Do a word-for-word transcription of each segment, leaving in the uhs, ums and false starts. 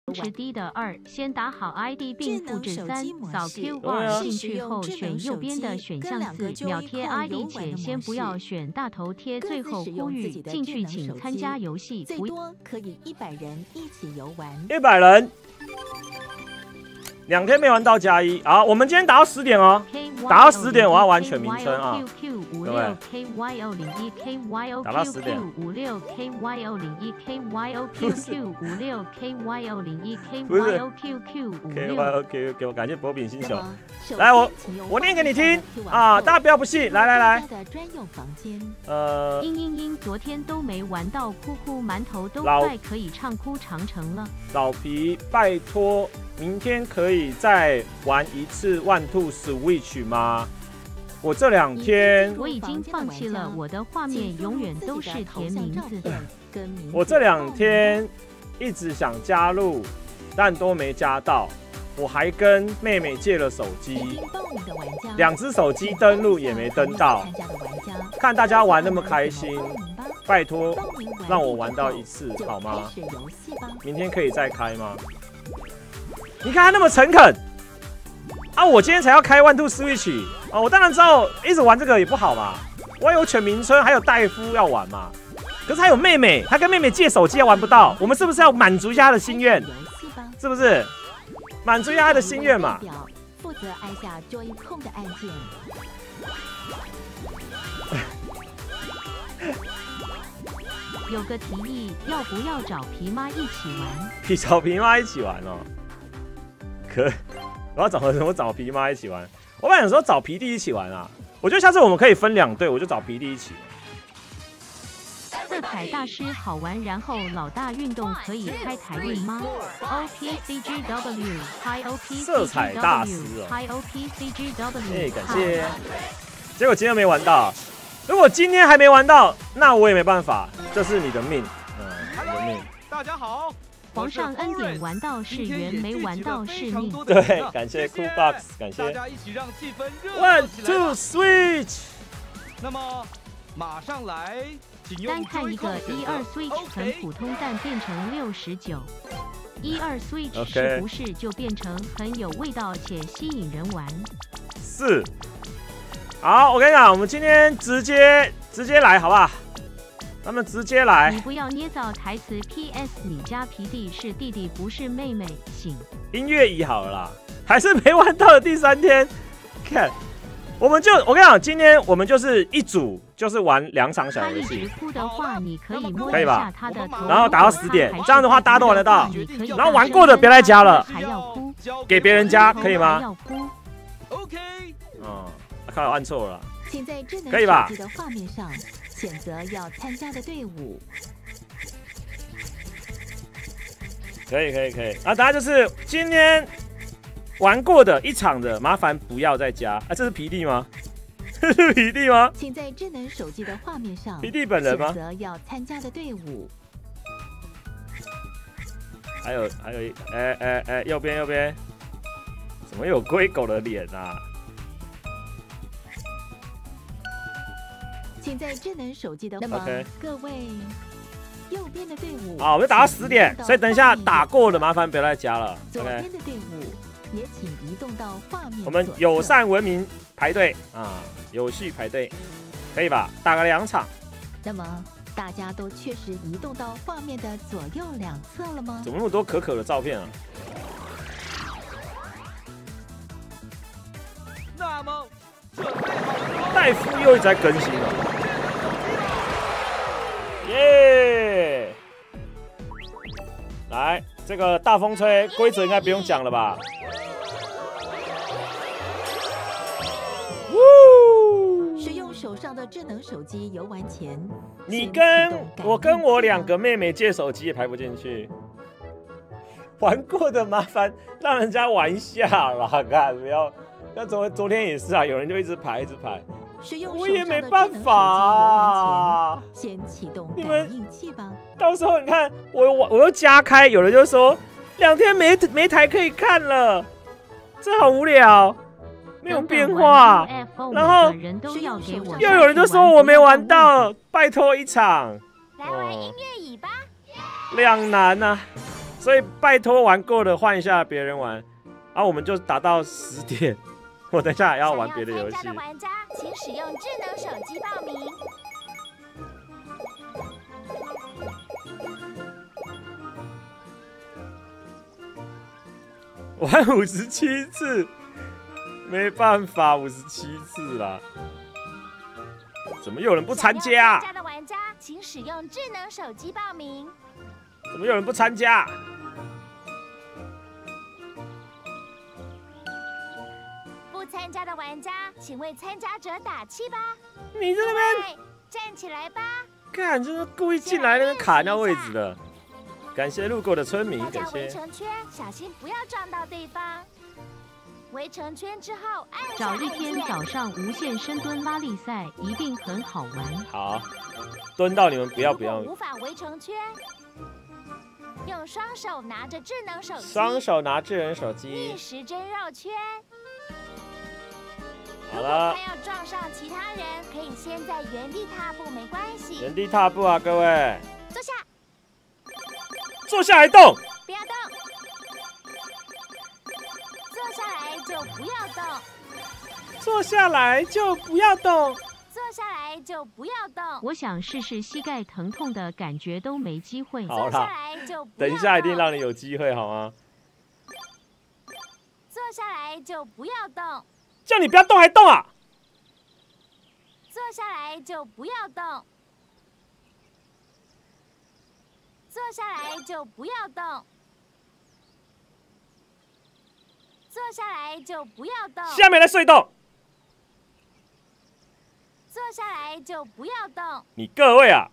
值低的二，先打好 I D 并复制三，扫 Q R 进去后选右边的选项四，秒贴 I D 且先不要选大头贴。最后呼吁进去请参加游戏， 最多可以一百人一起游玩。 一百人。 两天没玩到加一，好，我们今天打到十点哦，打到十点我要玩全名称啊，对不对？打到十点。不是 K Y O Q Q， 感谢薄饼星球。来，我我念给你听啊，大家不要不信，来来来。呃， 嘤嘤嘤，昨天都没玩到，哭哭，馒头都快可以唱哭长城了。 老皮，拜托。 明天可以再玩一次 One Two Switch 吗？我这两天我已经放弃了，我的画面永远都是填名字。 我这两天一直想加入，但都没加到。我还跟妹妹借了手机，两只手机登录也没登到。看大家玩那么开心，拜托让我玩到一次好吗？明天可以再开吗？ 你看他那么诚恳啊！我今天才要开 One Two Switch 啊！我当然知道一直玩这个也不好嘛。我有犬鸣村，还有戴夫要玩嘛。可是还有妹妹，他跟妹妹借手机还玩不到，我们是不是要满足一下他的心愿？是不是？满足一下他的心愿嘛。 负责按下 Joy-Con 的按键。 有个提议，要不要找皮妈一起玩？ 你找皮妈一起玩哦。 可，我要找什么？找皮妈一起玩。我本来想说找皮弟一起玩啊。我觉得下次我们可以分两队，我就找皮弟一起玩。 色彩大师好玩，然后老大运动可以开台运吗 ？O P C G W Hi O P 色彩大师哦 Hi O P C G W 哎，感谢。结果今天没玩到，如果今天还没玩到，那我也没办法，这是你的命，嗯，你的命。 大家好。 皇上恩典玩到是缘，没玩到是命。 对，感谢 Cool Box， 感谢。 大家一起让气氛热 One Two Switch。 那么，马上来， 单看一个一二 Switch 很普通，但变成六十九。一二 Switch 是不是就变成很有味道且吸引人玩？ 是。好，我跟你讲，我们今天直接直接来，好不好？ 咱们直接来！ 你不要捏造台词。P S 你家皮弟是弟弟，不是妹妹。醒。 音乐椅好了啦，还是没玩到的第三天。看，我们就我跟你讲，今天我们就是一组，就是玩两场小游戏。 他一直哭的话，你可以摸一下他的头， 然后打到十点，这样的话大家都玩得到。然后玩过的别来加了， 还要哭， 给别人加可以吗？ 要哭。 OK。 哦，看我按错了。 请在智能可以吧？ 手机的画面上选择要参加的队伍。 可以可以可以。啊，大家就是今天玩过的一场的，麻烦不要再加。啊，这是皮弟吗？这是皮弟吗？ 请在智能手机的画面上皮弟本人吗？ 选择要参加的队伍。 还有还有，哎哎哎，右边右边，怎么有龟狗的脸啊？ 请在智能手机的那么 okay. 各位右边的队伍， 好，我们打到十点，所以等一下打过的麻烦不要再加了。 左边的队伍也请移动到画面。 我们友善文明排队啊，有序排队，可以吧？打个两场。 那么大家都确实移动到画面的左右两侧了吗？ 怎么那么多可可的照片啊？ 那么准备好了， 戴夫又一直在更新了。耶！来，这个大风吹规则应该不用讲了吧？ 使用手上的智能手机游玩前， 你跟我跟我两个妹妹借手机也排不进去。玩过的麻烦让人家玩一下啦，看不要。那昨昨天也是啊，有人就一直排一直排。我也没办法啊！ 先启动感应器吧。 到时候你看，我我我又加开，有人就说两天没没台可以看了，这好无聊，没有变化。然后又有人就说我没玩到，拜托一场。 来玩音乐椅吧。 两难啊！ 所以拜托玩过的换一下别人玩，然后我们就打到十点。我等一下还要玩别的游戏。 想要参加的玩家，请使用智能手机报名。 玩五十七次，没办法，五十七次啦。怎么有人不参加？ 参加的玩家，请使用智能手机报名。 怎么有人不参加？ 不参加的玩家，请为参加者打气吧。 你在那边站起来吧！ 看，就是故意进来那边卡人家位置的。感谢路过的村民，感谢。 围成圈，小心不要撞到对方。围成圈之后，按找一天早上无限深蹲拉力赛，一定很好玩。 好，蹲到你们不要不要。 无法围成圈，用双手拿着智能手机。 双手拿智能手机。 逆时针绕圈。 好了。 还要撞上其他人，可以先在原地踏步，没关系。 原地踏步啊，各位。 坐下。 坐下来动。 不要动。坐下来就不要动。 坐下来就不要动。 坐下来就不要动。 我想试试膝盖疼痛的感觉都没机会。 好啦，坐下来就不要动。 等一下一定让你有机会，好吗？ 坐下来就不要动。 叫你不要动还动啊！ 坐下来就不要动。坐下来就不要动。坐下来就不要动。 下面来睡动。 坐下来就不要动。 你各位啊！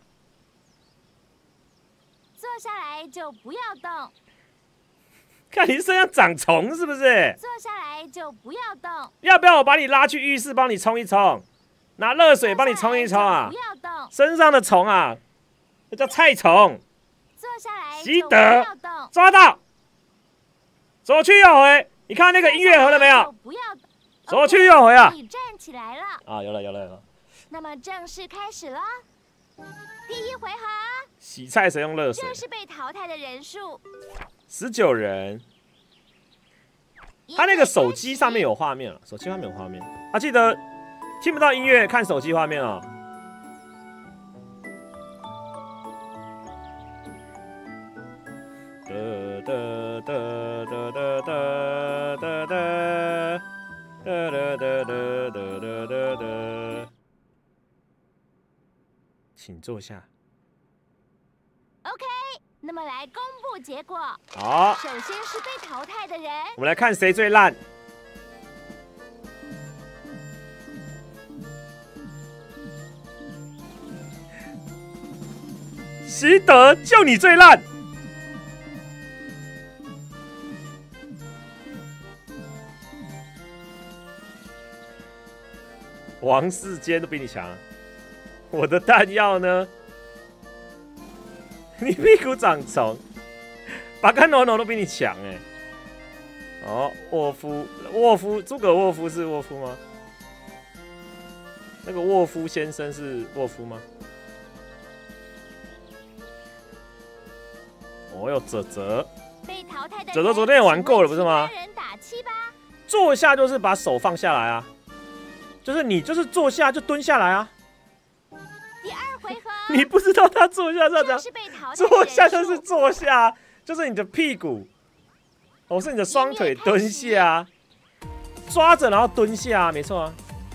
坐下来就不要动。 看你身上长虫是不是？ 坐下来就不要动。 要不要我把你拉去浴室帮你冲一冲，拿热水帮你冲一冲啊？ 不要动。 身上的虫啊，那叫菜虫。 坐下来习得抓到，左去右回。你看那个音乐盒了没有？ 不要。 左去右回啊！ 你站起来了。 啊，有了有了有了。 那么正式开始了，第一回合。 洗菜谁用热水？ 这是被淘汰的人数。 十九人。他那个手机上面有画面了，手机画面有画面。啊，记得听不到音乐，看手机画面哦。哒哒哒哒哒哒哒哒哒哒哒哒哒哒。请坐下。 OK， 那么来公布结果。 好， 首先是被淘汰的人。 我们来看谁最烂。习得，就你最烂。王世坚都比你强。我的弹药呢？你屁股长虫，把干诺诺都比你强哎。哦，沃夫，沃夫，诸葛沃夫是沃夫吗？那个沃夫先生是沃夫吗？哦哟，泽泽， 被淘汰的泽泽昨天也玩够了不是吗？ 人打气吧。 坐下就是把手放下来啊，就是你就是坐下就蹲下来啊。 第二回合， 你不知道他坐下是这样，坐下就是坐下，就是你的屁股，哦，是你的双腿蹲下，抓着然后蹲下，没错啊。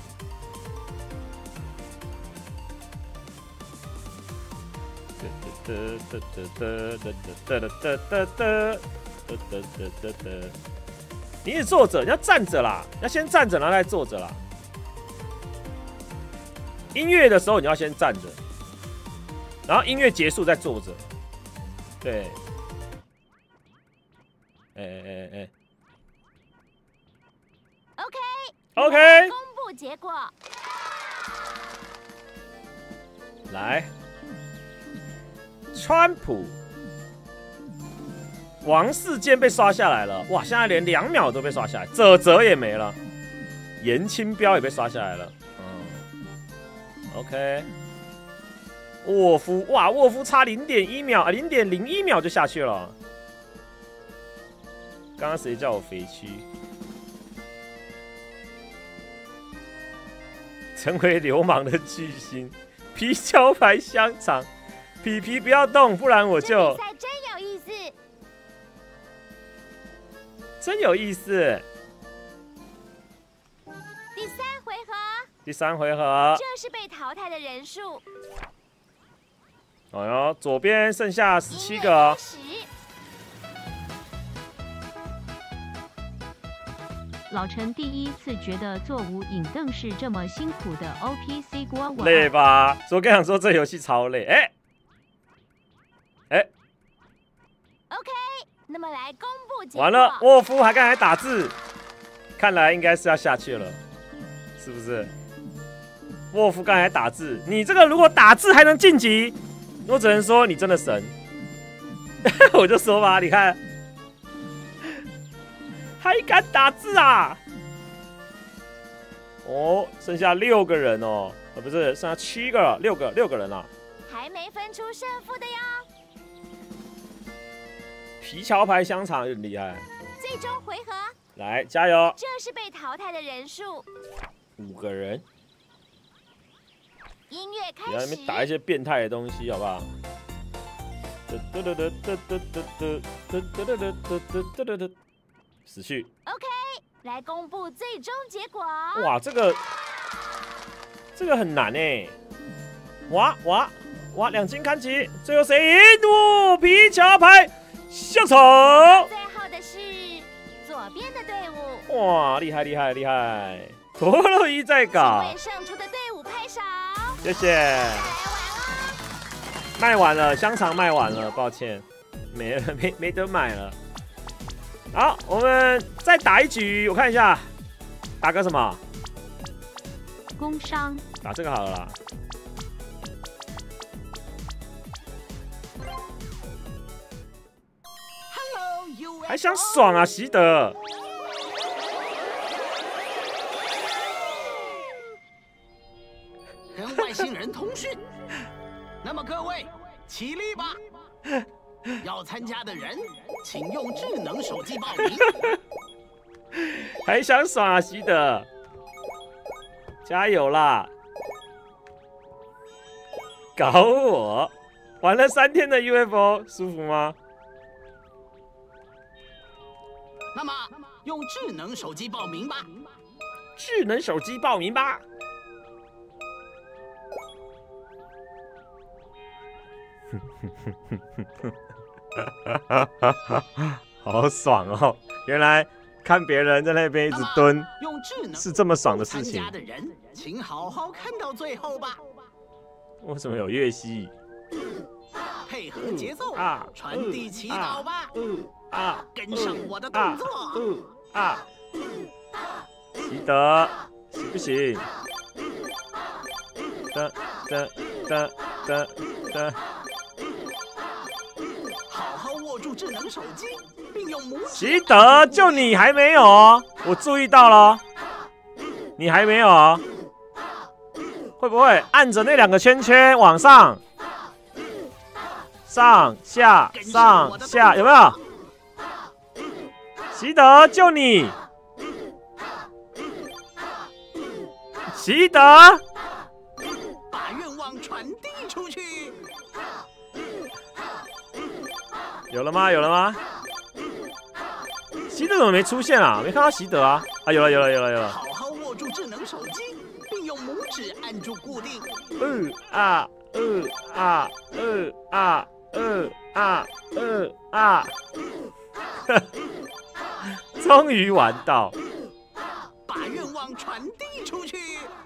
你是坐着，你要站着啦，要先站着，然后再坐着啦。音乐的时候你要先站着，然后音乐结束再坐着。对，哎哎哎 ，OK OK， 公布结果。 来，川普、王世坚被刷下来了，哇！现在连两秒都被刷下来，泽泽也没了，严清标也被刷下来了。OK， 沃夫哇，沃夫差零点一秒啊，零点零一秒就下去了。 刚刚谁叫我肥区？成为流氓的巨星，皮胶牌香肠，皮皮不要动，不然我就。 这比赛真有意思。 真有意思。 第三回合。 第三回合。 这是被淘汰的人数。 哎呦，左边剩下十七个。 老陈第一次觉得做无影凳是这么辛苦的 O P C 国王。 累吧？我跟你讲说这游戏超累。哎、欸，哎、欸、 ，OK， 那么来公布结果。 完了，沃夫还刚才打字，看来应该是要下去了，是不是？沃夫刚才打字，你这个如果打字还能晋级，我只能说你真的神。我就说吧，你看。还敢打字啊！哦，剩下六个人哦，呃，不是，剩下七个，六个，六个人啊。 还没分出胜负的哟。 皮桥牌香肠有点厉害。 最终回合， 来加油！ 这是被淘汰的人数。 五个人。 音乐开始。 你在那边打一些变态的东西，好不好？得得得得得得得得得得得得得得。死去。 OK， 来公布最终结果。 哇，这个这个很难哎！哇哇哇，两金看齐，最后谁赢？哦，皮桥牌香肠。 最后的是左边的队伍。 哇，厉害厉害厉害！陀螺仪在搞。 为胜出的队伍拍手。 谢谢。卖完了，香肠卖完了，抱歉，没了，没没得买了。好，我们再打一局，我看一下，打个什么？ 工商。 打这个好了啦。还想爽啊，习德！ 跟外星人通讯。那么各位，起立吧！要参加的人，请用智能手机报名。 还想爽啊，习德！加油啦！搞我！玩了三天的 U F O， 舒服吗？ 那么，用智能手机报名吧。 智能手机报名吧。好爽哦！原来看别人在那边一直蹲，是这么爽的事情。 参加的人，请好好看到最后吧。 为什么有乐器？ 配合节奏啊， 传递祈祷吧。 啊， 跟上我的动作。 啊，习德，行不行？噔噔噔噔噔。 好好握住智能手机，并用拇指。 习德，就你还没有哦，我注意到了，你还没有哦。会不会按着那两个圈圈往上？上下上下，有没有？习德，就你。习德， 把愿望传递出去。 有了吗？有了吗？习德怎么没出现啊？没看到习德啊！啊，有了，有了，有了，有了。 好好握住智能手机，并用拇指按住固定。 嗯啊，嗯啊，嗯啊，嗯啊，嗯啊，终于玩到。 把愿望传递出去。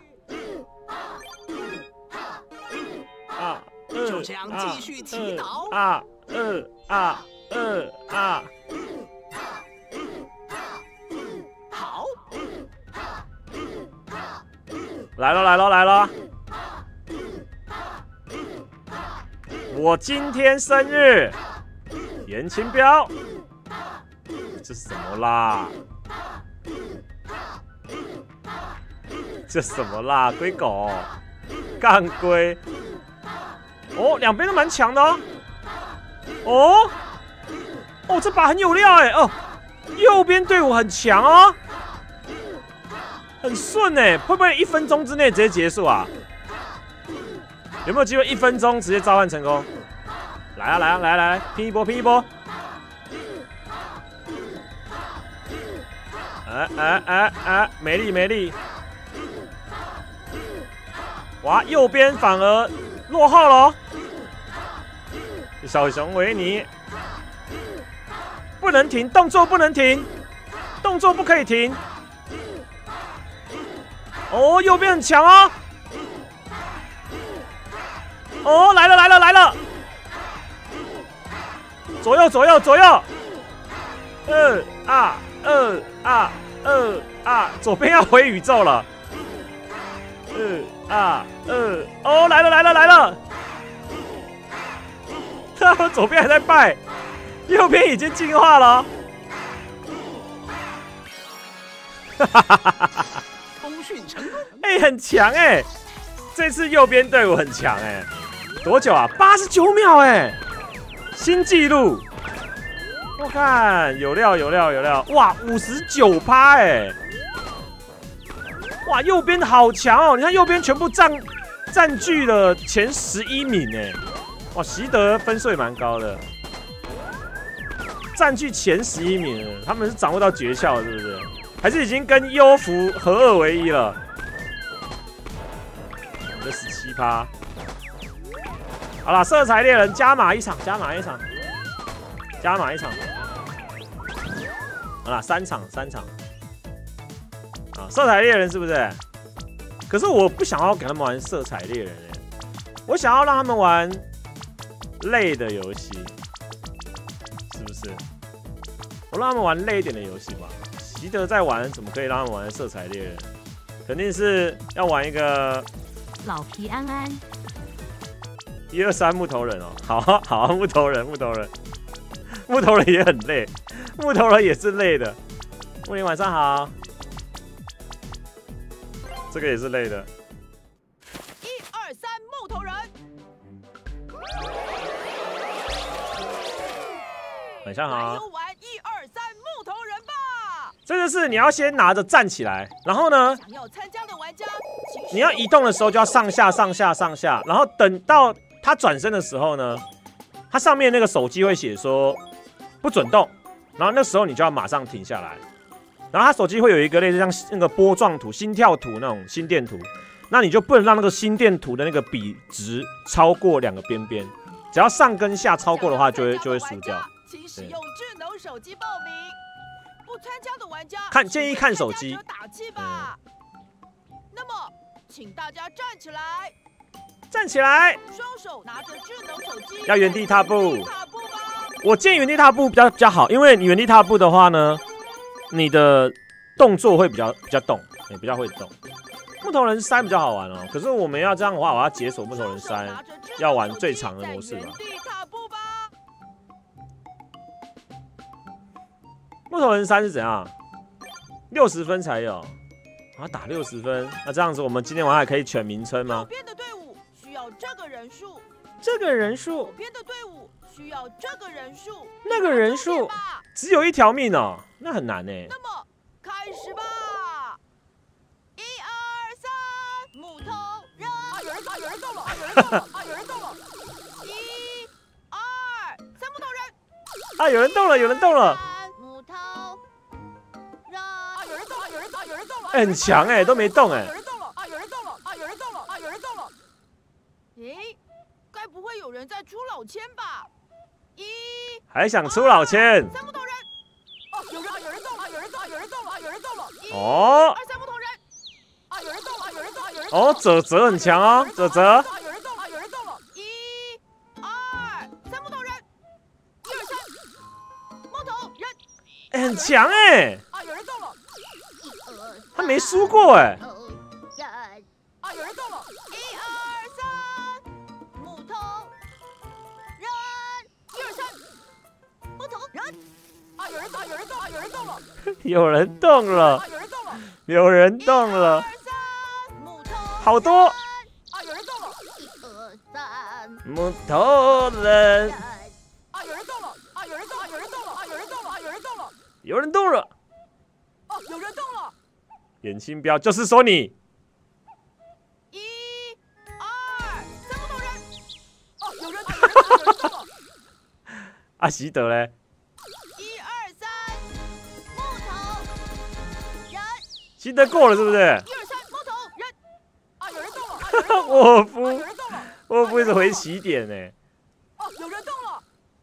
啊， 就这样继续祈祷。 啊，嗯啊，嗯啊。 好。 来了来了来了！我今天生日，严清标，这什么啦？这什么啦？龟狗，干龟。哦，两边都蛮强的哦。哦，哦，这把很有料哎哦。 右边队伍很强哦，很顺哎，会不会一分钟之内直接结束啊？有没有机会一分钟直接召唤成功？来啊来啊来啊来啊，拼一波拼一波！哎哎哎哎，没力没力！哇，右边反而落后了。小熊维尼，不能停，动作不能停，动作不可以停。哦，右边很强哦。哦，来了来了来了！左右左右左右！二啊二啊二啊！左边要回宇宙了。二啊二！哦，来了来了来了！他们左边还在拜，右边已经进化了。哈哈哈哈哈！ 通讯成功。 哎，很强哎！这次右边队伍很强哎。多久啊？八十九秒哎，新纪录！我看有料有料有料！哇，五十九趴哎！哇，右边好强哦！你看右边全部占占据了前十一名哎！哇，习德分数也蛮高的，占据前十一名了。他们是掌握到诀窍，是不是？还是已经跟优福合二为一了？这十七趴。好了，色彩猎人加码一场，加码一场，加码一场。好了，三场，三场。啊，色彩猎人是不是？可是我不想要给他们玩色彩猎人哎，我想要让他们玩累的游戏，是不是？我让他们玩累一点的游戏吧。习德在玩，怎么可以让他们玩色彩猎人？肯定是要玩一个老皮安安。 一二三木头人哦，好啊好啊，木头人木头人，木头人也很累，木头人也是累的。木林晚上好，这个也是累的。 一二三木头人， 晚上好。 来玩一二三木头人吧。 这就是你要先拿着站起来，然后呢， 想要参加的玩家， 你要移动的时候就要上下上下上下，然后等到他转身的时候呢，他上面那个手机会写说不准动，然后那时候你就要马上停下来。然后他手机会有一个类似像那个波状图、心跳图那种心电图，那你就不能让那个心电图的那个比值超过两个边边，只要上跟下超过的话，就会就会输掉。 请使用智能手机报名。不参加的玩家看建议看手机打气吧。那么，请大家站起来。 站起来， 双手拿着智能手机， 要原地踏步。我建议原地踏步比较比较好，因为你原地踏步的话呢，你的动作会比较比较动，也比较会动。木头人三比较好玩哦，可是我们要这样的话，我要解锁木头人三，要玩最长的模式吧。木头人三是怎样？六十分才有，啊，打六十分，那这样子我们今天晚上还可以选名称吗？ 这个人数， 这个人数， 左边的队伍需要这个人数， 那个人数只有一条命哦，那很难哎。 那么开始吧，一二三，木头人啊，有人啊，有人动了啊，有人动了啊，有人动了，一二三，木头人啊，有人动了，有人动了， 木头人啊，有人动了，有人啊，有人动了， 很强哎，都没动哎。 有人动了啊，有人动了啊，有人动了啊，有人动了。诶，该不会有人在出老千吧？一， 还想出老千？ 三木头人，哦，有人啊，有人动啊，有人动啊，有人动了啊，有人动了。 哦， 二三木头人，啊，有人动啊，有人动啊，有人。 哦，泽泽很强哦，泽泽。 有人动啊，有人动了。一、二、三木头人，一二三，木头人。 哎，很强哎。 啊，有人动了。 他没输过哎。 啊，有人动了。一二三，木头人，一二三，木头人。啊，有人动，有人动啊，有人动了。 有人动了。 啊，有人动了。 有人动了。 一二三，木头。 好多。 啊，有人动了。一二三， 木头人。 啊，有人动了。啊，有人动啊，有人动了。啊，有人动了。啊，有人动了。 有人动了。 哦，有人动了。 眼睛标就是说你。 一、二、三木头人。哦，有人，有人动了，有人动了。 阿习德嘞？ 一二三，木头人。 习德过了是不是？ 一二三，木头人。啊，有人动了，啊，有人动了。 沃夫， 啊，有人动了。 沃夫一直回起点呢。 哦，有人动了。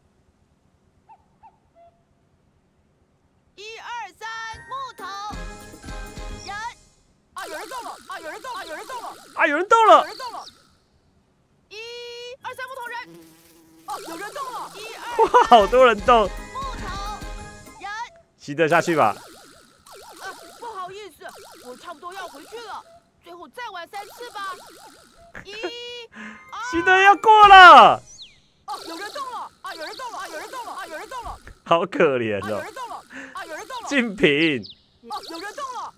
一二三，木头人。啊，有人动了，啊，有人动了，啊，有人动了。 啊，有人动了。 有人动了。一二三，木头人。哦，有人动了。一二。 哇，好多人动。 木头人。 习德下去吧。 啊，不好意思，我差不多要回去了，最后再玩三次吧。一。 习德要过了。 哦，有人动了。啊，有人动了。啊，有人动了。啊，有人动了。 好可怜啊，有哦。 人动了。啊，有人动了。 竞品。 哦，有人动了。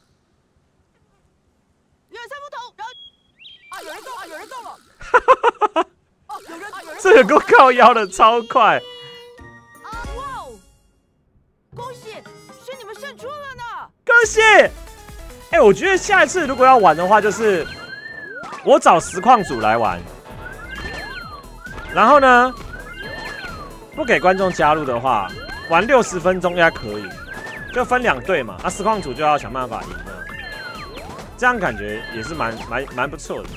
一二三木头人。啊，有人动。啊，有人动了。哦，有人。啊，有人。 这个够靠腰的，超快。 啊，哇哦！恭喜，是你们胜出了呢。 恭喜！哎、欸，我觉得下一次如果要玩的话，就是我找实况组来玩，然后呢，不给观众加入的话，玩六十分钟应该可以，就分两队嘛，那、啊、实况组就要想办法赢了，这样感觉也是蛮蛮蛮不错的。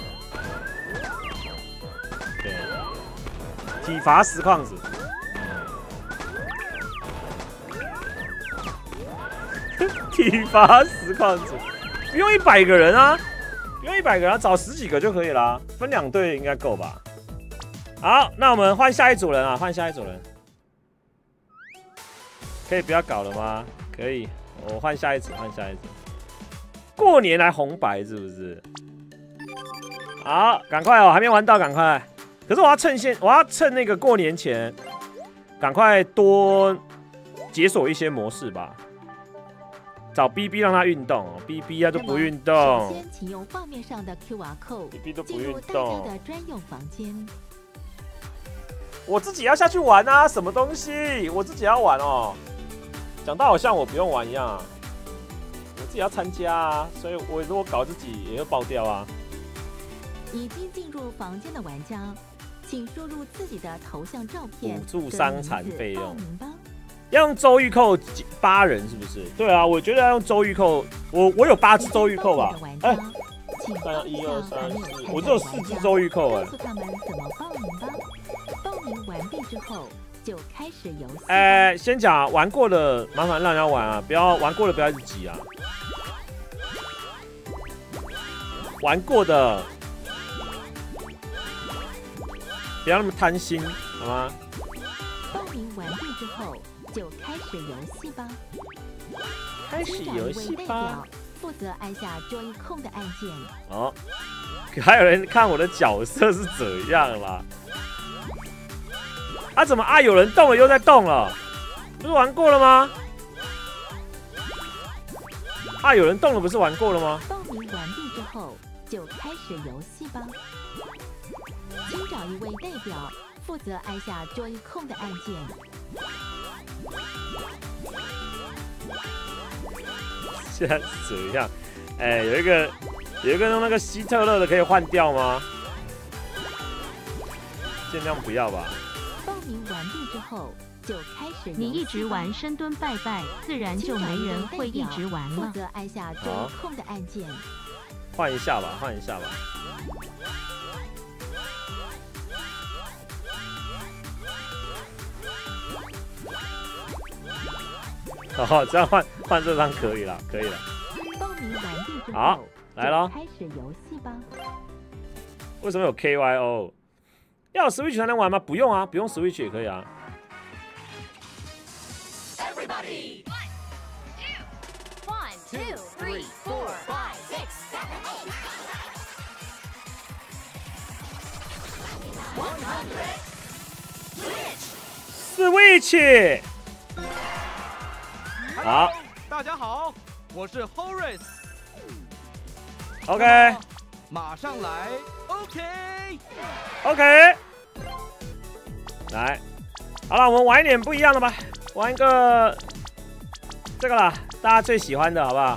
对，体罚实况组。体罚实况组不用一百个人啊，不用一百个人、啊，找十几个就可以啦，分两队应该够吧？好，那我们换下一组人啊，换下一组人，可以不要搞了吗？可以，我换下一组，换下一组。过年来红白是不是？好，赶快哦，还没玩到，赶快。可是我要趁现，我要趁那个过年前，赶快多解锁一些模式吧。找 B B 让他运动哦 ，B B 啊都不运动。 首先，请用画面上的 Q R code ，B B 都不进运入大家动。 的专用房间。 我自己要下去玩啊，什么东西？我自己要玩哦。讲到好像我不用玩一样、啊，我自己要参加啊，所以我如果搞自己也会爆掉啊。 已经进入房间的玩家，请输入自己的头像照片、 补助伤残费用。 报名吧。 要用周玉蔻八人是不是？对啊，我觉得要用周玉蔻，我我有八只周玉蔻吧？哎，大家一二三四，我只有四只周玉蔻哎。 告诉他们怎么报名吧。报名完毕之后就开始游戏。 哎，先讲玩过的，麻烦让人家玩啊，不要玩过的不要一直挤啊。玩过的，不要那么贪心，好吗？ 报名完毕之后。就开始游戏吧。 开始游戏吧。 负责按下 Joy 控的按键。 哦，可还有人看我的角色是怎样啦？啊，怎么啊？有人动了又在动了，不是玩过了吗？啊，有人动了不是玩过了吗？ 报名完毕之后就开始游戏吧。请找一位代表，负责按下 Joy 控的按键。 现在是怎样？哎、欸，有一个有一个用那个希特勒的可以换掉吗？尽量不要吧。 报名完毕之后就开始。 你一直玩深蹲拜拜，自然就没人会一直玩了。 负责按下中控的按键。 换一下吧，换一下吧。哦，这样换换这张可以了，可以了。 报名完毕之后， 好，来咯， 开始游戏吧。 为什么有 K Y O？ 要有 Switch 才能玩吗？不用啊，不用 Switch 也可以啊。 Everybody, one, two, three, four, five, six, seven, eight. One hundred. Switch。好， 大家好，我是 Horace。 OK， 马上来 ，OK，OK， OK 来，好了，我们玩一点不一样的吧，玩一个这个啦，大家最喜欢的好不好？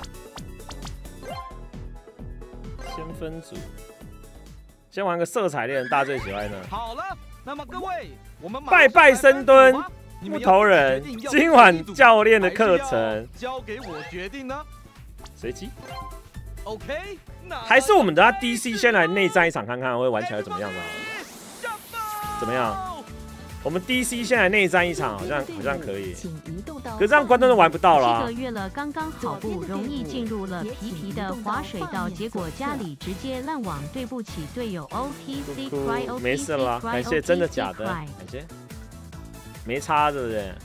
先分组，先玩个色彩猎人，大家最喜欢的。 好了，那么各位，我们拜拜深蹲。 木头人，今晚教练的课程交给我决定呢。 随机 ，OK， 还是我们等下 D C 先来内战一场看看会玩起来怎么样的？怎么样？我们 D C 先来内战一场，好像好像可以。可是这样观众都玩不到啦。 七个月了，刚刚好不容易进入了皮皮的滑水道，结果家里直接烂网，对不起队友 O T C cry O T C cry 没事啦，感谢，真的假的？感谢。 没差，是不是？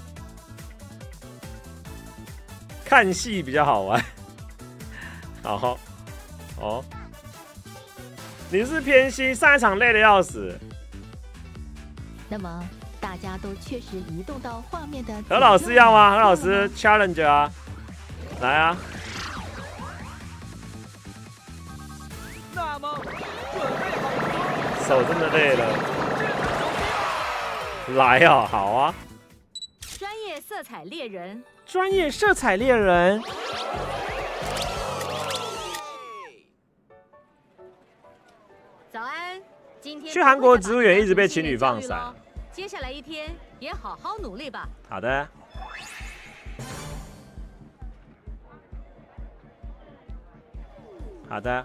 看戏比较好玩。好，哦，你是偏心，上一场累得要死。 那么大家都确实移动到画面的。 何老师要吗？何老师 challenge 啊，来啊！ 那么准备好了吗？ 手真的累了。 来啊，好啊！ 专业色彩猎人， 专业色彩猎人。 早安，今天去韩国植物园一直被情侣放闪。 接下来一天也好好努力吧。 好的。好的。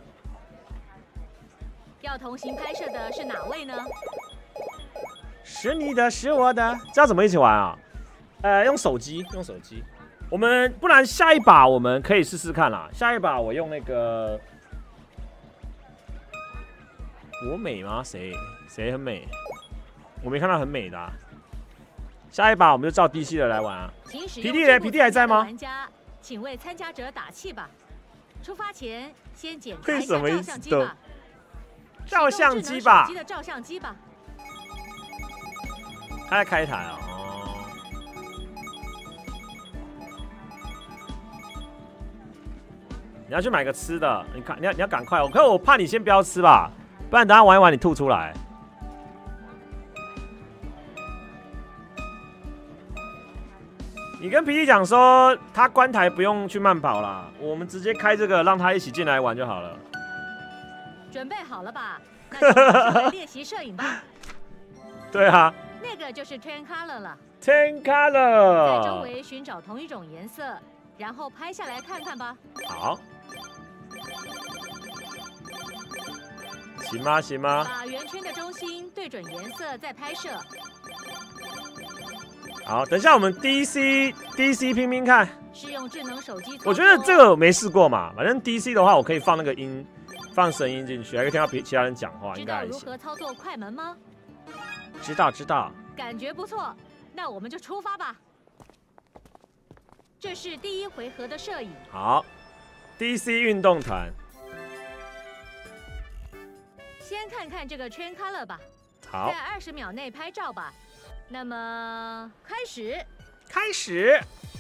要同行拍摄的是哪位呢？ 是你的，是我的，这要怎么一起玩啊？呃，用手机，用手机。我们不然下一把我们可以试试看啦。下一把我用那个，我美吗？谁谁很美？我没看到很美的、啊。下一把我们就照 D C 的来玩啊。皮弟嘞？皮弟还在吗？ 玩家，请为参加者打气吧。出发前先检查一下照相机吧。 照相机吧。 手机的照相机吧。 他在开台啊！哦，你要去买个吃的，你看，你要你要赶快，我可我怕你先不要吃吧，不然等下玩一玩你吐出来。你跟皮弟讲说，他关台不用去慢跑啦，我们直接开这个，让他一起进来玩就好了。 准备好了吧？那就来练习摄影吧。 对啊。 那个就是 Ten Color 了。 Ten Color。 在周围寻找同一种颜色，然后拍下来看看吧。 好。行吗？行吗？ 把圆圈的中心对准颜色再拍摄。 好，等一下我们 D C D C 拼拼看。 是用智能手机。 我觉得这个我没试过嘛，反正 D C 的话，我可以放那个音，放声音进去，还可以听到别其他人讲话，应该还行。 知道如何操作快门吗？ 知道知道， 感觉不错，那我们就出发吧。这是第一回合的摄影。 好 ，D C 运动团。 先看看这个 Train Color 吧。 好。 在二十秒内拍照吧。那么开始。 开始。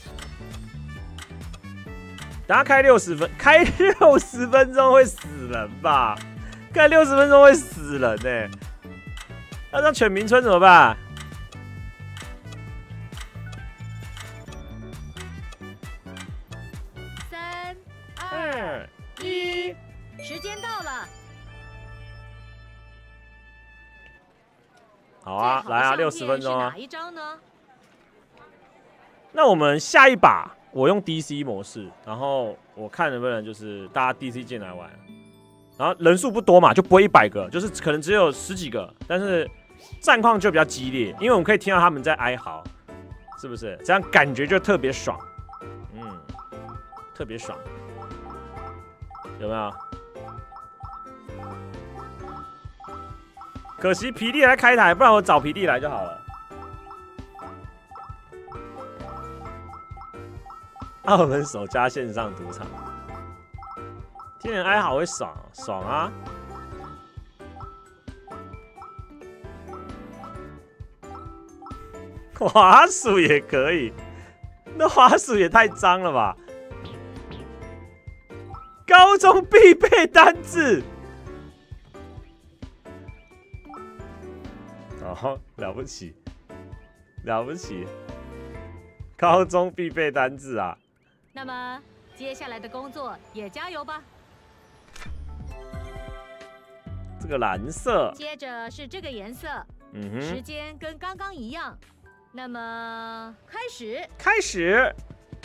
等下开六十分，开六十分钟会死人吧？开六十分钟会死人呢、欸。 那这全民村怎么办？ 三、二、一，时间到了。 好啊，来啊，六十分钟啊。 哪一张呢？ 那我们下一把我用 D C 模式，然后我看能不能就是大家 D C 进来玩，然后人数不多嘛，就不会一百个，就是可能只有十几个，但是。 战况就比较激烈，因为我们可以听到他们在哀嚎，是不是？这样感觉就特别爽，嗯，特别爽，有没有？可惜皮弟来开台，不然我找皮弟来就好了。澳门首家线上赌场，听人哀嚎会爽，爽啊！ 滑鼠也可以，那滑鼠也太脏了吧！高中必备单字，哦，了不起，了不起！高中必备单字啊！ 那么接下来的工作也加油吧。 这个蓝色， 接着是这个颜色， 嗯哼， 时间跟刚刚一样。那么开始， 开始，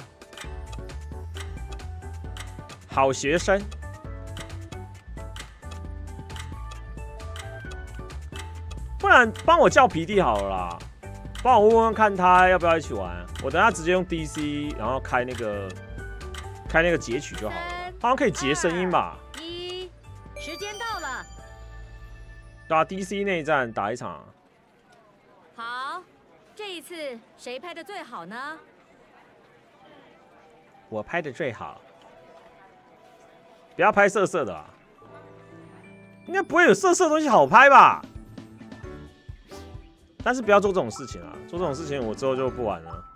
好学生。不然帮我叫皮弟好了啦，帮我问问看他要不要一起玩。我等下直接用 D C， 然后开那个开那个截取就好了，好像可以截声音吧。 一，时间到了。 打 D C 内战打一场。 好，这一次谁拍的最好呢？ 我拍的最好。不要拍色色的啊，应该不会有色色的东西好拍吧？但是不要做这种事情啊！做这种事情我之后就不玩了。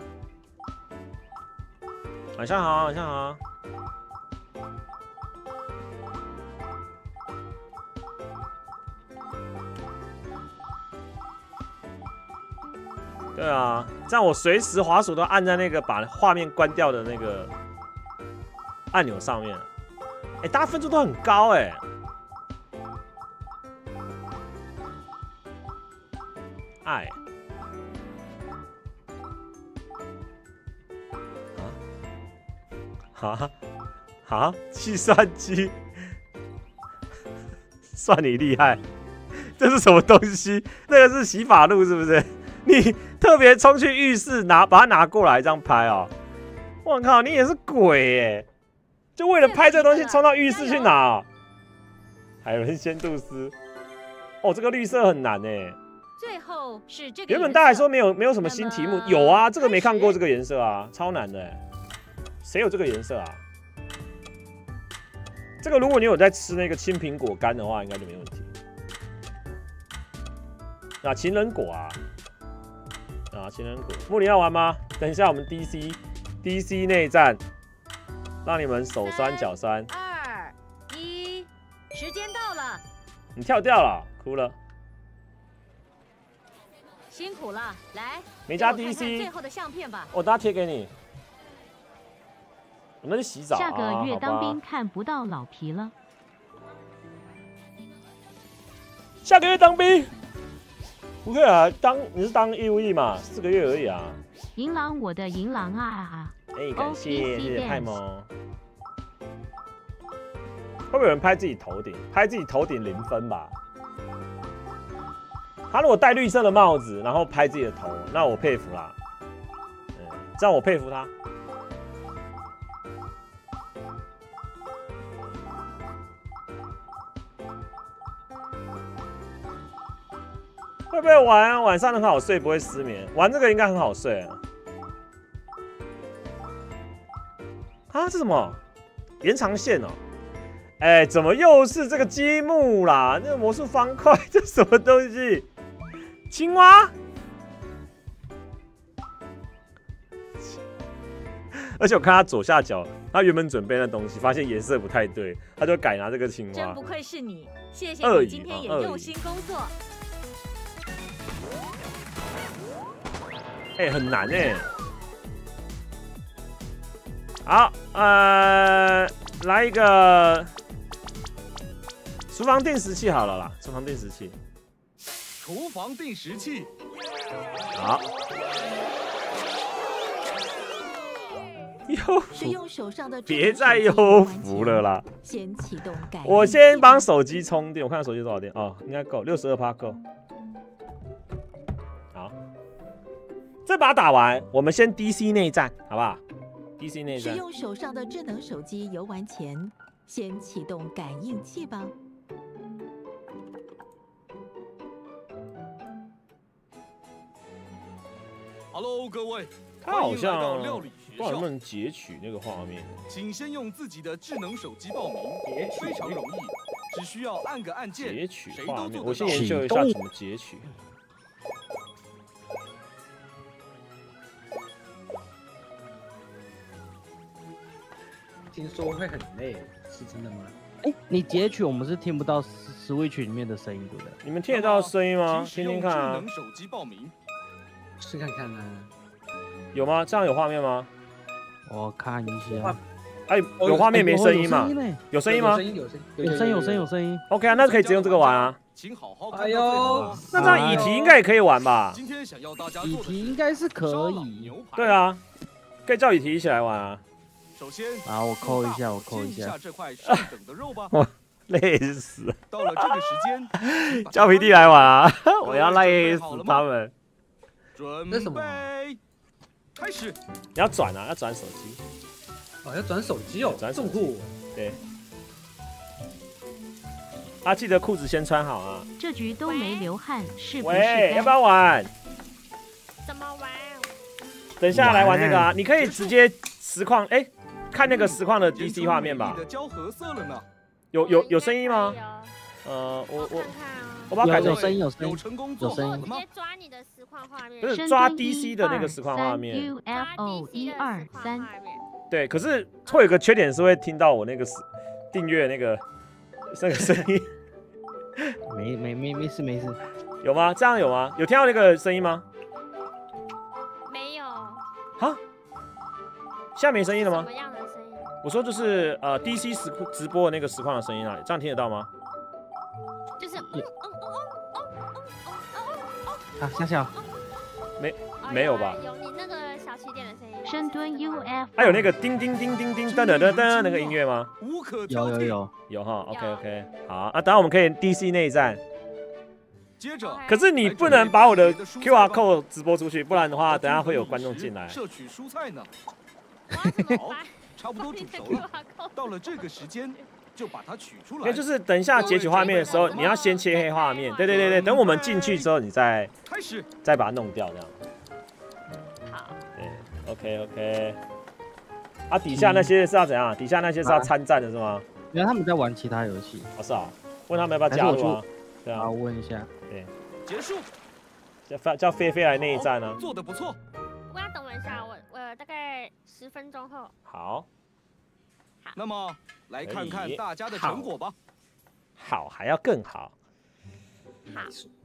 晚上好，晚上好。对啊，这样我随时滑鼠都按在那个把画面关掉的那个按钮上面。哎、欸，大家分数都很高哎、欸。爱啊哈哈，计算机，算你厉害。这是什么东西？那个是洗发露是不是？你特别冲去浴室拿，把它拿过来这样拍哦。我靠，你也是鬼耶！就为了拍这东西，冲到浴室去拿、哦。海伦仙杜斯，哦，这个绿色很难哎。 最后是这个。 原本大家还说没有没有什么新题目，有啊，这个没看过这个颜色啊，超难的哎。谁有这个颜色啊？这个如果你有在吃那个青苹果干的话，应该就没问题。啊，情人果啊，啊，情人果，木林要玩吗？等一下我们 D C D C 内战，让你们手酸脚酸。 二一，时间到了。 你跳掉了，哭了。 辛苦了，来， 没加 D C， 看看最后的相片吧。 我等下贴给你。我们去洗澡。 下个月当兵看不到老皮了。 下个月当兵？不会啊，当你是当义务役嘛，四个月而已啊。 银狼，我的银狼啊啊！ 哎、欸，感谢谢谢派蒙。会不会有人拍自己头顶？拍自己头顶零分吧？他如果戴绿色的帽子，然后拍自己的头，那我佩服啦。嗯，这样我佩服他。会不会玩晚上很好睡，不会失眠？玩这个应该很好睡啊！啊，这什么？延长线哦！哎、欸，怎么又是这个积木啦？那个魔术方块，这什么东西？青蛙？而且我看他左下角，他原本准备那东西，发现颜色不太对，他就改拿这个青蛙。 真不愧是你，谢谢你今天也用心工作。 哎、欸，很难哎、欸。好，呃，来一个厨房定时器好了啦，厨房定时器。 厨房定时器。 好。优服，别再优服了啦！ 先启动改。 我先帮手机充电，我看看手机多少电哦，应该够，六十二趴够。好，这把打完，我们先 D C 内战，好不好 ？D C 内战。 使用手上的智能手机游玩前，先启动感应器吧。 Hello， 各位， 他好像到料理学校， 不知道能不能截取那个画面。 请先用自己的智能手机报名，非常容易，只需要按个按键。 截取画面，我先研究一下怎么截取。 听说会很累，是真的吗？ 哎、欸，你截取我们是听不到 Switch 里面的声音，对不对？ 你们听得到声音吗？听听看啊。 智能手机报名， 试看看啊。 有吗？这样有画面吗？ 我看一下。 哎，有画面没声音嘛？有声音吗？ 有声音，有声音， 有声有声有声音。 OK 啊，那可以直接用这个玩啊。 哎呦， 那这样乙题应该也可以玩吧？ 今天想要大家乙题应该是可以。 对啊，可以叫乙题一起来玩啊。 首先， 啊，我扣一下，我扣一下。 这块上等的肉吧。 哇，累死了。 到了这个时间， 叫皮弟来玩啊！我要累死他们。 准备，开始。 你要转啊，要转手机。 哦，要转手机哦， 转这么酷。 对。啊，记得裤子先穿好啊。 这局都没流汗，是不是？ 喂，要不要玩？ 怎么玩？ 等一下来玩这个啊！你可以直接实况，哎，看那个实况的 D C 画面吧。有有有声音吗？呃，我我我把它改成有声音，有声音，有声音。 直接抓你的实况画面。 不是抓 D C 的那个实况画面。 U F O 一二三。 对，可是会有个缺点是会听到我那个订阅那个那个声音。 没没没没事没事。 有吗？这样有吗？有听到那个声音吗？ 没有。 哈？现在没声音了吗？ 什么样的声音？ 我说就是呃 D C 实直播的那个实况的声音啊，这样听得到吗？ 就是嗯嗯嗯嗯嗯嗯啊，笑笑。 没没有吧？ 有你那个小起点的声音。 深蹲 U F。 还有那个叮叮叮叮叮噔噔噔噔那个音乐吗？ 有有有有哈 ，OK OK， 好啊，等下我们可以 D C 内战。 接着， 可是你不能把我的 Q R code 直播出去，不然的话，等下会有观众进来。 摄取蔬菜呢？ 好， 差不多煮熟了。到了这个时间，就把它取出来。 那就是等一下截取画面的时候，你要先切黑画面。对对对对，等我们进去之后，你再开始， 再把它弄掉，这样。 好。 对 ，OK OK。啊，底下那些是要怎样？底下那些是要参战的是吗？ 因为他们在玩其他游戏。 哦，是啊。问他们要不要加入啊？对啊， 我问一下。 对。 结束。 叫叫菲菲来内战呢。 做得不错。 不要等我一下，我我大概十分钟后。 好。 那么来看看大家的成果吧。 好，还要更好。 好。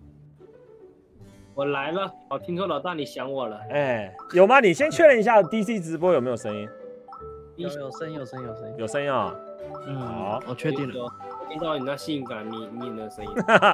我来了，我听说老大你想我了。 哎，有吗？你先确认一下 D C 直播有没有声音？ 有有声音，有声音，有声音， 有声音啊。 嗯， 好， 我确定了。 听到你那性感迷迷的声音。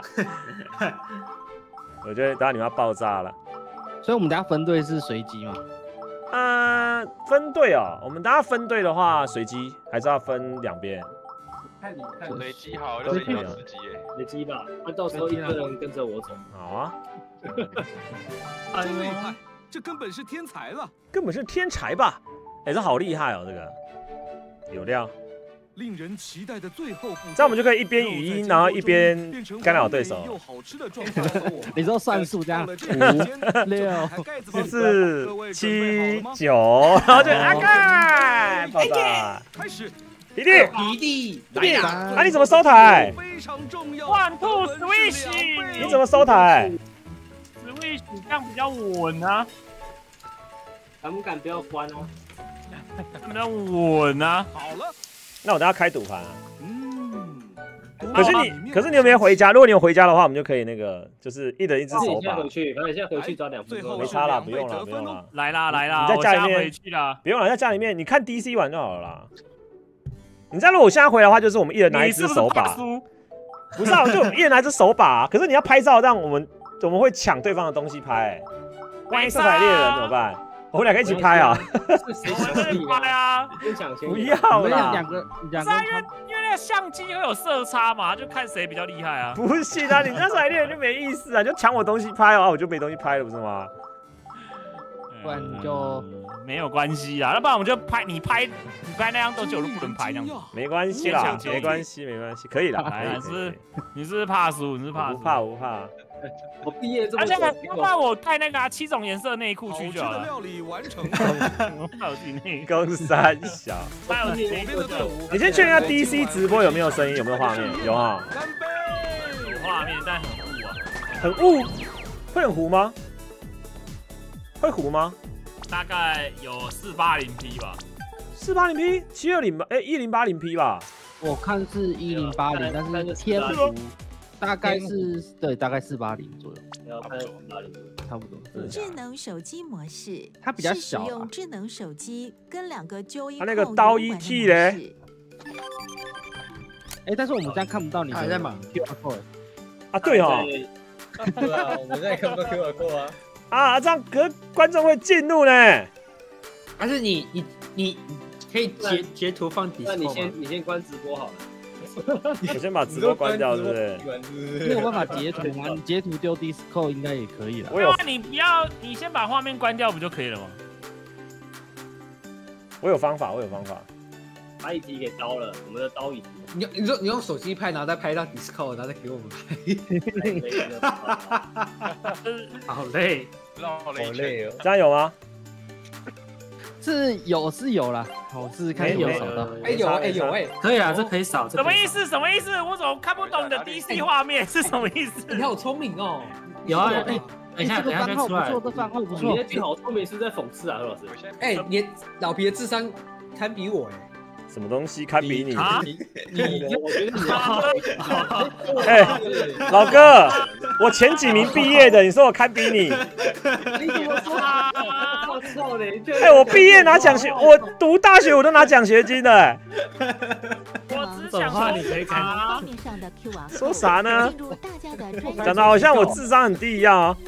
我觉得等下你们要爆炸了。 所以我们等下分队是随机吗？ 啊，分队哦，我们等下分队的话，随机还是要分两边。 看你看随机好，那是有司机耶。 随机吧，那到时候一个人跟着我走。 好啊。 真厉害，这根本是天才了。 根本是天才吧？哎，这好厉害哦，这个有料。 令人期待的最后步， 这样我们就可以一边语音，然后一边干扰对手。 你知道算数这样，五、六、 四、七、九，然后就阿盖爆炸。 开始， 弟弟， 弟弟， 弟弟，啊你怎么收台？ One two switch， 你怎么收台 ？Switch 这样比较稳啊。 敢不敢不要关啊？ 比较稳啊。 好了。 那我等下开赌盘啊。嗯。可是你，可是你有没有回家？如果你有回家的话，我们就可以那个，就是一人一只手把。 回去，反正现在回去找两分钟。 没差啦，不用了，不用了。 来啦来啦， 你在家里面回去啦。 不用了，在家里面你看 D C 玩就好了啦。你知道，如果我现在回来的话，就是我们一人拿一只手把。不是啊，就一人拿一只手把。可是你要拍照，让我们我们会抢对方的东西拍。万一色彩猎人怎么办？我们两个一起拍啊！ 谁想拍啊？ 不要啦！ 两个两个， 因为因为那个相机会有色差嘛，就看谁比较厉害啊。 不行啊，你那色彩猎人就没意思啊，就抢我东西拍啊，我就没东西拍了，不是吗？ 不然你就没有关系啊，要不然我们就拍你拍你拍那样东西我都不能拍这样子。 没关系啦，没关系没关系，可以啦。 你是你是怕输，你是怕输？ 不怕不怕。 我毕业这么久，要不然我带那个七种颜色内裤去就好了。 料理完成。 公三小。你先确认一下 D C 直播有没有声音，有没有画面？有啊。 有画面，但很雾啊。 很雾？会很糊吗？会糊吗？ 大概有四八零 P 吧。 四八零 P？ 七二零吧？哎，一零八零 P 吧？ 我看是一零八零，但是天幅。大概是对，大概四八零左右， 要拍四八零， 差差不多。 智能手机模式， 它比较小、啊。 使用智能手机跟两个 Joy 它那个刀 E T 嘞？ 哎，但是我们这样看不到你还在忙 Q R code 啊，对哦。 对啊，我们现在看不到 Q R code 啊。 啊，这样可观众会进入呢。 但是你你你可以截截图放底。 那你先你先关直播好了。 我先把直播关掉，对不对？ 你有办法截图吗？你截图丢 Discord 应该也可以了。 我有，你不要，你先把画面关掉不就可以了吗？ 我有方法，我有方法。 把椅子给刀了，我们的刀椅子。 你你说你用手机拍，然后再拍到 Discord，然后再给我们拍。好累， 好累哦。 这样有吗？ 是有是有啦，我试试看有扫到。 哎有哎有哎，可以啊，这可以扫。 什么意思？什么意思？我怎么看不懂你的 D C 画面是什么意思？ 你好聪明哦。有啊，哎，等一下，等一下再出来。 这番号不错， 你好聪明，是在讽刺啊，何老师。 哎，你老皮的智商堪比我哎。 什么东西堪比你？ 你你，我觉得你。 哎，老哥，我前几名毕业的，你说我堪比你？ 你怎么说？我操嘞！ 哎，我毕业拿奖学，我读大学我都拿奖学金的。 我只想说， 你可以看说啥呢？讲的好像我智商很低一样哦。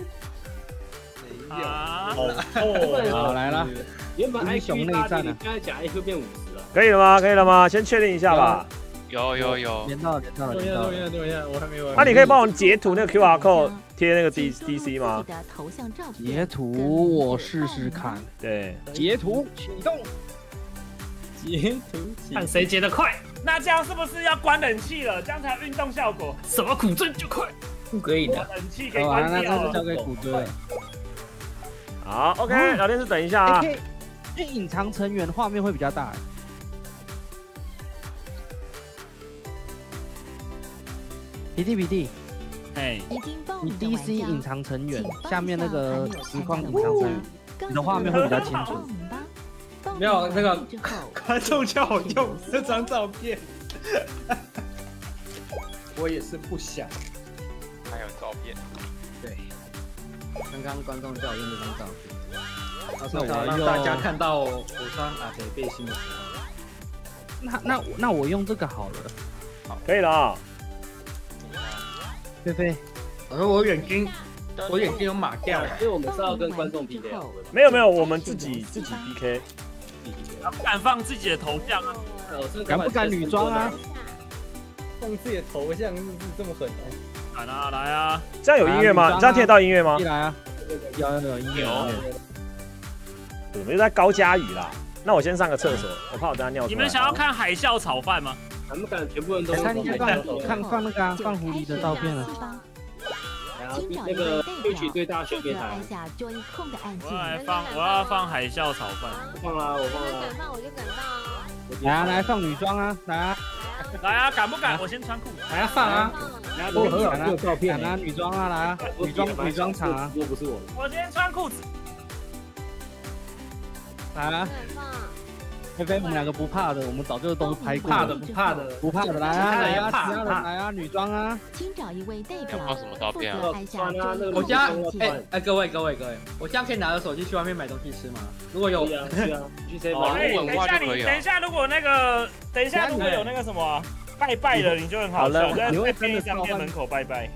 啊！ 好来了， 原本 I Q 内战呢，刚才讲 I Q 变五十。 可以了吗？可以了吗？先确定一下吧。 有有有， 连到连到了，连到了。 等一下，等一下，我还没完。 那你可以帮我截图那个 Q R code 贴那个 D D C 吗？ 截图我试试看。 对， 截图启动。 截图， 看谁截得快。那这样是不是要关冷气了？这样才运动效果。 什么苦症就快？不可以的。 冷气给关掉了。 那就交给谷歌了。 好 ，OK， 聊天室等一下啊。 因为隐藏成员画面会比较大。皮弟皮弟， 哎， 你 D C 隐藏成员下面那个实况隐藏成员，你的画面会比较清楚。 没有那个观众叫我用这张照片，我也是不想。 还有照片。 对，刚刚观众叫我用这张照片，到时候让大家看到我穿阿北背心的时候。 那那那我用这个好了。 好，可以了啊。 菲菲， 我说我眼睛，我眼睛有码掉， 因为我们是要跟观众 P K。 没有没有，我们自己自己 P K。 敢不敢放自己的头像啊？ 敢不敢女装啊？ 放自己的头像是这么狠哦！ 敢啊，来啊！ 这样有音乐吗？这样听得到音乐吗？ 来啊！有有有音乐。 我们又在高嘉宇啦。那我先上个厕所，我怕我等下尿出来。 你们想要看海啸炒饭吗？ 敢不敢全部人都看看放那个放狐狸的照片了。 然后那个对曲最大选给他。 我来放，我要放海啸炒饭。 放啦，我放啦。 敢放我就敢放啊！ 来啊，来放女装啊，来啊！ 来啊，敢不敢？我先穿裤子。 来啊，放啊！来啊，我很好照片。 来啊，女装啊，来啊，女装女装场啊！ 又不是我。 我先穿裤子。 来啊！菲菲，我们两个不怕的，我们早就都拍过。 怕的不怕的， 不怕的，来啊来啊，其他人来啊，女装啊！ 请找一位代表。 放什么照片啊？ 我家哎哎，各位各位各位，我这样可以拿着手机去外面买东西吃吗？如果有， 去啊，去 C 网络文化就可以等一下，如果那个，等一下如果有那个什么拜拜的，你就很好笑，在在便利商店门口拜拜。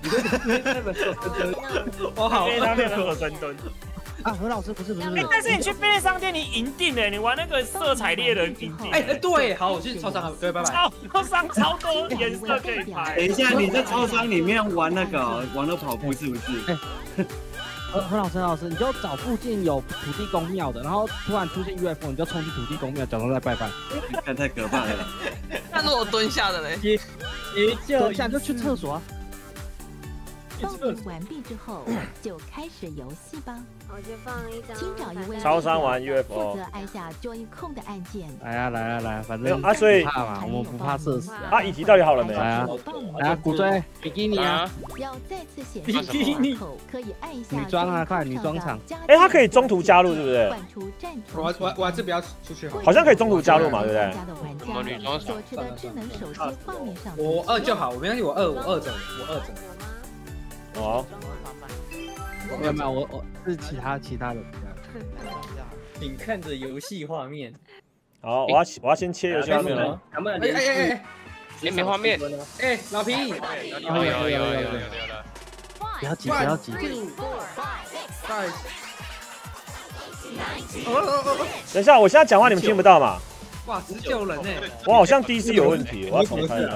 我好， 便利商店门口深蹲。 啊，何老师不是不是， 哎，但是你去便利商店，你赢定了，你玩那个色彩猎人赢定。 哎哎，对，好，我去超商了，各位拜拜。 超商超多颜色可以拍。 等一下，你在超商里面玩那个玩乐跑步是不是？ 何何老师，何老师，你就找附近有土地公庙的，然后突然出现 U F O， 你就冲去土地公庙，假装在拜拜。 那太可怕了。 那如果蹲下的嘞？ 你你蹲下就去厕所啊。 报名完毕之后，就开始游戏吧。 我就放一张。 请找一位超商玩 U F O， 负责按下 Joy 控的按键。 来啊来啊来，反正啊，所以怕嘛，我们不怕社死啊。 啊，议题到底好了没？ 来啊来啊，古锥比基尼啊！ 要再次显示比基尼后，可以按一下女装啊，快女装场。 哎，它可以中途加入，对不对？ 我我我还是不要出去好。 好像可以中途加入嘛，对不对？ 我女装场。 我二就好，我没关系，我二我二整，我二整。 哦。 没有没有，我我是其他其他的。 请看着游戏画面。 好，我要我要先切游戏画面了。 哎哎哎哎， 连没画面。 哎，老皮， 有有有有有有有了。 不要急，不要急。 等一下，我现在讲话你们听不到嘛？ 哇，直救人哎！ 我好像 D C 有问题，我要重开一下。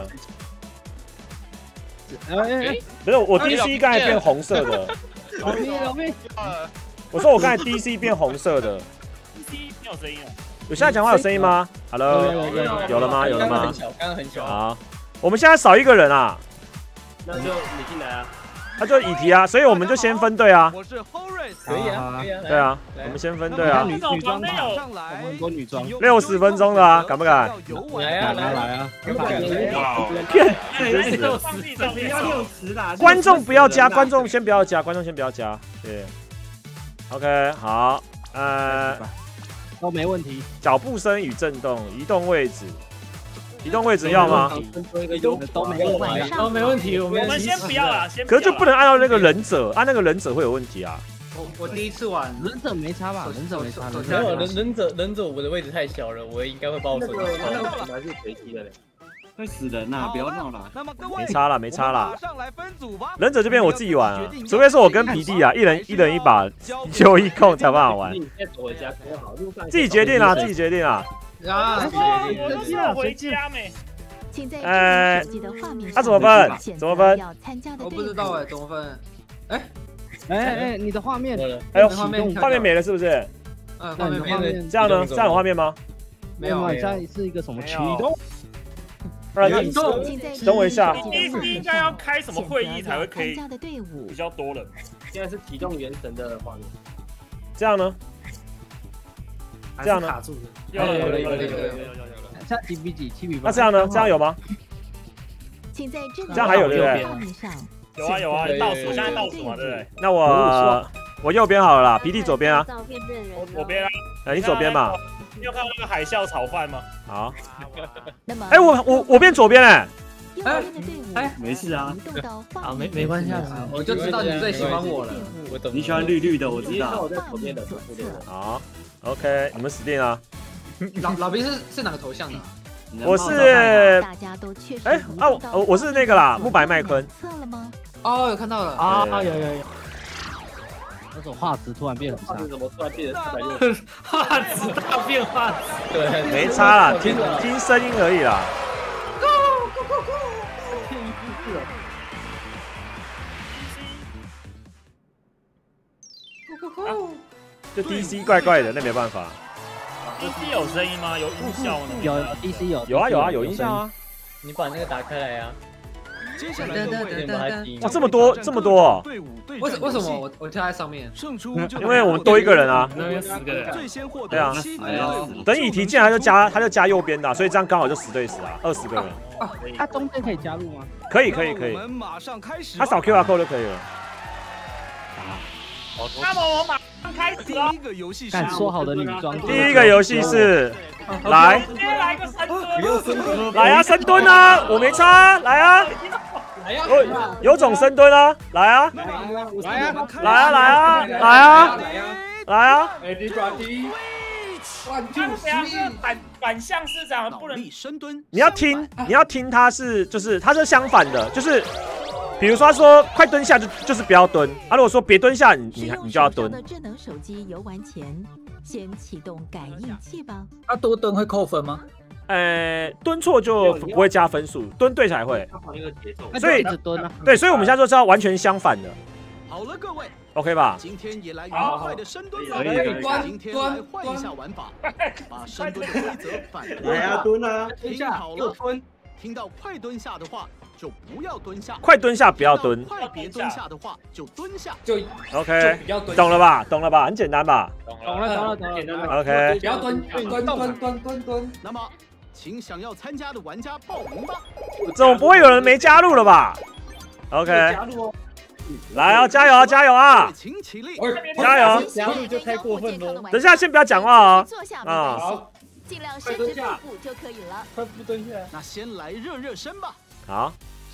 哎，不是，我 D C 刚才变红色的。 老皮老皮， 我说我刚才 D C 变红色的。 D C 没有声音了。 有现在讲话有声音吗 ？Hello， 有了吗？有了吗？ 刚刚很小。 好，我们现在少一个人啊。 那就你进来啊。 他就乙题啊，所以我们就先分队啊。 我是 Horace， 可以啊，可以啊。 对啊，我们先分队啊。 女女装上来，很多女装。 六十分钟的啊，敢不敢？ 来啊来来啊！ 骗！ 六十，不要六十啦。 观众不要加，观众先不要加，观众先不要加。对。OK， 好，呃， 都没问题。 脚步声与震动，移动位置。移动位置要吗？ 都没问题， 都没问题。我们我们先不要啊，先。 可是就不能按照那个忍者，按那个忍者会有问题啊。 我我第一次玩忍者没差吧？忍者没差。 没有忍忍者忍者我的位置太小了，我应该会爆损。 那个本来是随机的嘞。 会死人呐！不要闹了。 没差了，没差了。忍者这边我自己玩啊，除非是我跟皮弟啊，一人一人一把就一控才有办法玩。自己决定啊，自己决定啊。 啊！ 我回家没？ 呃，那怎么分？怎么分？ 我不知道哎，怎么分？哎哎哎，你的画面， 哎呦，画面没了是不是？ 嗯，画面没了。 这样呢？这样有画面吗？ 没有，这样是一个什么驱动？ 不然你等我一下。 第一应该要开什么会议才会可以比较多人？ 现在是启动原神的画面。 这样呢？这样呢？ 卡住了。 有了有了有了有了有了。 像几比几？七比八。 那这样呢？这样有吗？这样还有对不对？ 有啊有啊，倒数现在倒数嘛，对不对？ 那我我右边好了啦，皮弟左边啊。 我左边啊。 哎，你左边嘛。 你有看到那个海啸炒饭吗？ 好。哎，我我我变左边哎。 哎哎，没事啊。 好，没没关系啊，我就知道你最喜欢我了。我懂。 你喜欢绿绿的，我知道。 我在左边的， 好 ，OK， 你们死定了。 老老皮是是哪个头像的？ 我是，哎啊我我是那个啦，木白麦昆。 哦，有看到了啊，有有有。那种画质突然变很差， 怎么突然变成四百六？画质大变化， 对，没差啦，听听声音而已啦。就 D C 怪怪的，那没办法。 D C 有声音吗？有音效吗？ 有 D C 有。 有啊有啊有音效啊。 你把那个打开来呀。 哇，这么多这么多！ 为什为什么我我跳在上面？ 因为我们多一个人啊。 那边十个人。 对啊。等乙题进来就加他就加右边的，所以这样刚好就十对十啊，二十个人。 他中间可以加入吗？ 可以可以可以。他扫 Q R code 就可以了。 那么我马上开始了。 第一个游戏是说好的女装。 第一个游戏是来， 来个深蹲， 来啊深蹲啊，我没差，来啊，有有种深蹲啊，来啊，来啊，来啊，来啊，来啊，来啊。 他们俩是反反向市场，不能深蹲。 你要听，你要听，它是就是它是相反的，就是。比如说，他说快蹲下就就是不要蹲啊。如果说别蹲下，你你你就要蹲。 智能手机游玩前，先启动感应器吧。 那多蹲会扣分吗？ 呃，蹲错就不会加分数，蹲对才会。 所以一直蹲啊。 对，所以我们现在就是要完全相反的。 好了，各位 ，OK 吧？ 今天也来愉快的深蹲吧。今天来换一下玩法，把深蹲的规则反过来。 来啊，蹲啊！ 听好了，蹲。听到快蹲下的话，就不要蹲下； 快蹲下不要蹲； 快别蹲下的话，就蹲下。 就 OK， 懂了吧？懂了吧？很简单吧？ 懂了，懂了，懂了，简单。 OK， 不要蹲，蹲蹲蹲蹲蹲蹲。 那么，请想要参加的玩家报名吧。 总不会有人没加入了吧 ？OK， 来啊，加油啊，加油啊！加油！ 加入就太过分了。 等一下，先不要讲话哦。啊。 好。尽量伸直腹部就可以了。 快不蹲下。 那先来热热身吧。 好。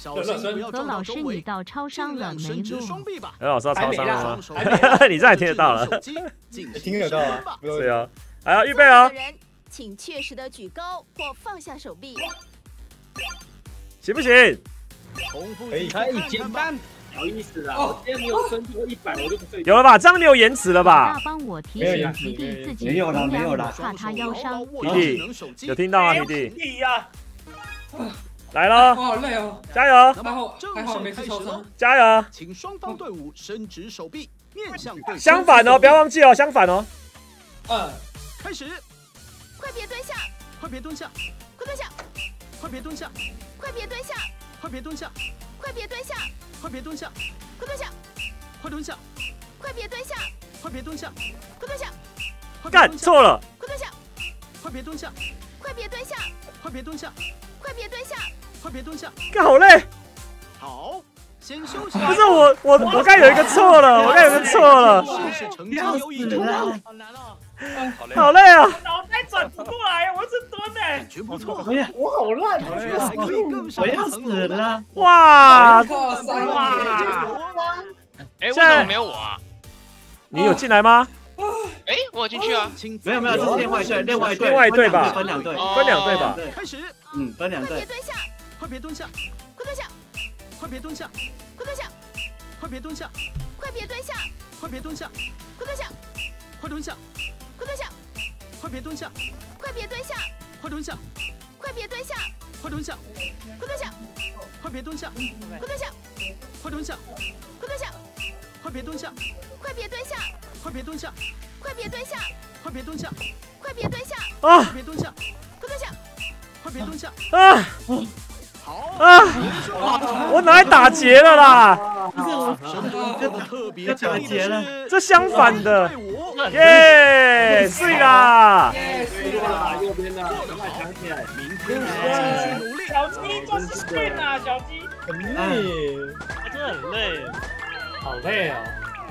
小心不要何撞到老师， 周围。 你到超商了没伸直路？ 双臂吧。 何老师要超商了吗？ 还没你这样听得到了？ 听得到啊。 对啊。还要预备哦。 请确实的举高或放下手臂。 行不行？ 可以， 可以，简单。好意思啦，我今天没有升过一百，我就不睡。 有了吧？这样没有延迟了吧？ 大帮我提醒皮弟自己衡量，怕他腰伤。 皮弟，有听到吗？皮弟。 皮弟呀。 来喽！ 我好累哦， 加油！ 还好还好没吃超伤。 加油！ 请双方队伍伸直手臂，面向对方。 相反哦，不要忘记哦，相反哦。 嗯， 开始。 快别蹲下！ 快别蹲下！ 快蹲下！ 快别蹲下！ 快别蹲下！ 快别蹲下！ 快别蹲下！ 快别蹲下！ 快蹲下！ 快蹲下！ 快别蹲下！ 快别蹲下！ 快蹲下！ 干错了！ 快蹲下！ 快别蹲下！ 快别蹲下！ 快别蹲下！ 快别蹲下！ 快别蹲下！ 干好累。 好，先休息。 不是我，我我刚有一个错了，我刚有一个错了。 要死了！ 好难哦。 好累啊！ 脑袋转不过来，我是蹲的。 感觉不错。 哎呀， 我好烂， 我要死了！ 哇！ 哇！哎，为什么没有我啊？ 你有进来吗？ 哎，我有进去啊。 没有没有，这是另外队，另外队， 另外队吧？ 分两队， 分两队吧？ 开始。 嗯，分两队。 快别蹲下！ 快蹲下！ 快别蹲下！ 快蹲下！ 快别蹲下！ 快别蹲下！ 快别蹲下！ 快蹲下！ 快蹲下！ 快蹲下！ 快别蹲下！ 快别蹲下！ 快蹲下！ 快别蹲下！ 快蹲下！ 快蹲下！ 快别蹲下！ 快蹲下！ 快蹲下！ 快蹲下！ 快别蹲下！ 快别蹲下！ 快别蹲下！ 快别蹲下！ 快别蹲下！ 快别蹲下！ 啊！ 快别蹲下！ 快蹲下！ 快别蹲下！ 啊！ 好啊！我哪里打结了啦？ 特别打结了， 这相反的。耶，碎啦！ 右边的，快抢起来！ 小鸡就是训啊，小鸡很累， 真的很累， 好累哦。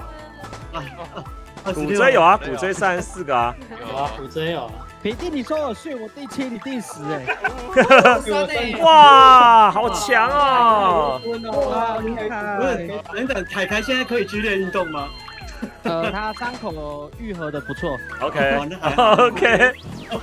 骨锥有啊，骨锥三十四个啊。 有啊，骨锥有啊。 皮弟，你说我训，我第七，你第十哎。 哇，好强哦！ 哇，厉害！ 等等，凯凯现在可以剧烈运动吗？ 呃，他伤口愈合的不错。 OK，OK。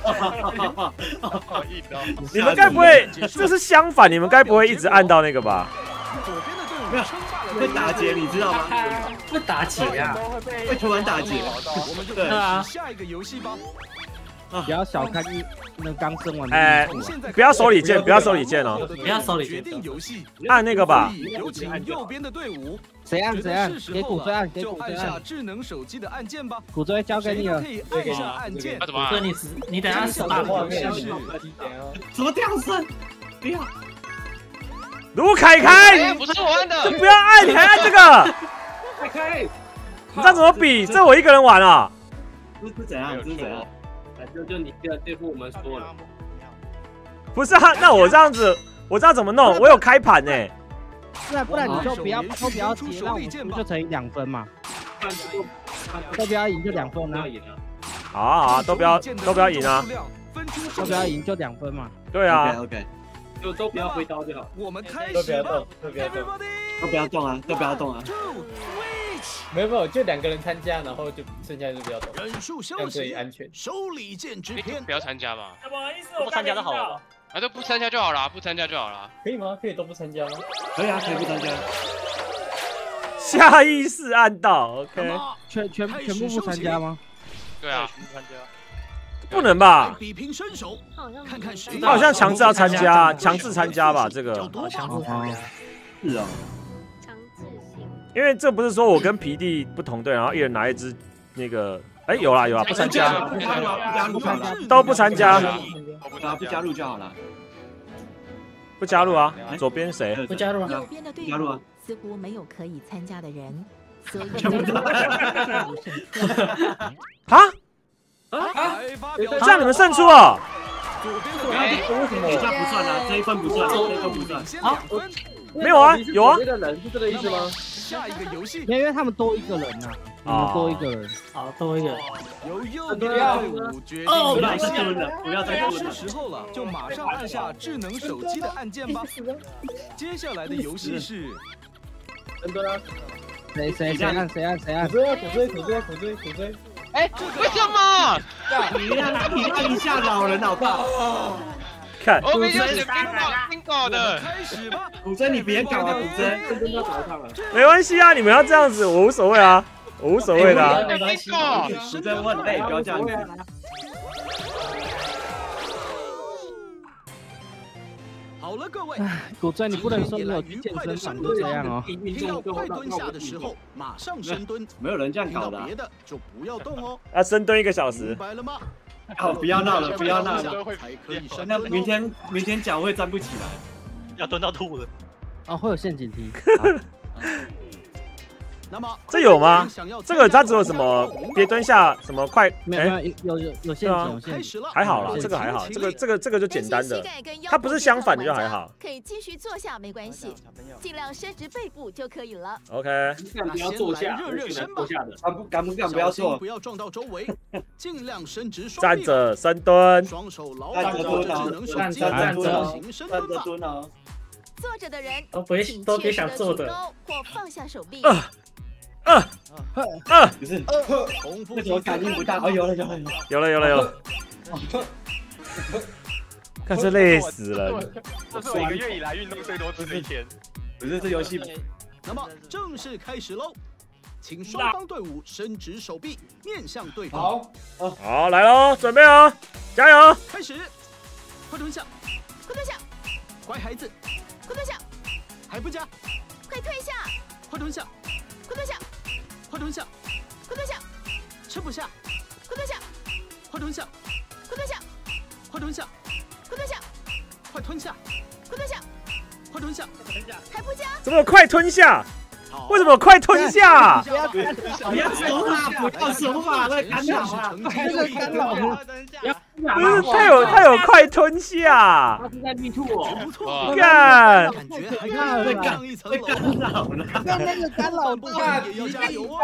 你们该不会这是相反？你们该不会一直按到那个吧？ 没有，会打结，你知道吗？ 会打结呀， 会突然打结。 对啊。下一个游戏吧。 不要小看一那刚生完的。 哎，不要手里剑，不要手里剑哦。 不要手里剑。 按那个吧。 有请右边的队伍。 谁按谁按？给骨锥按，给骨锥按。就按下智能手机的按键吧。 骨锥交给你了。 可以按下按键。 怎么？ 对，你你等下手打画面。 怎么掉身？不要。 卢凯凯， 不是我按的， 不要按，你还按这个？ 凯凯， 你这怎么比？这我一个人玩啊？ 这是怎样？这是怎样？ 就就你这样对付我们所有人。 不是啊，那我这样子，我这样怎么弄？我有开盘呢。 不然不然你就不要都不要结，那我们就乘以两分嘛。都不要赢就两分啊。 好啊好啊，都不要都不要赢啊。 都不要赢就两分嘛。 对啊。 OK。 就都不要挥刀就好。 我们开始吧， 都不要动， 都不要动啊，都不要动啊。 没有没有，就两个人参加，然后就剩下就不要动， 人数休息， 这样最安全。 手里剑之篇， 不要参加吧。 不好意思， 不参加就好了。啊，都不参加就好了，不参加就好了。 可以吗？可以都不参加吗？ 可以啊，可以不参加。 下意识按到 ，OK。 全全全部不参加吗？ 对啊， 全部参加。 不能吧？ 比拼身手，看看谁。 他好像强制要参加，强制参加吧？这个。 强制参加。 是啊。 强制性。 因为这不是说我跟皮弟不同队，然后一人拿一支那个，哎，有啦有啦，不参加， 不加入，不加入好了， 都不参加， 不加入就好了， 不加入啊？左边谁？ 不加入啊？ 右边的队伍似乎没有可以参加的人，所以啊？啊！这样你们胜出了？ 为什么这样不算啊？这一分不算，这一分不算。 啊？ 没有啊，有啊。 这个人是这个意思吗？ 下一个游戏， 因为他们多一个人呐，你们多一个人。 好，多一个。 由右边的队伍决定哦，不游要再戏。 蹲了，不要再蹲是了。 时候了，就马上按下智能手机的按键吧。接下来的游戏是， 真的啊。 谁谁谁按谁按谁按？ 苦追苦追苦追苦追苦追！ 哎，为什么？ 你让你让一下老人好不好？ 看， 我们要选 bingo bingo 的。 开始吧。 古筝你别搞了，古筝。 真的要找上了。 没关系啊，你们要这样子，我无所谓啊，我无所谓的啊。 没关系，古筝我很累，不要这样子。 好了，各位， 古筝你不能说你有去健身房就这样哦。 听到快蹲下的时候，马上深蹲。 没有人这样搞的。 别的就不要动哦。 要深蹲一个小时。 明白了吗？ 好，不要闹了，不要闹了。 才可以深那蹲。 明天明天脚会站不起来， 要蹲到吐了。 哦，会有陷阱题。 那么这有吗？这个它只有什么别蹲下什么快？ 没有有有有有陷阱，有陷阱。 还好啦，这个还好，这个这个这个就简单的，它不是相反的就还好。 可以继续坐下没关系，尽量伸直背部就可以了。 OK。 不要坐下， 热热身吧。 啊不敢不敢不要坐， 不要撞到周围，尽量伸直双臂。站着深蹲。 双手牢站着蹲啊， 站着站着站着蹲啊。 坐着的人都别都别想坐的， 或放下手臂。 啊啊！ 不是，为什么感应不到？哦，有了有了有了有了有了！看这累死了！ 这是我一个月以来运动最多次的一天。 不是这游戏。 那么正式开始喽，请双方队伍伸直手臂，面向对方。 好， 好来喽，准备哦，加油！ 开始，快蹲下， 快蹲下， 乖孩子， 快蹲下， 还不加， 快退下， 快蹲下， 快蹲下。 快蹲下， 快蹲下， 吃不下， 快蹲下， 快蹲下， 快蹲下， 快蹲下， 快蹲下， 快吞下， 快蹲下， 快蹲下， 还不加？ 怎么快吞下？为什么快吞下？ 不要不要手法，不要手法，那干扰啊！ 干扰！ 不是，他有他有快吞下。 他是在密兔哦。 干！ 感觉还要再干一层楼呢。 刚刚的干扰大， 也要加油哦！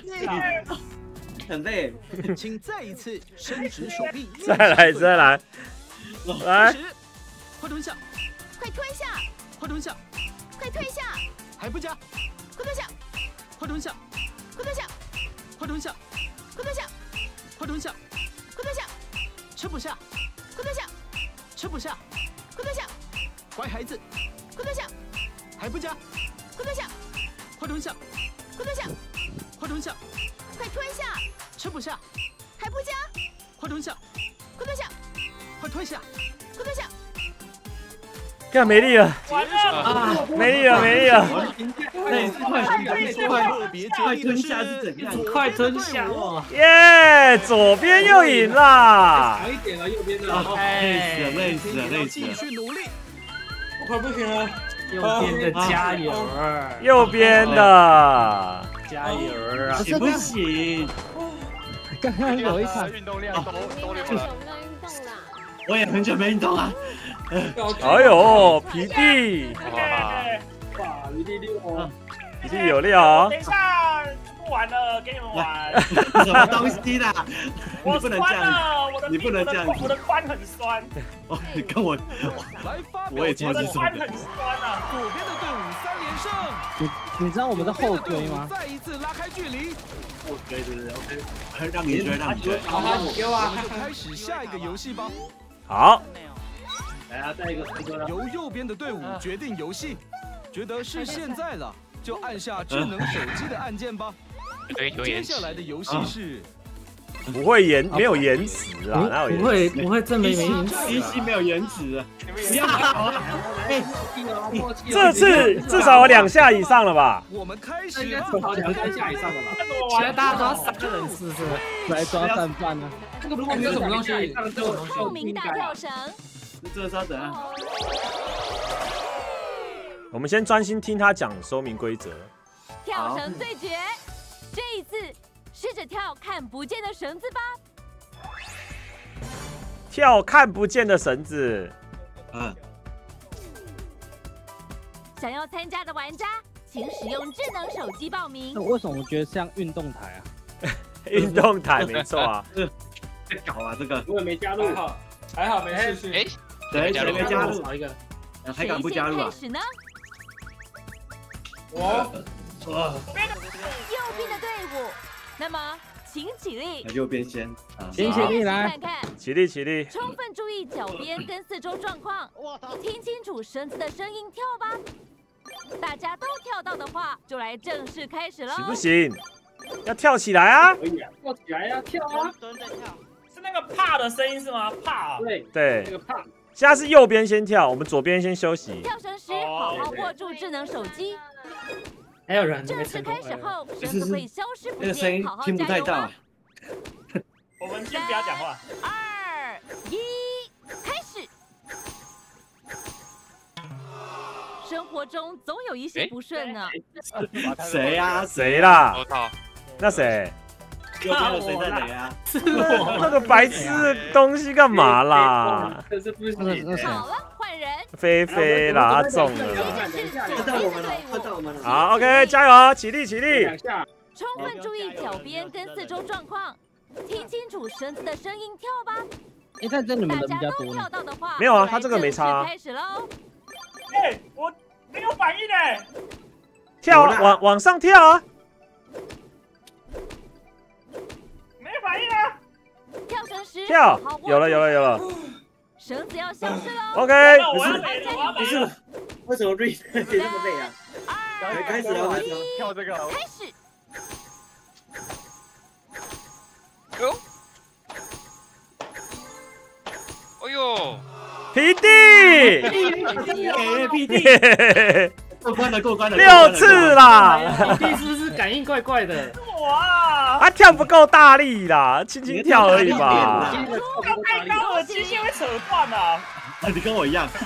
很累， 请再一次伸直手臂。 再来再来，来， 快蹲下， 快吞下， 快蹲下， 快退下， 还不加， 快蹲下， 快蹲下， 快蹲下， 快蹲下， 快蹲下， 快蹲下， 快蹲下， 吃不下， 快蹲下， 吃不下， 快蹲下， 乖孩子， 快蹲下， 还不加， 快蹲下， 快蹲下， 快蹲下， 快蹲下， 快吞下， 吃不下， 还不加， 快蹲下， 快蹲下， 快退下， 快蹲下。 干没力了，啊，没力了，没力了。 那快快吞下是怎样？ 快吞下！ 耶，左边又赢啦！ 强一点了，右边的。 累死了，累死了，累死了。 继续努力， 我快不行了。 右边的加油啊！ 右边的加油啊！ 行不行？ 刚刚有一场运动量都都溜了。 我也很久没运动了。 哎呦，皮弟！ 哇，皮弟六， 皮弟有料。 等一下，不玩了，给你们玩。 什么东西啦？你不能这样，你不能这样。 我的髋很酸。 哦，你跟我，我也超级酸的。 左边的队伍三连胜。 你你知道我们的后追吗？ 再一次拉开距离。 后追对对 ，OK， 让你追，让你追。 好，你给我啊！ 就开始下一个游戏吧。 好。 来啊，再一个三个了。 由右边的队伍决定游戏，觉得是现在了，就按下智能手机的按键吧。接下来的游戏是。 不会延，没有延迟啊，哪有延迟？ 不会，不会，这没没延迟。 一期没有延迟啊！不要啊！哎， 这次至少有两下以上了吧？ 我们开始了，至少两三下以上了吧？ 现在大家都要三个人试试， 来抓战犯呢？ 这个如果没有什么东西， 透明大跳绳。 这稍等啊！ 我们先专心听他讲说明规则。 跳绳对决，这一次试着跳看不见的绳子吧。 跳看不见的绳子。 嗯。 想要参加的玩家，请使用智能手机报名。 那为什么我觉得像运动台啊？ 运动台没错啊。 在搞啊这个。 我也没加入，还好还好没事情。 哎， 谁谁没加入？ 少一个， 还敢不加入啊？ 开始呢？ 我。 右边的队伍，那么请起立。 右边先， 请起立来， 看看， 起立起立。 充分注意脚边跟四周状况，听清楚绳子的声音，跳吧。大家都跳到的话，就来正式开始喽。 行不行？要跳起来啊！ 可以啊，跳起来呀，跳啊！ 蹲着跳，是那个啪的声音是吗？啪。 对对， 那个啪。 现在是右边先跳，我们左边先休息。 跳绳时好好握住智能手机。 还有人正式开始后，绳子会消失不见，那个声音听不太到。 我们先不要讲话。 二一，开始。生活中总有一些不顺呢。 谁呀？ 谁啦？ 我操！ 那谁？ 右边的谁在哪呀？ 是我。那个白痴的东西干嘛啦？ 这是不是？ 好了，换人。 菲菲啦，他中了。 换到我们了，换到我们了。 好 ，OK， 加油，起立起立。 充分注意脚边跟四周状况，听清楚绳子的声音，跳吧。 哎，但这你们人比较多呢。 没有啊，他这个没差。 开始喽。 哎，我没有反应哎。 跳啊，往往上跳啊。 没有反应啊。 跳绳时跳，有了有了有了。 绳子要消失喽。 OK， 不是不是，为什么瑞这么累啊？开始了，开始了， 跳这个。 开始。 哟。哎呦。 皮弟。 皮弟。过关了，过关了。 六次啦。 皮弟是不是感应怪怪的？ 哇！ 他跳不够大力啦，轻轻跳而已吧。 跳太高了，机械会扯断啊！ 你跟我一样。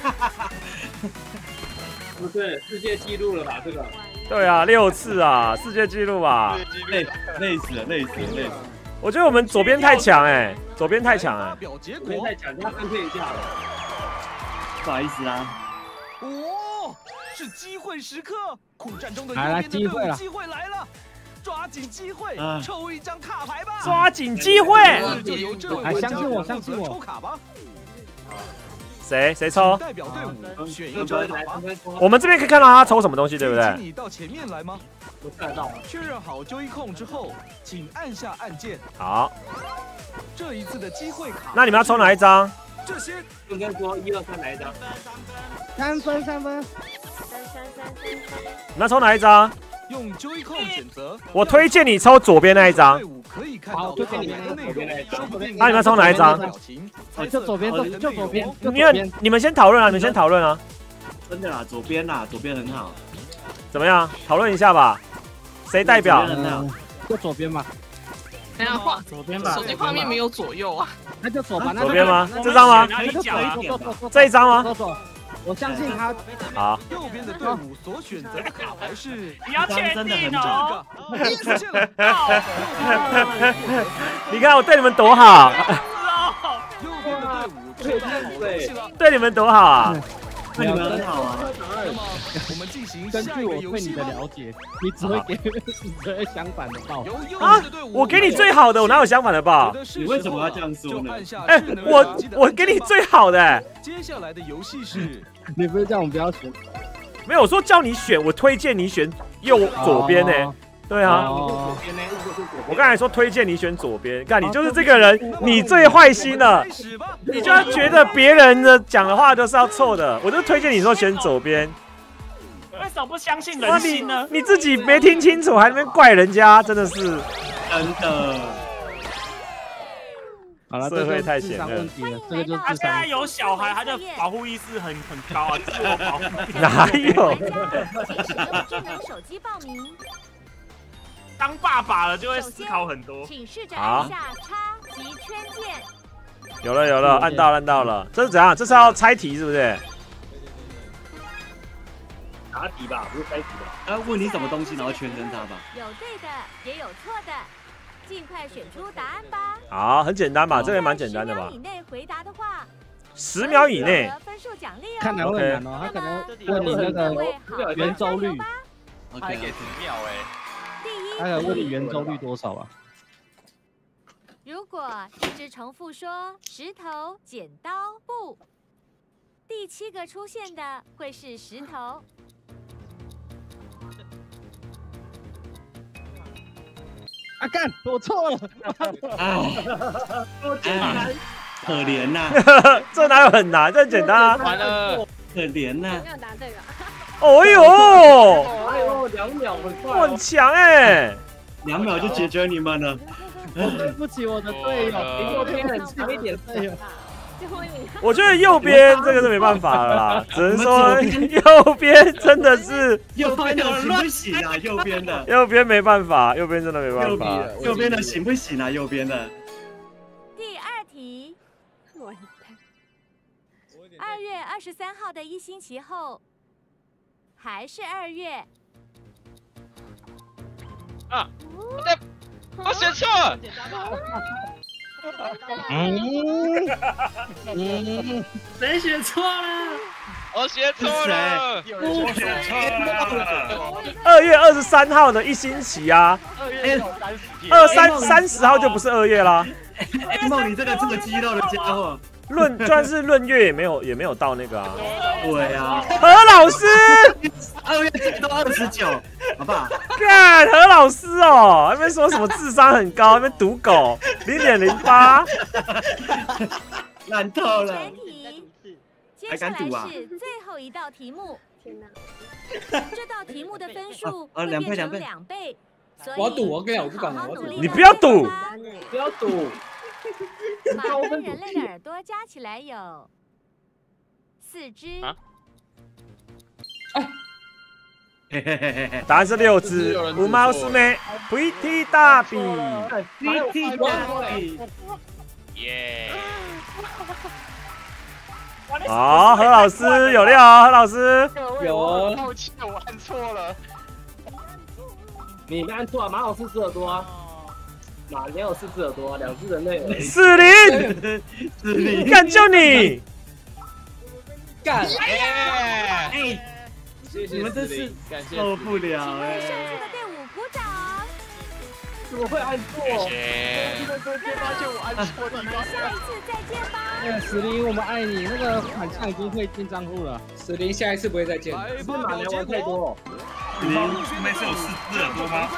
不是世界纪录了吧？这个。 对啊，六次啊，世界纪录啊。 累累死了，累死了，累死了。 我觉得我们左边太强哎，左边太强哎。 左边太强，要分配一下。 不好意思啊。 哦，是机会时刻，苦战中的来来，机会了， 机会来了。抓紧机会，抽一张卡牌吧！ 抓紧机会！ 还相信我，相信我。 抽卡吧。 谁谁抽？ 代表队伍选一张卡吧。 我们这边可以看到他抽什么东西，对不对？ 请你到前面来吗？ 我看得到。 确认好Joy控之后，请按下按键。 好。 这一次的机会卡。 那你们要抽哪一张？ 这些应该说一二三哪一张？ 三分，三分。 三三三三三。 你们要抽哪一张？ 用 Joy 控选择。 我推荐你抽左边那一张。 好，推荐你们左边那一张。 那你们抽哪一张？ 就左边，就就左边。 因为你们先讨论啊，你们先讨论啊。 真的啦，左边啦，左边很好。 怎么样？讨论一下吧。谁代表？ 就左边吧。 等下画左边吧。 手机画面没有左右啊。 那就左吧。 左边吗？这张吗？这一张吗？ 我相信他。 好。 右边的队伍所选择的卡牌是。 你要确定哦。 你看我对你们多好。 右边的队伍抽到好东西了。 对你们多好啊。 对你们很好啊。 那么我们进行根据我对你的了解，你只会给你只会相反的报。 啊！我给你最好的，我哪有相反的报？ 你为什么要这样说呢？ 哎，我我给你最好的。 接下来的游戏是。 你不是叫我们不要选？ 没有，我说叫你选，我推荐你选右左边呢。对啊。我刚才说推荐你选左边，看你就是这个人，你最坏心了。你就要觉得别人的讲的话都是要错的，我就推荐你说选左边。 为什么不相信人心呢？ 你自己没听清楚，还那边怪人家，真的是。 真的。 好了， 社会太险恶。 这个就是他现在有小孩，他的保护意识很很高啊，自我保护。 哪有？ 使用智能手机报名。 当爸爸了就会思考很多。 请试着按下叉及圈键。 有了有了，按到按到了。这是怎样？这是要猜题是不是？ 答题吧，不是猜题吧？他问你什么东西，然后圈成他吧。 有对的，也有错的。尽快选出答案吧。 好，很简单吧？这个也蛮简单的吧？ 十秒以内回答的话， 十秒以内。 分数奖励哦。 看来会很难哦，他可能问你那个圆周率。 还给挺妙哎。 第一， 他可能问你圆周率多少啊？ 如果一直重复说石头剪刀布，第七个出现的会是石头。 啊干，我错了。 啊，可怜呐！ 这哪有很难？这很简单啊。 完了， 可怜呐！ 没有答对吧？ 哦呦， 哎呦，两秒很快， 很强哎！ 两秒就解决你们了。 对不起我的队友， 你右边很强一点队友。 我觉得右边这个是没办法了啦，只能说右边真的是右边的行不行啊？右边的右边没办法，右边真的没办法。 右边的行不行啊？右边的。 第二题，二月二十三号的一星期后，还是二月。 啊，我在，我选错了。 嗯嗯，谁选错了？ 我选错了， 我选错了。二月二十三号的一星期啊，二三三十号就不是二月啦。 哎，梦，你这个这么肌肉的家伙， 闰就算是闰月也没有也没有到那个啊。 对啊， 何老师， 二月最多二十九，好不好？ 看何老师哦，那边说什么智商很高，那边赌狗零点零八， 烂透了。 接下来是最后一道题目。天哪！这道题目的分数会变成两倍，所以我要赌，我跟你讲，我不敢，我赌。 你不要赌， 不要赌。 马跟人类的耳朵加起来有四只。 答案是六只。五毛四妹 ，Pretty 大比 ，Pretty 大比， 耶！ 好，何老师有料，何老师有。 抱歉，我按错了。 你按错了，马老师只耳朵啊。马没有四只耳朵，两只人类而已。 四零，四零，干就你！ 干！ 哎， 你们真是受不了哎！ 胜出的队伍鼓掌。 怎么会按错？ 谢谢。 发现我按错了。我们下一次再见吧。 哎，史林，我们爱你。那个款项已经会进账户了。 史林，下一次不会再见。 是马良玩太多。 史林，后面是有四只耳朵吗？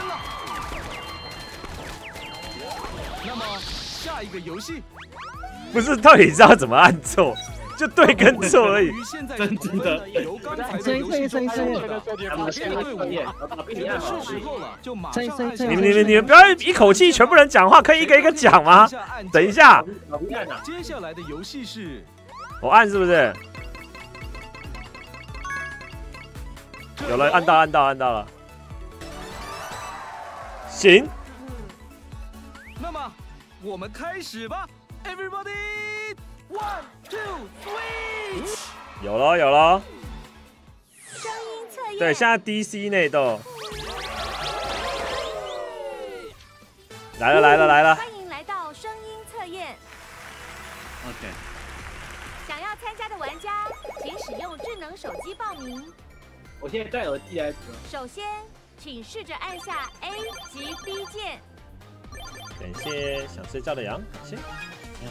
那么下一个游戏， 不是，到底知道怎么按错？就对跟错而已。 真真的。 声音声音声音声音。你们你们你们不要一口气全部人讲话，可以一个一个讲吗？等一下。 接下来的游戏是， 我按是不是？有了，按到按到按到了。行。 那么我们开始吧 ，Everybody。One, two, three！ 有了有了， 声音测验。 对，现在 D C 内斗来了来了来了。 欢迎来到声音测验。 OK。 想要参加的玩家，请使用智能手机报名。 我现在戴耳机来。 首先，请试着按下 A 及 B 键。 感谢想睡觉的羊，感谢。嗯。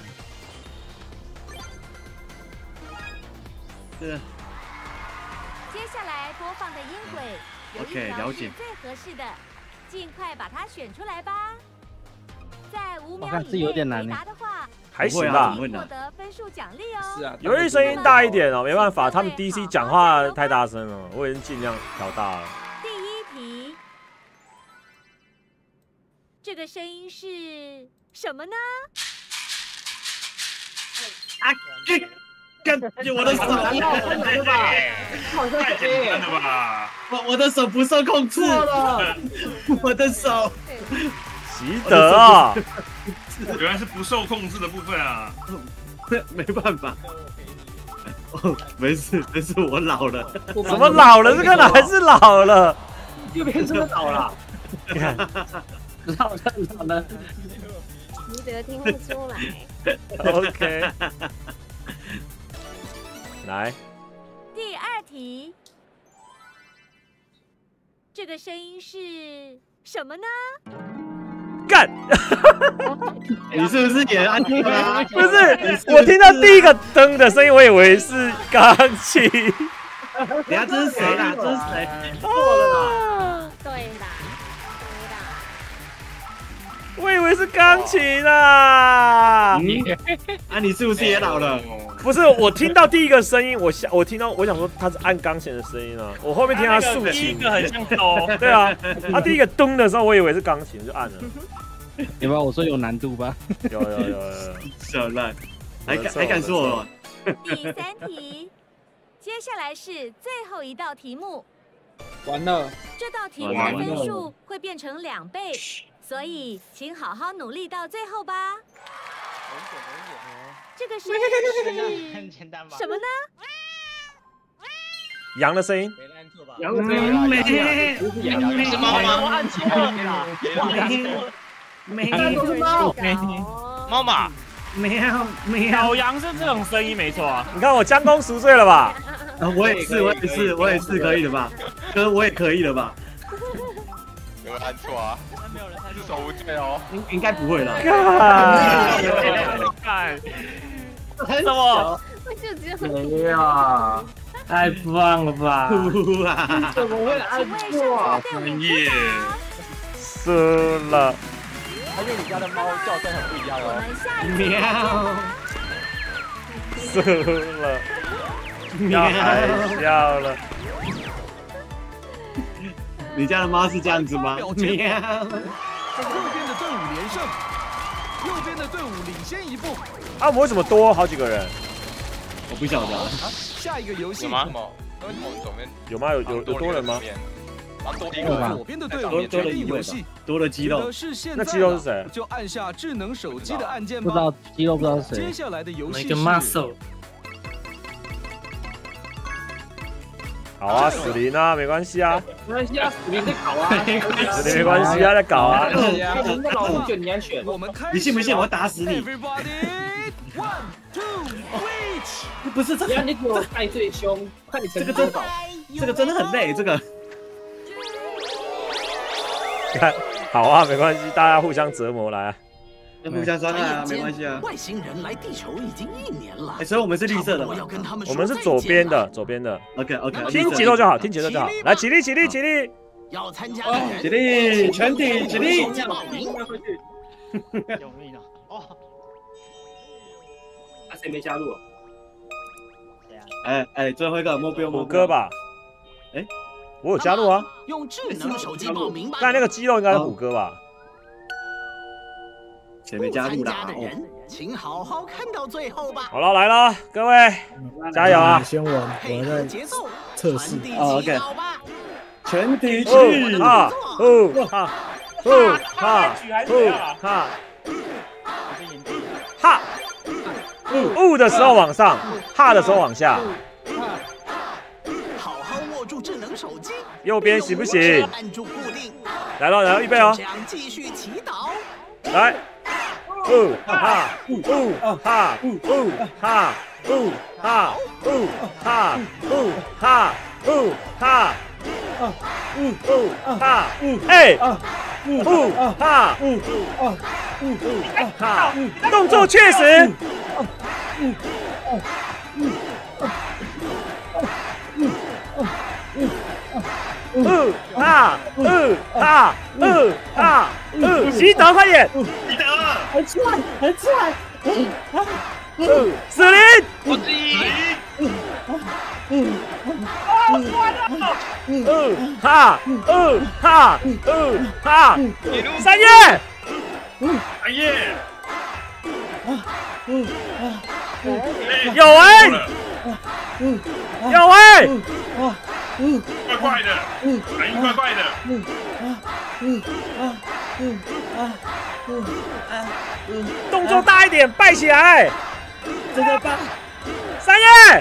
是。 接下来播放的音轨有一条是最合适的，尽快把它选出来吧。在五秒以内回答的话， 还行吧。 获得分数奖励哦。 是啊， 有一声音大一点哦，没办法，他们 D C 讲话太大声了，我已经尽量调大了。 第一题，这个声音是什么呢？ 啊！干！我的手， 太了吧？ 太简单了吧？ 我我的手不受控制了，我的手。 习得啊！ 原来是不受控制的部分啊！ 没办法。哦，没事没事，我老了。 什么老了？这个哪还是老了？ 右边真的老了。 你看， 老了老了。 习得听不出来。 OK。 来， 第二题，这个声音是什么呢？ 干！ 你是不是也按错了？ 不是，我听到第一个噔的声音，我以为是钢琴。 等下这是谁啦？这是谁？ 错了吧？对啦。 我以为是钢琴啊！ 嗯、啊，你是不是也老了？ 不是，我听到第一个声音，我想我听到，我想说他是按钢琴的声音啊。我后面听他竖琴， 第一个很像哆。 对啊，他第一个咚的时候，我以为是钢琴，就按了。 有没有？我说有难度吧？ 有有有有。 小烂，还敢还敢说我？ 第三题，接下来是最后一道题目。 完了。 这道题目的分数会变成两倍。 所以，请好好努力到最后吧。这个声音是很简单吧？什么呢？ 羊的声音。 羊的声音。没没是猫吗？我按错了。 没都是猫。 猫嘛。 喵喵。 小羊是这种声音没错啊。 你看我将功赎罪了吧？ 啊，我也是，我也是，我也是可以的吧？哥，我也可以了吧？ 有人按错啊！没有人猜是手无罪哦， 应应该不会啦。 看， 什么？ 没有，太棒了吧！ 怎么会按错？ 专业， 输了。 还有你家的猫叫声很不一样哦。 喵。 输了。要海笑了。 你家的猫是这样子吗？喵！ 右边的队伍连胜，右边的队伍领先一步。 啊，我们为什么多好几个人？ 我不晓得。啊、 下一个游戏什么？左边有吗？有有有多人吗？ 多一个左边的队伍决定游戏， 多了肌肉。 那肌肉是谁？ 就按下智能手机的按键吧。 不知道肌肉不知道是谁。 接下来的游戏是 muscle。 好啊，死灵啊，没关系啊， 没关系啊，死灵在搞啊， 死灵没关系啊，在搞啊。 那老虎选你要选， 你信不信我打死你？不是这个， 你给我爱最凶，看你这个真，这个真的很累，这个。 看，好啊，没关系，大家互相折磨来啊。 互相伤害啊，没关系啊。 外星人来地球已经一年了， 哎，所以我们是绿色的， 我们是左边的，左边的。 OK OK， 听节奏就好，听节奏就好。来，起立，起立，起立。 要参加的人， 起立，全体起立。 救命啊！哦，啊，谁没加入？谁啊？ 哎哎，最后一个目标虎哥吧？哎，我有加入啊。 用智能手机报名吧。 刚才那个肌肉应该是虎哥吧？ 谁没加入啦？ 请好好看到最后吧。 好了，来了，各位，加油啊！ 先玩，我在测试。 哦 OK， 全体起立！ 哈，哦哈，哦哈，哦哈，哈，呜的时候往上，哈的时候往下。 好好握住智能手机。 右边行不行？ 按住固定。 来了，来了，预备哦。 继续祈祷。 来。 呜哈呜哈呜哈呜哈呜哈呜哈呜哈呜哈哎呜哈呜哈，动作确实。呜哈呜哈呜哈呜，洗澡快点！ 记得了， 很出来，很出来。 嗯，死灵！ 我自己。 嗯，啊，完了！ 嗯，哈，嗯，哈，嗯，哈，三叶， 三叶， 嗯啊， 有哎，有哎， 啊，嗯， 怪怪的，嗯，反应怪怪的， 嗯啊，嗯啊，嗯啊，嗯啊，嗯， 动作大一点，拜起来， 这个吧， 三叶。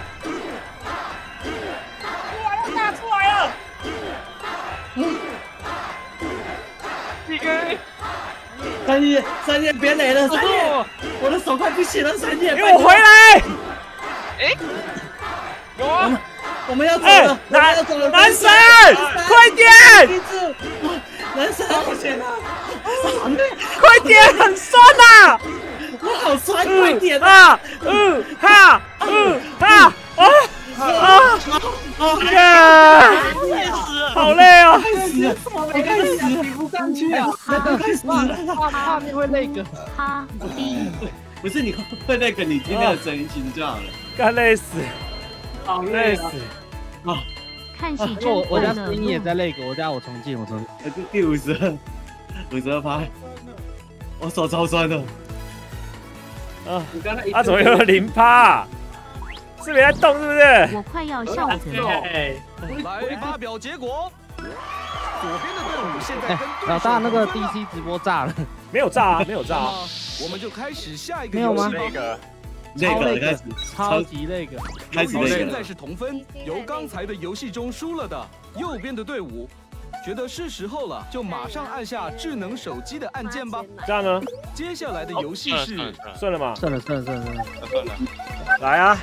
打出来了！ 嗯，你给三叶，三叶别累了，三叶，我的手快不行了，三叶， 给我回来！ 哎， 有啊， 我们要走了， 男男男神，快点！ 男神，抱歉啊， 快点，很酸呐！ 我好酸，快点啊！嗯哈，嗯哈，啊啊！啊！好累啊！ 我开始比不上去啊！开始画画面会那个， 哈滴。 不是你会那个，你听那个声音听就好了。 干累死， 好累死啊！ 看戏真我我家声音也在那个，我家我重进，我重进。第五十二，五十二趴，我手超酸的。 啊！啊，怎么有零趴？是没在动是不是？ 我快要笑死了。 来发表结果。左边的队伍现在跟老大那个 D C 直播炸了， 没有炸啊，没有炸啊。 我们就开始下一个没有吗？ 那个， 那个开始， 超级那个， 开始那个。 现在是同分，由刚才的游戏中输了的右边的队伍，觉得是时候了，就马上按下智能手机的按键吧。 这样呢？ 接下来的游戏是顺了吗？ 顺了，顺了，顺了， 顺了。 来啊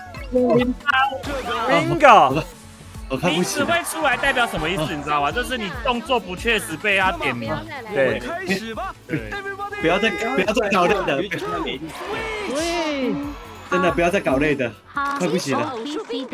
！Bingo！ 名词会出来代表什么意思？你知道吗？就是你动作不确实被他点名。 对， 开始吧。对， 不要再不要再搞累的。 对， 真的不要再搞累的，快不行了。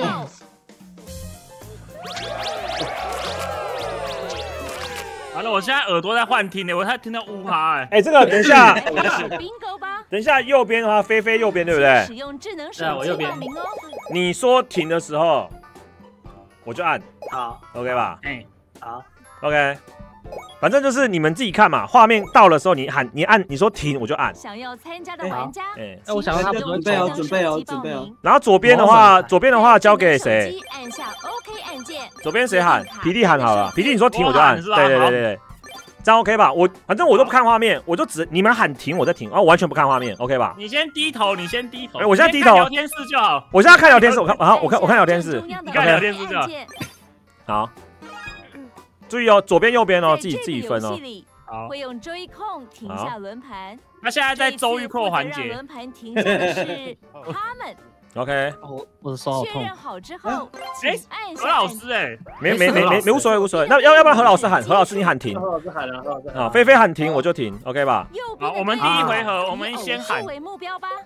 完了，我现在耳朵在幻听呢，我在听到呜哈哎。 哎，这个等一下，等一下右边的话，菲菲右边对不对？ 使用智能手机报名哦。 你说停的时候。我就按好 ，OK 吧？ 哎，好 ，OK， 反正就是你们自己看嘛。画面到的时候，你喊，你按，你说停，我就按。 想要参加的玩家， 哎，我想要他准备哦，准备哦，准备哦。 然后左边的话，左边的话交给谁？ 按下 OK 按键。 左边谁喊？皮弟喊好了，皮弟你说停我就按。对对对对对，这样 OK 吧？我反正我都不看画面，我就只你们喊停我再停，哦，完全不看画面 ，OK 吧？ 你先低头，你先低头。 哎，我现在低头。 聊天室就好。 我现在看聊天室，我看，好，我看我看聊天室。 你看聊天室就好。 好，注意哦，左边右边哦，自己自己分哦。 好，会用追控停下轮盘。 那现在在周玉蔻环节， 轮盘停下的是他们。 OK， 我我的手好痛。 确认好之后， 哎，何老师哎， 没没没没没无所谓无所谓。那要要不然何老师喊，何老师你喊停。 何老师喊了，何老师啊，菲菲喊停我就停 ，OK 吧？ 好，我们第一回合我们先喊。 为目标吧。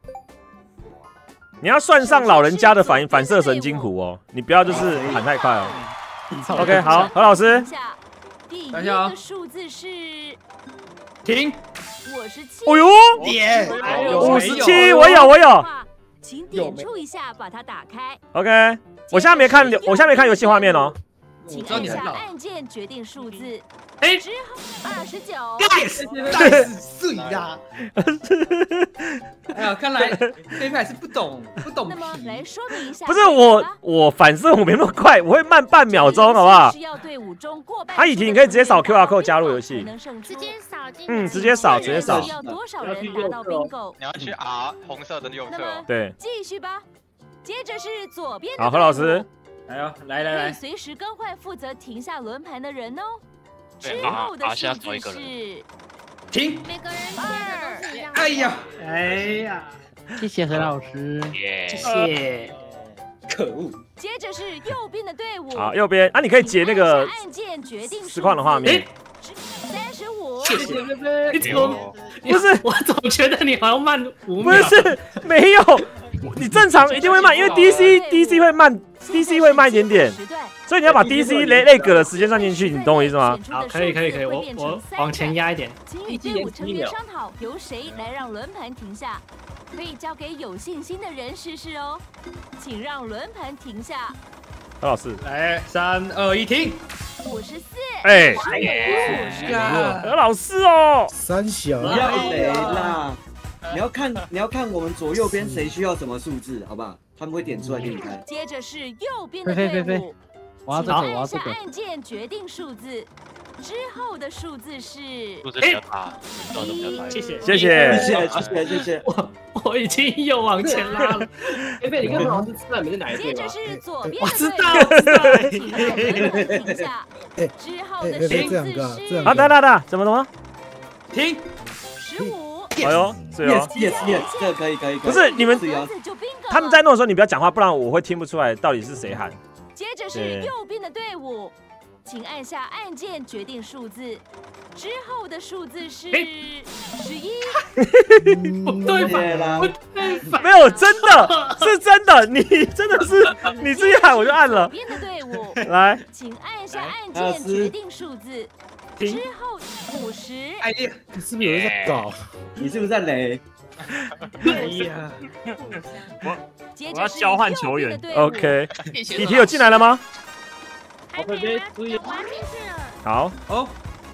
你要算上老人家的反反射神经图哦，你不要就是喊太快哦。OK， 好，何老师。 第一个数字是停。 我是七。 哦呦， 点五十七，我有我有。 请点触一下，把它打开。 OK， 我现在没看，我现在没看游戏画面哦。 请按下按键决定数字。 哎， 之后二十九。 盖死，盖死碎呀！ 哎呀，看来菲菲还是不懂，不懂。 那么来说明一下。 不是我，我反射我没那么快，我会慢半秒钟，好不好？阿以婷，你可以直接扫 Q R code 加入游戏。 直接扫进。 嗯，直接扫，直接扫。 要多少人达到 bingo？ 你要去 R 红色的右侧。 对。 继续吧，接着是左边。 好，何老师。 来哦，来来来。 可以随时更换负责停下轮盘的人哦。之后的数字是停。 每个人二。 哎呀， 哎呀， 谢谢何老师， 谢谢。 可恶。 接着是右边的队伍。 好，右边啊，你可以截那个按键决定实况的画面。 三十五。 谢谢菲菲。 你怎么不是？ 我总觉得你好像慢五秒。 不是，没有，你正常一定会慢，因为 D C D C 会慢 ，D C 会慢一点点。所以你要把 D C 雷雷格的时间算进去，你懂我意思吗？ 好，可以可以可以，我我往前压一点。 请与队伍成员商讨，由谁来让轮盘停下，可以交给有信心的人试试哦。请让轮盘停下。 何老师， 来，三二一，停。 五十四。 哎， 何老师哦， 三小。 不要雷啦，你要看你要看我们左右边谁需要什么数字，好不好？他们会点出来给你看。 接着是右边的队伍。 我要这个，我要这个。 按键决定数字，之后的数字是。 数字比较大， 谢谢谢谢谢谢谢谢谢谢。 我我已经又往前拉了。菲菲，你跟何老师知道你是哪一队吗？ 接着是左边的队伍。 我知道，我知道。 请让轮盘停下。之后的数字是。 好，等等等，怎么怎么？ 停。 十五。 哎呦，是哦。 Yes yes yes， 这可以可以。 不是你们。 他们在弄的时候，你不要讲话，不然我会听不出来到底是谁喊。 接着是右边的队伍，请按下按键决定数字，之后的数字是十一。 对吧？ 没有，真的是真的，你真的是你自己喊我就按了。 左边的队伍， 来， 请按下按键决定数字，之后五十。 哎呀，是不是有人在搞？ 你是不是在雷？ 哎呀， 我我要交换球员。 OK， 李提有进来了吗？ 好，贝贝，注意。 好。 哦。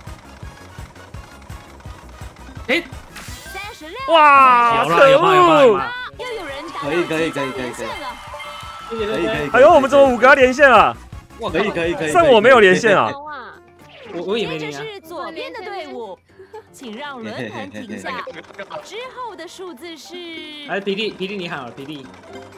哎。 三十六。 哇，可恶！ 又有人打到可以可以可以可以可以。可以可以。 哎呦，我们怎么五个要连线了？ 哇，可以可以可以。 剩我没有连线啊。 我我也没连啊。这是左边的队伍。请让轮盘停下，之后的数字是。 哎，皮弟，皮弟你好，皮弟。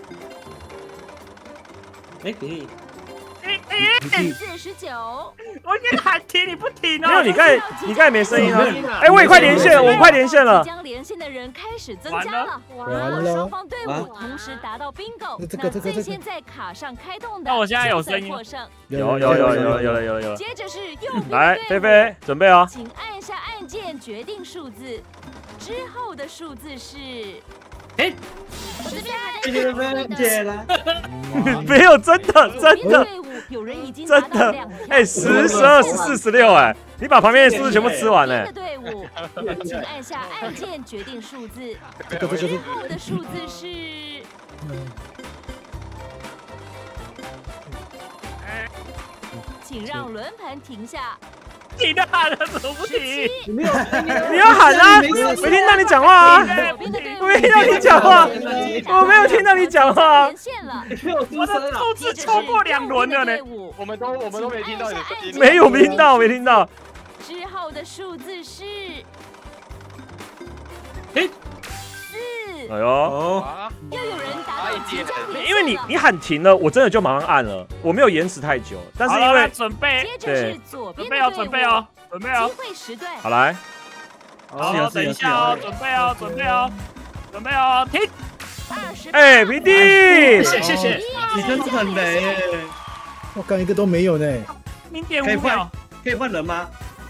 哎，皮弟。 哎哎，四十九。 我给你喊停，你不停哦。 没有，你刚才你刚才没声音啊。哎，我也快连线，我快连线了。 即将连线的人开始增加了。如果双方队伍同时达到 bingo， 那最先在卡上开动的， 那我现在有声音。 有有有有有有了有了有了。 接着是右边来，菲菲准备哦。 请按下按键决定数字，之后的数字是。 哎， 十三。 没有，真的真的。 有人已经真的，哎，十、十二、十四、十六，哎，你把旁边的数字全部吃完了。 队伍，请按下按键决定数字，之后的数字是。请让轮盘停下。 你的喊了怎么不停？ 你要喊啊！没听到你讲话啊！我没听到你讲话，我没有听到你讲话。 我的数字超过两轮了呢。 我们都我们都没听到你的声音。 没有听到，没听到。 之后的数字是。 哎。 四。 哎呦。 又有人打到即将连线。 因为你你喊停了，我真的就马上按了，我没有延迟太久。但是因为准备， 对， 准备哦，准备哦，准备哦。 机会时段。 好来。 好，等一下哦，准备哦，准备哦，准备哦，停。 哎，皮弟， 谢谢谢谢， 你真的很雷耶！ 我刚一个都没有呢。 零点五秒， 可以换人吗？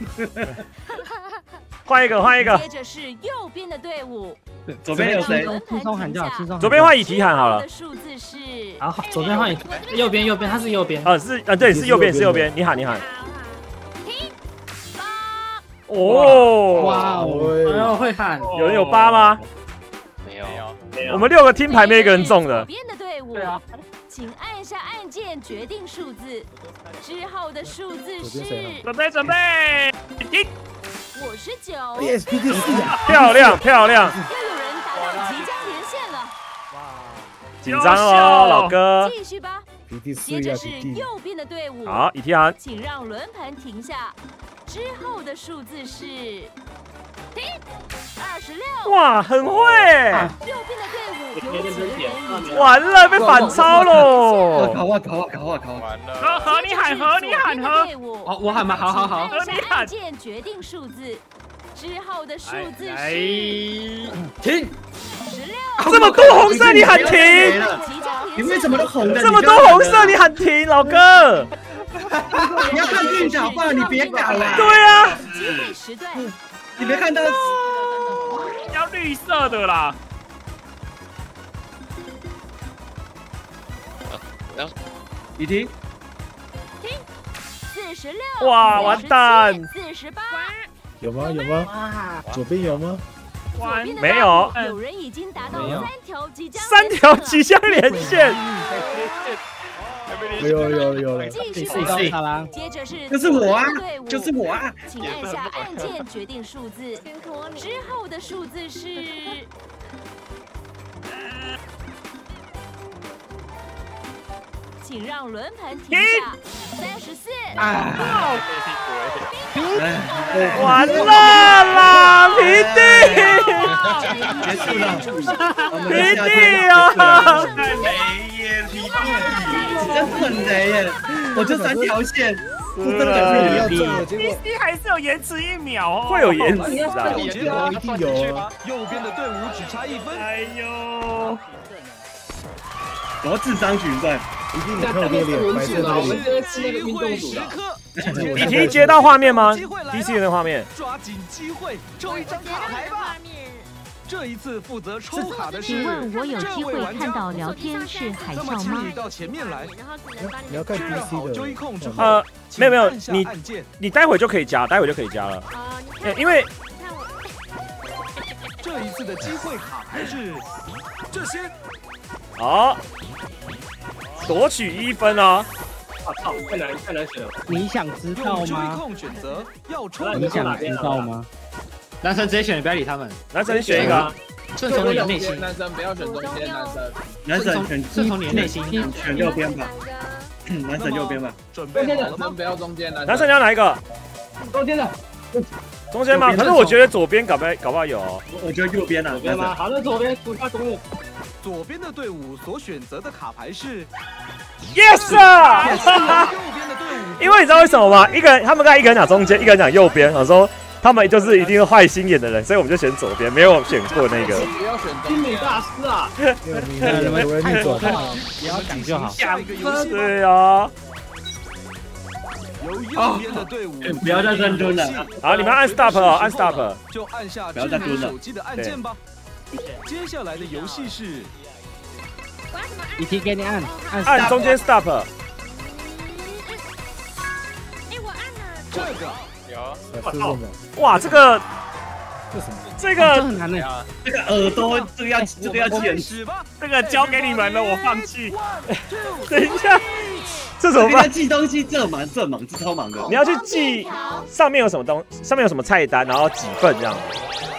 换一个，换一个。 接着是右边的队伍， 左边有谁？ 轻松喊就好，轻松。 左边换以提喊好了。 数字是。 好，左边换以提，右边右边，他是右边。 啊是啊对是右边是右边，你喊你喊。 停。八。 哦。 哇哦，哎呦会喊。 有人有八吗？ 没有没有。我们六个听牌没一个人中的。 左边的队伍。对啊。请按下按键决定数字，之后的数字是。 准备准备，停。 五十九， 漂亮漂亮！ 又有人打到即将连线了，哇！ 紧张哦，老哥。 继续吧。接着是右边的队伍， 好，以提喊， 请让轮盘停下，之后的数字是停，二十六。 哇，很会。 右边的队伍有几个人已经完了，被反超喽！ 考啊考啊考啊考啊！ 完了，和和你喊和你喊和， 好我喊吗？好好好， 和你喊。按键决定数字，之后的数字是停。 十六。 这么多红色，你喊停？ 你为什么都红的？ 这么多红色，你喊停，老哥！ 你要看运气好不好？你别搞了。 对啊。 机会时段。 你别看到。 要绿色的啦。 你停。 停。四十六。 哇，完蛋。 四十八。 有吗？有吗？左边有吗？ 没有。 有人已经达到三条即将。 三条即将连线。 有有有了。 继续。接着是。 就是我啊！就是我啊！ 请按下按键决定数字，之后的数字是。请让轮盘停下。三十四。 完了啦，皮弟！ 结束了， 皮弟啊！ 雷耶，皮弟！ 你真的很雷耶！我就三条线， 真的你要中了，结果皮弟还是有延迟一秒哦， 会有延迟啊， 一定有啊！ 右边的队伍只差一分。 哎呦！ 我要智商取胜， 一定得看我脸，白色的脸。 我们是那个运动组的。 你提接到画面吗 ？D C 的画面。 抓紧机会，抽一张卡牌吧。这一次负责抽卡的是。 请问我有机会看到聊天室海啸吗？ 到前面来。 你要看 D C 的。 呃，没有没有，你你待会就可以加，待会就可以加了。因为这一次的机会卡牌是这些。 好，夺取一分啊！ 我操，太难太难选了。 你想知道吗？你想知道吗？ 男生直接选，不要理他们。 男生选一个， 顺从你的内心。 男生不要选中间，男生。 男生选顺从你的内心， 选右边吧。男生右边吧。 准备好了吗？不要中间。 男生你要哪一个？ 中间的。 中间吗？可是我觉得左边搞不搞不好有。 我觉得右边啊。 左边吗？好，那左边出发公路。 左边的队伍所选择的卡牌是 ，yes 啊！因为你知道为什么吗？一个人，他们刚才一个人讲中间，一个人讲右边。我说他们就是一定是坏心眼的人，所以我们就选左边，没有选过那个。 不要选心理大师啊！ 你们你们太左派了， 也要讲就好。 对啊。 由右边的队伍不要再深蹲了。 好，你们按 stop 哦，按 stop。 就按下智能手机的按键吧。接下来的游戏是， 一题给你按，按按中间 stop。 哎，我按了。 这个有。哇，这个， 这什么？ 这个很难的。 这个耳朵，这个要这个要剪。 这个交给你们了，我放弃。等一下，这怎么办？ 记东西这忙这忙这超忙的。 你要去记上面有什么东，上面有什么菜单，然后几份这样。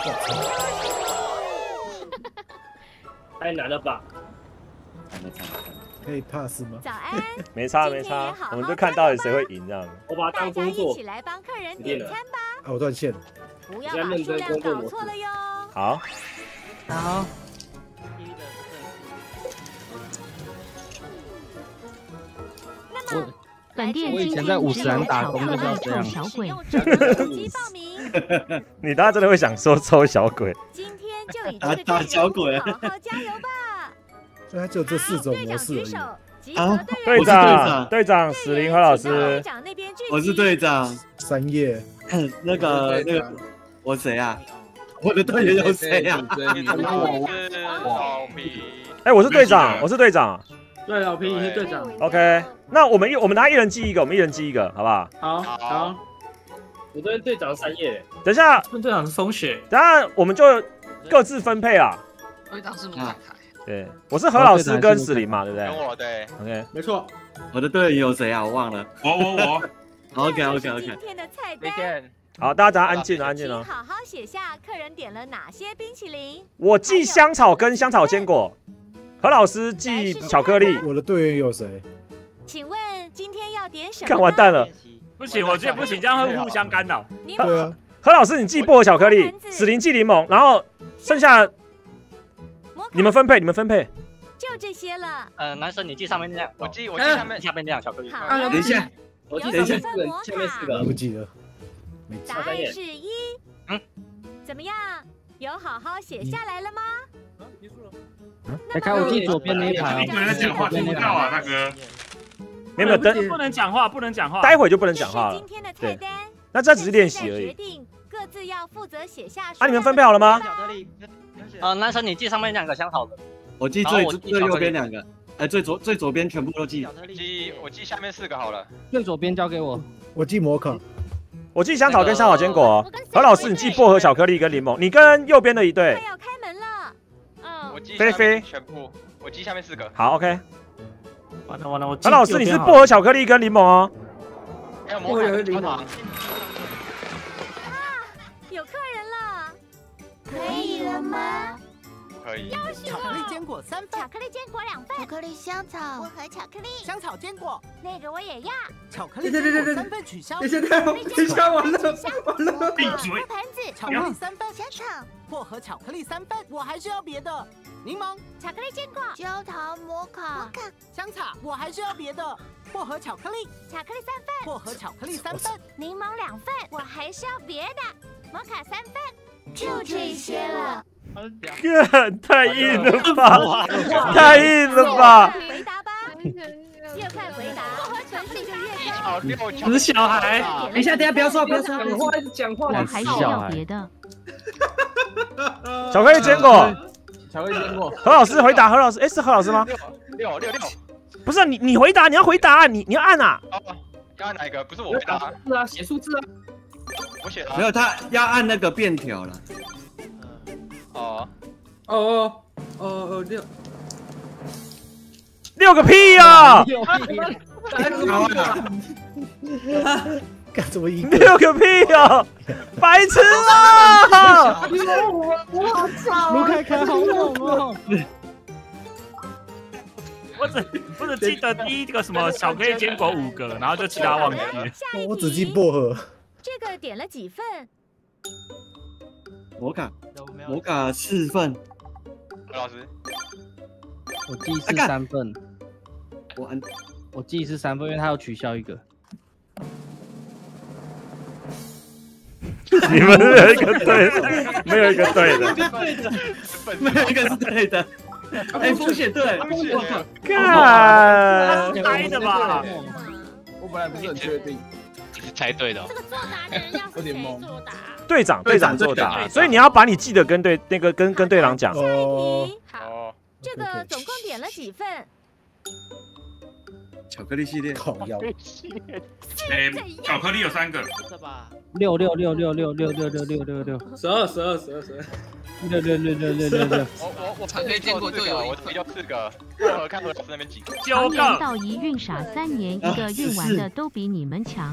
太难了吧？ 可以 pass 吗？ 早安， 没差没差，我们就看到底谁会赢这样。 我把它当工作。 一起来帮客人点餐吧。 啊，我断线了。 不要把数量搞错了哟。 好。 好。 那么， 本店我以前在五十岚打工就是要这样。 小鬼。 你大家真的会想说抽小鬼？ 今天就以打打小鬼， 好好加油吧！ 所以它只有这四种模式而已。 啊， 队长，队长史林和老师， 我是队长三叶， 那个那个我谁啊？我的队员有谁啊？ 老皮， 哎，我是队长，我是队长。 对，老皮你是队长。 OK， 那我们一我们拿一人记一个，我们一人记一个，好不好？ 好，好。我队队长三叶。 等一下， 队长是风雪。 等下我们就各自分配啊。 队长是卢凯凯。 对，我是何老师跟史林嘛，对不对？ 跟我对 ，OK， 没错。 我的队员有谁啊？我忘了。 我我我。OK OK OK。 今天的菜单。 好，大家大家安静了，安静了。 好好写下客人点了哪些冰淇淋。 我记香草跟香草坚果，何老师记巧克力。 我的队员有谁？ 请问今天要点什么？ 看完蛋了。 不行，我觉得不行，这样会互相干扰。 对啊。 何老师，你记薄荷巧克力，史林记柠檬，然后剩下你们分配，你们分配。 就这些了。 呃，男生你记上面那样， 我记我记下面下面那样巧克力。 好， 等一下， 我记上面四个，下面四个。 来不及了。 答案是一。嗯。怎么样？有好好写下来了吗？ 结束了。来看我记左边那一排。 一个人讲话听不到啊，大哥。 没有等， 不能讲话，不能讲话。 待会就不能讲话了。 今天的菜单。 那这只是练习而已。 各自要负责写下。 啊，你们分配好了吗？ 呃，男生你记上面两个香草的。 我记最最右边两个，哎，最左最左边全部都记。 记我记下面四个好了。 最左边交给我， 我记摩卡， 我记香草跟香草坚果。何老师，你记薄荷巧克力跟柠檬，你跟右边的一队。 快要开门了。 嗯，我记菲菲全部，我记下面四个。 好 ，OK。 完了完了，我何老师，你是薄荷巧克力跟柠檬哦。 还有摩卡跟柠檬。 有客人了，可以了吗？ 可以。 巧克力坚果三份， 巧克力坚果两份， 巧克力香草， 薄荷巧克力， 香草坚果， 那个我也要。 巧克力坚果三份取消， 等一下，等一下，完了完了， 闭嘴！ 盘子， 巧克力三份，香草，薄荷巧克力三份，我还是要别的。柠檬， 巧克力坚果， 焦糖摩卡， 香草，我还是要别的。薄荷巧克力， 巧克力三份， 薄荷巧克力三份， 柠檬两份，我还是要别的。摩卡三份， 就这些了。 太硬了吧！太硬了吧！ 越快回答，分数就越高。 我是小孩。 等一下，等一下，不要说，不要说， 讲话一直讲话。 我还是要别的。 巧克力坚果。 巧克力坚果。 何老师回答，何老师，哎，是何老师吗？ 六六六。 不是你，你回答，你要回答，你你要按啊。 要按哪一个？不是我回答。 是啊，写数字啊。 我写了。 没有，他要按那个便条了。 哦。 哦哦哦哦六。 六个屁呀！ 六个屁！ 干什么一个？ 六个屁呀！白痴啊！ 我好吵！ 卢凯凯好猛哦！ 我只我只记得第一个什么巧克力坚果五个，然后就其他忘记了。 我只记薄荷。 这个点了几份？ 摩卡，摩卡四份。 何老师， 我记是三份。 我按， 我记是三份，因为他要取消一个。 你们没有一个对的，没有一个对的， 没有一个是对的。哎，风险对， 我靠， 干， 猜的吧？ 我本来不是很确定， 你是猜对的。 这个作答的人要是谁作答？ 队长，队长作答，所以你要把你记得跟队那个跟跟队长讲。 下一题，好，这个总共点了几份？ 巧克力系列， 烤腰。 哎，巧克力有三个。 六六六六六六六六六六六。 十二十二十二十二。 六六六六六六六。 我我我巧克力坚果就有，我这里就四个。我看何老师那边几个。 九个。到一运傻三年，一个运完的都比你们强。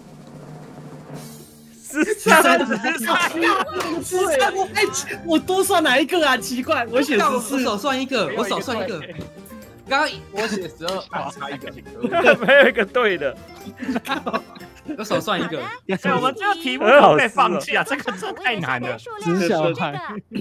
十三，十三，十三，我哎，我多算哪一个啊？奇怪，我写十四， 我少算一个，我少算一个。刚刚我写十二，差一个， 没有一个对的， 我少算一个。 所以我们这个题目都被放弃啊，这个这太难了。 只小孩。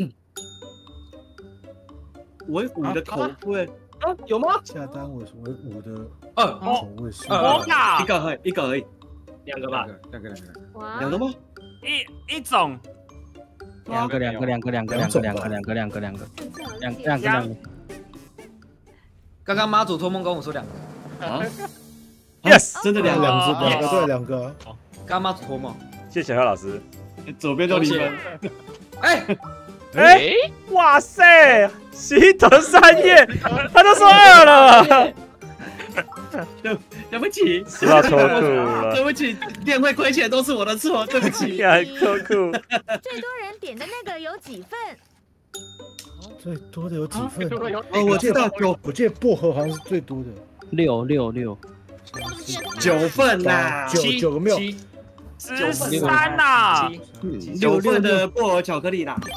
维五的口味啊，有吗？ 下单我维五的二口味是摩卡， 一个而已，一个而已， 两个吧， 两个两个，两个吗？ 一一种。 两个两个两个两个两个两个两个两个两个两个两个两个。 刚刚妈祖托梦跟我说两个啊 ，yes， 真的两两只，两个对两个。 刚刚妈祖托梦， 谢谢何老师， 左边都零分。 哎哎，哇塞，习得三页，他都说二了。 对，对不起， 是要脱裤了。 对不起，店会亏钱都是我的错，对不起。 呀，脱裤。 最多人点的那个有几份？ 最多的有几份？ 哦，我知道九， 我记得薄荷好像是最多的， 六六六， 九份呐， 九九个没有， 十三呐， 九份的薄荷巧克力啦。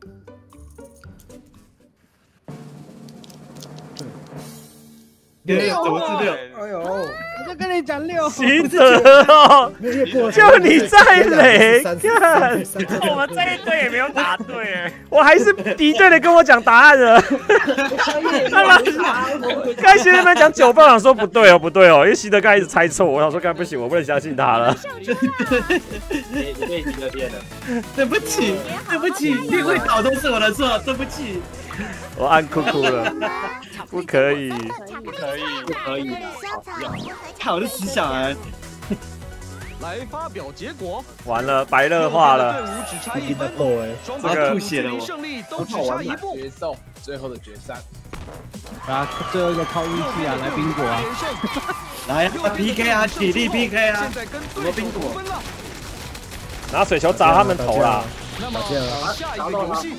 六，怎么是六？ 哎呦，我就跟你讲六。 习得哦，就你在雷，看， 我们这一队也没有答对哎， 我还是敌对的跟我讲答案了。他妈，刚才习得们讲九份，我想说不对哦，不对哦，因为习得刚才一直猜错，我想说刚才不行，我不能相信他了。 你被习得骗了， 对不起，对不起，店会倒都是我的错，对不起。 我按哭哭了，不可以， 不可以，不可以的， 好的死小孩。 来发表结果。 完了，白热化了。 队伍只差一分， 这个吐血了我。 胜利都只差一步。 决斗，最后的决战。 啊，最后一个靠运气啊，来冰果啊！ 来啊 ，P K 啊，体力 P K 啊，什么冰果？ 拿水球砸他们头啦！ 那么下一个游戏。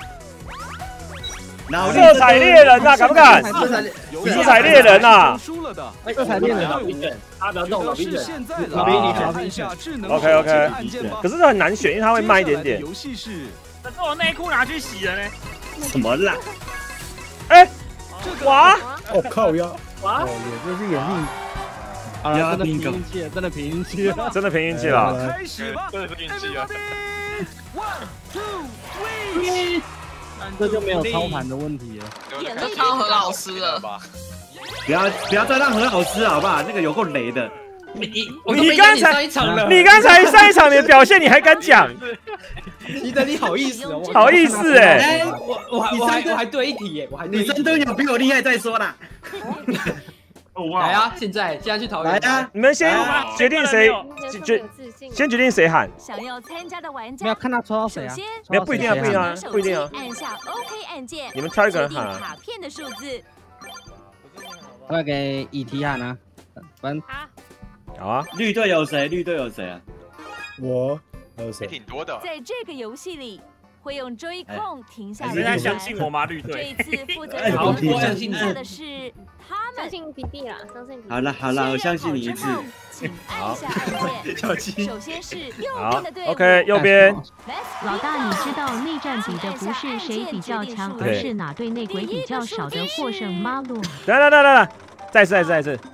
色彩猎人呐，敢不敢？色彩猎人呐！ 色彩猎人老兵人，他不要动老兵人， 老兵你选一下。 OK OK， 可是这很难选，因为它会慢一点点。 游戏是， 可是我内裤拿去洗了呢。 什么啦？ 哎，哇！ 哦靠呀！ 哇！哦，也就是眼力。啊，真的凭运气了，真的凭运气了， 真的凭运气了。 开始吧， 真的是运气啊 ！One, two, three。 这就没有操盘的问题了， 就靠何老师了。 不要不要再让何老师好不好？那个有够雷的。 你你刚才你刚才上一场你的表现你还敢讲？ 习得你好意思哦， 好意思哎！ 哎，我我还我还我还对一题耶，我还你真的有比我厉害再说啦。 来啊！现在现在去桃园。 来啊！ 你们先决定谁决先决定谁喊。 想要参加的玩家没有看他抽到谁啊？ 没有不一定啊，不一定啊，不一定啊。 按下 OK 按键。 你们挑一个人喊。 卡片的数字。 我要给以提喊啊。分。 好啊。 绿队有谁？绿队有谁啊？ 我还有谁？ 挺多的。 在这个游戏里。会用追控停下你在相信我吗，绿队？ 这一次负责人相信的是他们。 相信皮蒂啦，相信皮蒂。 好了好了，我相信你一次。 请按下按键。首先是右边的队伍。 OK， 右边。 老大，你知道内战比的不是谁比较强，而是哪队内鬼比较少的获胜吗？路。 来来来来来，再次再次再次。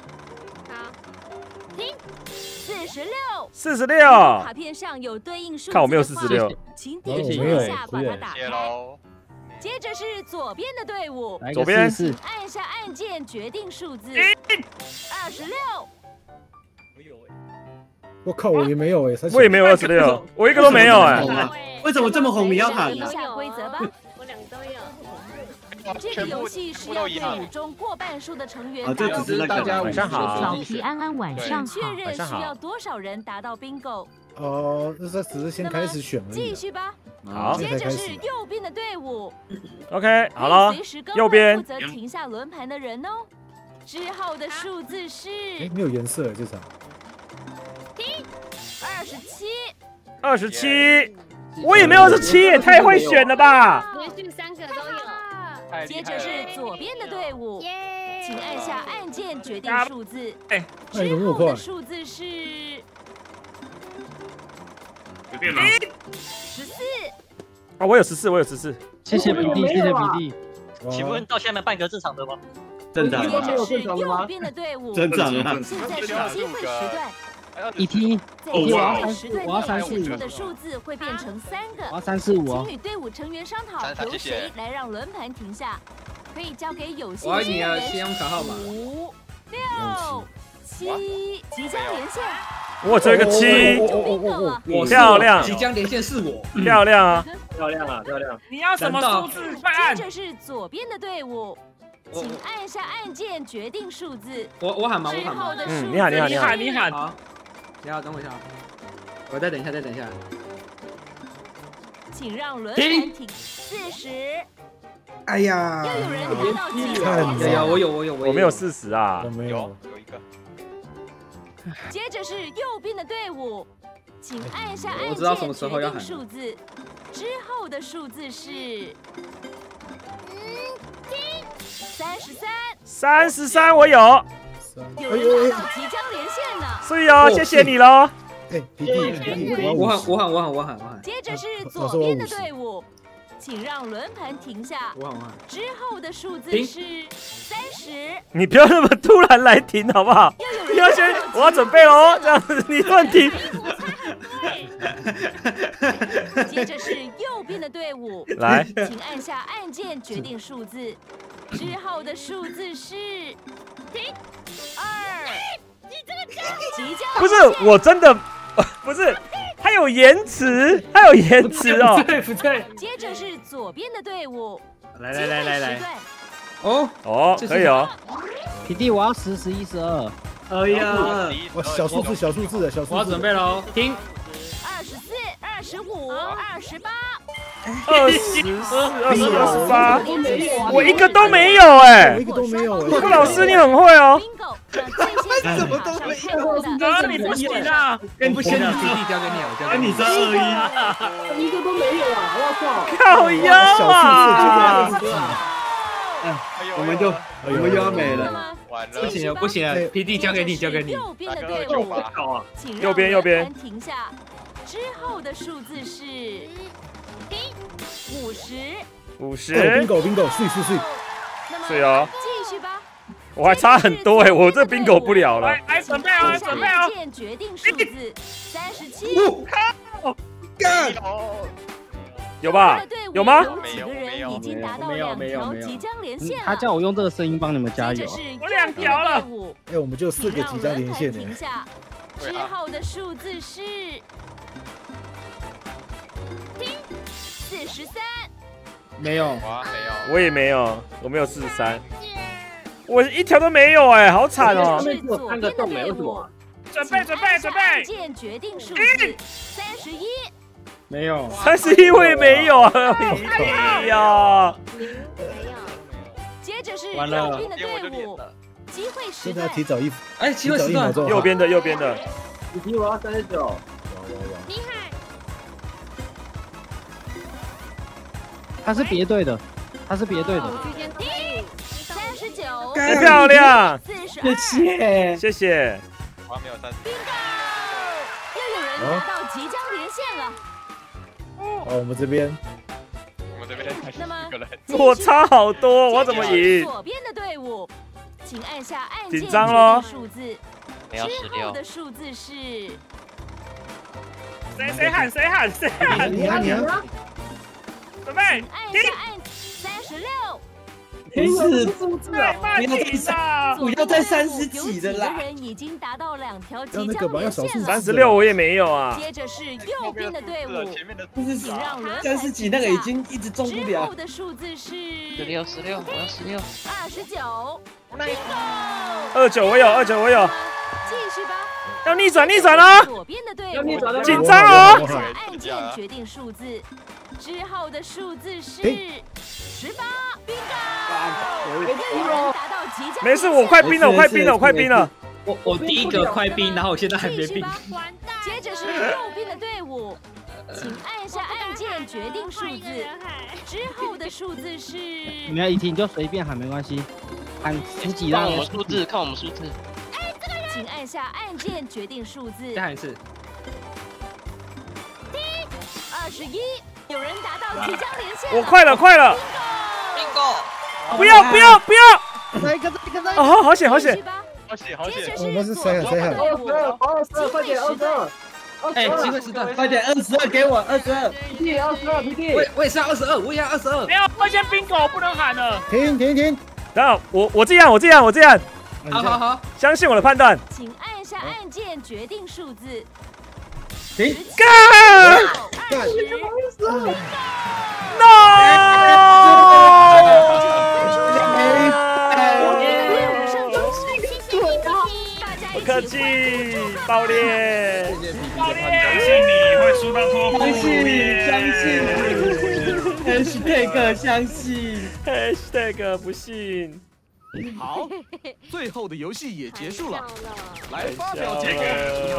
四十六， 四十六。 卡片上有对应数。 看我没有四十六， 请点击一下把它打开。接着是左边的队伍， 左边按下按键决定数字。二十六。 我靠，我也没有哎， 我也没有二十六，我一个都没有哎。 为什么这么红？你要喊？ 一下规则吧。 我两个都有。 这个游戏需要队伍中过半数的成员达到大家晚上好， 老皮安安晚上好， 确认需要多少人达到 bingo。 哦，那这只是先开始选而已。 继续吧。 好， 接着是右边的队伍。 OK， 好了，右边负责停下轮盘的人哦。之后的数字是。 哎，没有颜色这场。 停，二十七。 二十七，我也没有二十七，也太会选了吧！ 连续三个都有。 接着是左边的队伍，请按下按键决定数字。 哎， 之后的数字是十四。 啊，我有十四，我有十四。 谢谢皮蒂，谢谢皮蒂。 请问到现在半格正常的吗？ 正常。 接着是右边的队伍， 正常啊。 现在是机会时段。 一梯， 我要三四，我要三四五。 的数字会变成三个。 我要三四五。 请与队伍成员商讨由谁来让轮盘停下，可以交给有兴趣的人。 信用卡号码。 五、六、七，即将连线。 我只有一个七， 我漂亮。 即将连线是我， 漂亮啊， 漂亮啊，漂亮。你要什么数字？快按。 接着是左边的队伍。请按下按键决定数字。 我我喊吗？我喊吗？ 嗯，你喊，你喊， 你喊，你喊。 好，你好，等我一下。我再等一下，再等一下。 请让轮盘停。四十。 哎呀！ 又有人拿到几分？ 有有，我有我有我有。 我没有四十啊。 我没有。 有一个。 接着是右边的队伍，请按下按键决定数字。之后的数字是。三十三， 三十三，我有。 有人拿到即将连线呢。 是哦，谢谢你喽。 哎，皮蒂，皮蒂， 我喊，我喊，我喊，我喊，我喊。 接着是左边的队伍，请让轮盘停下。 我喊，我喊。 之后的数字是三十。 你不要那么突然来停，好不好？你要先，我要准备喽，这样子你乱停。 接着是右边的队伍， 来， 请按下按键决定数字。之后的数字是停二，你这个即将不是我真的不是，它有延迟，它有延迟哦。 对不对？ 接着是左边的队伍， 来来来来来， 哦哦，可以哦。 皮蒂，我要十、十一、十二。 哎呀， 哇，小数字，小数字的小数字。 我要准备喽，停。 二十四、二十五、二十八。 二十四、二十二十八，我一个都没有哎， 我一个都没有哎。 这个老师你很会哦。 怎么都没有？ 哪里不行啊？ 跟不行的皮蒂交给你，我交给你。 你三二一，一个都没有啊！我靠， 靠腰啊！ 嗯，我们就我们又要没了。 不行了，不行了，皮蒂交给你，交给你。 右边的队伍， 右边右边。 停下，之后的数字是停五十。 五十。 bingo bingo，睡睡睡。 睡哦。 继续吧。 我还差很多哎，我这 bingo 不了了。 来准备啊，准备啊。 决定数字三十七。 靠！干！有吧？有吗？ 没有没有没有没有没有。 他叫我用这个声音帮你们加油。 我两条了。 哎，我们就四个即将连线的。 之后的数字是停四十三。 没有， 我没有， 我也没有，我没有四十三。 我一条都没有哎，好惨哦！ 上面只有三个洞哎，为什么？ 准备准备准备！ 按键决定数字三十一。 没有。 三十一我也没有啊！哎呀！ 没有。接着是完了右边的队伍，机会时现在段。 提早一， 哎，机会时段， 右边的右边的。 你提我要三十九。 厉害！ 他是别队的，他是别队的。 三十九， 太漂亮！ 谢谢谢谢。 我还没有三十。 又有人达到即将连线了。 哦，我们这边。 我们这边才十个人。 我差好多，我怎么赢？ 左边的队伍，请按下按键紧张咯。 数字。 之后的数字是。 谁谁喊谁喊谁喊？ 你啊你啊！ 准备， 按下按三十六。 没事， 不要再三，不要再三十几的啦。 人已经达到两条即将连线了。 三十六我也没有啊。 接着是右边的队伍， 请让轮三十几那个已经一直中不了。 之后的数字是十六十六，我要十六。 二十九。 二九我有，二九我有。 继续吧。 要逆转逆转了。 左边的队伍， 紧张哦。 按键决定数字，之后的数字是十八。 没事，我快冰了，我快冰了，我快冰了。 我我第一个快冰，然后我现在还没冰。 接着是右边的队伍，请按下按键决定数字，之后的数字是。 你要一听就随便喊没关系，喊十几让我们数字，看我们数字。 请按下按键决定数字。 再喊一次。 二十一，有人达到即将连线。 我快了，快了。 bingo！ 不要不要不要！ 再一个再一个再一个！ 哦，好险好险！ 好险好险！ 我们是谁喊谁喊？ 二十二，二十二，快点二十二！ 哎，机会时段， 快点二十二给我二十二。 P T 二十二 P T。 我我也是二十二，我也要二十二。 没有，我先 bingo 不能喊了。 停停停！ 等下我我这样我这样我这样。 好好好， 相信我的判断。 请按下按键决定数字。 停！干！ 干！ No！ 不客气，爆裂！ 相信你会输到脱裤。 相信，相信。Hashtag 相信 ，Hashtag 不信。 好，最后的游戏也结束了，来发表结果。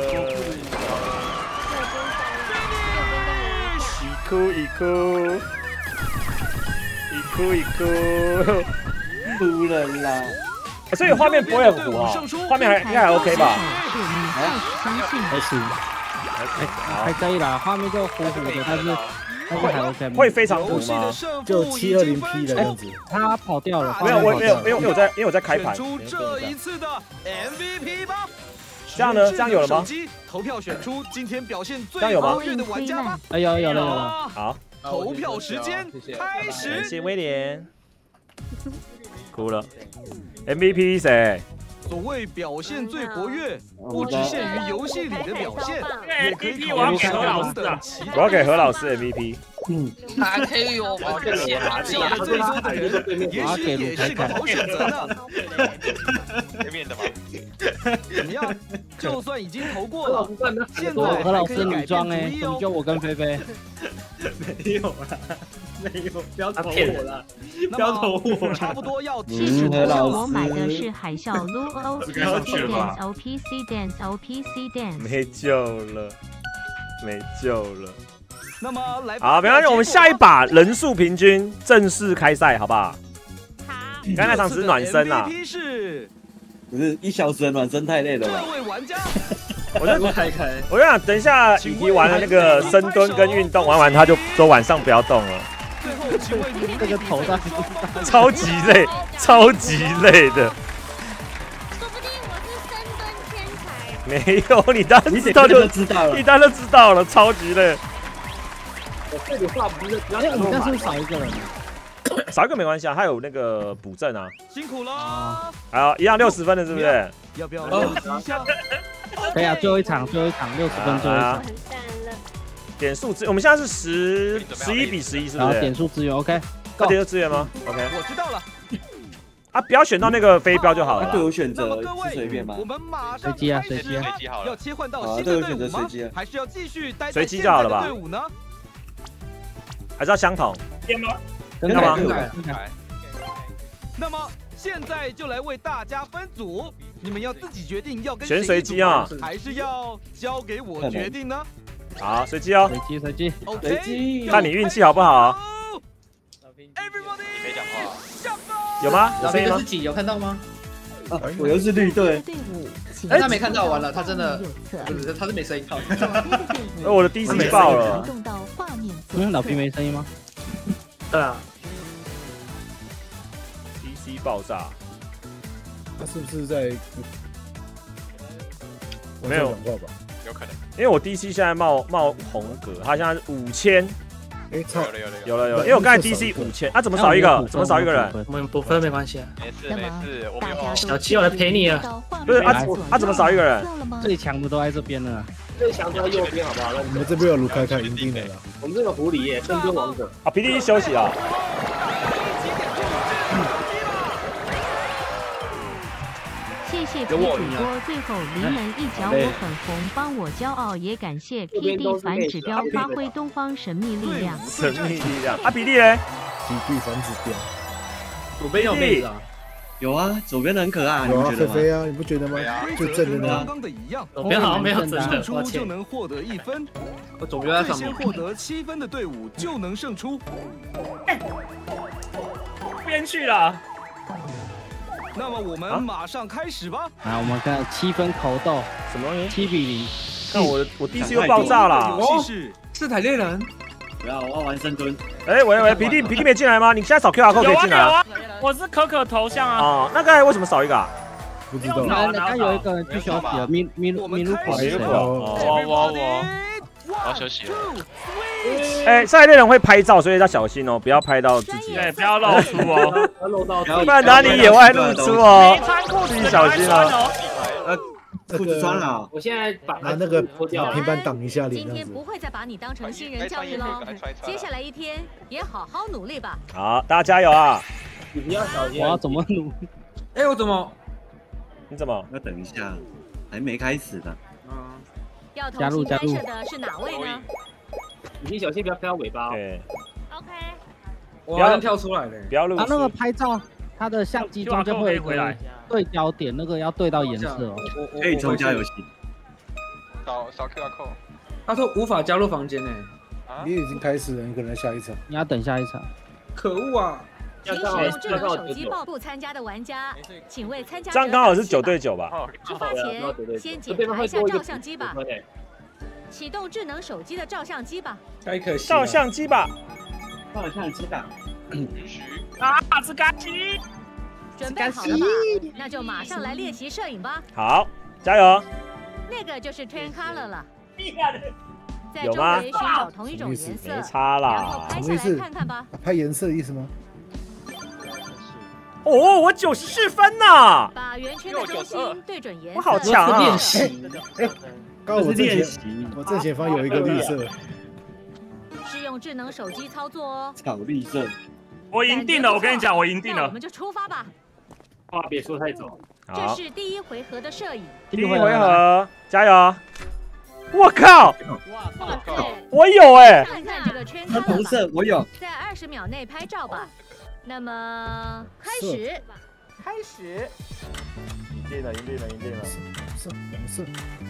一哭一哭，一哭一哭， 哭了啦！ 所以画面不会很糊啊，画面还应该还 OK 吧？ 还行，还还可以啦，画面就糊糊的，但是但是还 OK 吗？ 会非常糊吗？ 就七二零 P 的样子。 他跑掉了， 没有，我没有，因为我在，因为我在开盘。 选出这一次的 M V P 吧。 这样呢？这样有了吗？ 投票选出今天表现最活跃的玩家吧。 哎有有了有了。 好， 投票时间开始。 感谢威廉。哭了。M V P 谁？ 所谓表现最活跃，不只限于游戏里的表现，也可以考虑何老师的。 我要给何老师 M V P。 嗯，还可以有吗？这些垃圾啊！最多的人，也许也是个好选择呢。 前面的吧。 怎么样？就算已经投过了，现在何老师女装哎，怎么就我跟菲菲？ 没有啦，没有，不要投我了，不要投我。 差不多要是主播我买的是海啸 Lu O P C Dance O P C Dance O P C Dance。 没救了，没救了。 那么来， 好，没关系，我们下一把人数平均正式开赛，好不好？ 好。 刚才那场只是暖身啦。 不是一小时的暖身太累了吧？ 这位玩家， 我就开开。我就想等一下雨迪完了那个深蹲跟运动玩完，他就说晚上不要动了。 最后，请问你这个头大， 超级累，超级累的。 说不定我是深蹲天才。 没有，你当时知道就知道了， 你当时知道了，超级累。 我这里话不是， 哎，你那是不是少一个人？ 少一个没关系啊，他有那个补正啊。 辛苦了。 好，一样六十分的，是不是？ 要不要练习一下？ 可以啊，最后一场，最后一场六十分，最后一场。 点数资，我们现在是十十一比十一，是不是？ 点数资源 ，OK。 要点数资源吗 ？OK。 我知道了。 啊，不要选到那个飞镖就好了。 队友选择是随便吗？ 我们马上随机啊，随机啊， 随机好了。 要切换到新的队伍吗？还是要继续待在现在的队伍呢？ 还是要相同？ 真的吗？ 那么现在就来为大家分组，你们要自己决定要跟选随机啊， 还是要交给我决定呢？ 好，随机哦， 随机随机， 随机， 看你运气好不好。 Everybody， 你没讲话。 有吗？有声音吗？ 自己有看到吗？ 啊，我又是绿队。 哎，他没看到，完了，他真的，不是，他是没声音。 哎，我的 D C 爆了。 嗯，老皮没声音吗？ 对啊。 D C 爆炸。 他是不是在？ 没有， 有可能。 因为我 D C 现在冒冒红格，他现在是五千。 哎，操！ 有了有了有了有了，因为我刚才 D C 五千，啊，怎么少一个？怎么少一个人？ 我们补分没关系啊。 没事没事，我们有。 小七，我来陪你啊。 不是啊啊，怎么少一个人？ 最强的都在这边了。 最强就在右边，好不好？ 我们这边有卢凯凯赢定了啦。 我们这个狐狸耶，深蹲王者。 啊 ，P D 休息啊。 谢谢 P 主播，最后临门一脚我很红，帮我骄傲，也感谢 P D 反指标发挥东方神秘力量。 神秘力量啊，比利嘞？ 比利反指标。 左边有妹子啊？ 有啊，左边的很可爱， 有啊， 你觉得吗？ 菲菲啊，你不觉得吗？就正的呢。 左边好像没有正的， 胜出就能获得一分。 我左边在上面。先获得七分的队伍就能胜出。 边去了。 那么我们马上开始吧。 啊，我们看七分口斗， 什么东西？ 七比零。 看我我 D C 又爆炸了。 游戏是四台猎人。 不要，我要玩深蹲。 哎，喂喂，皮弟皮弟没进来吗？你现在扫 Q R code 可以进来啊。我是可可头像啊。 哦，那刚才为什么少一个啊？ 不知道。 刚刚有一个人去休息了，米米米卢口。 米卢口。 我我我。我要休息了。 哎，赛猎人会拍照，所以要小心哦，不要拍到自己。 对，不要露出哦， 不要露到， 不然哪里野外露出哦，自己小心哦。 呃，裤子穿了。 我现在把拿那个平板挡一下脸。 今天不会再把你当成新人教育喽，接下来一天也好好努力吧。 好，大家加油啊！ 你不要小心。 我要怎么努？ 哎，我怎么？ 你怎么？ 要等一下，还没开始呢。 嗯。要同行拍摄的是哪位呢？ 你小心不要拍到尾巴。 对。 OK。 我要跳出来了。 不要录。 他那个拍照，他的相机中就会回来对焦点，那个要对到颜色哦。 可以重加游戏。 扫扫 Q R code。 他说无法加入房间呢。 你已经开始了，你可能下一场。 你要等下一场。 可恶啊！ 请使用智能手机报不参加的玩家，请为参加者这样刚好是九对九吧？ 出发前先检查一下照相机吧。启动智能手机的照相机吧。 太可惜。 照相机吧。 照相机吧。 允许。 啊，是嘎机。 准备好了吧？那就马上来练习摄影吧。 好，加油。 那个就是 Train Color 了。在有吗？ 周围寻找同一种颜色， 没差啦。 然后拍下来看看吧。 拍颜色的意思吗？ 哦，我九十四分呐！ 把圆圈的中心对准颜色。 我好强啊！ 练习。 哎，刚好我正前，我正前方有一个绿色。 是用智能手机操作哦。 草绿色。 我赢定了，我跟你讲，我赢定了。 我们就出发吧。 话别说太早。 这是第一回合的摄影。 第一回合，加油！我靠！我有哎！ 看看这个圈它红色，我有。 在二十秒内拍照吧。那么开始， 开始。赢定了，赢定了，赢定了！ 红色，红色。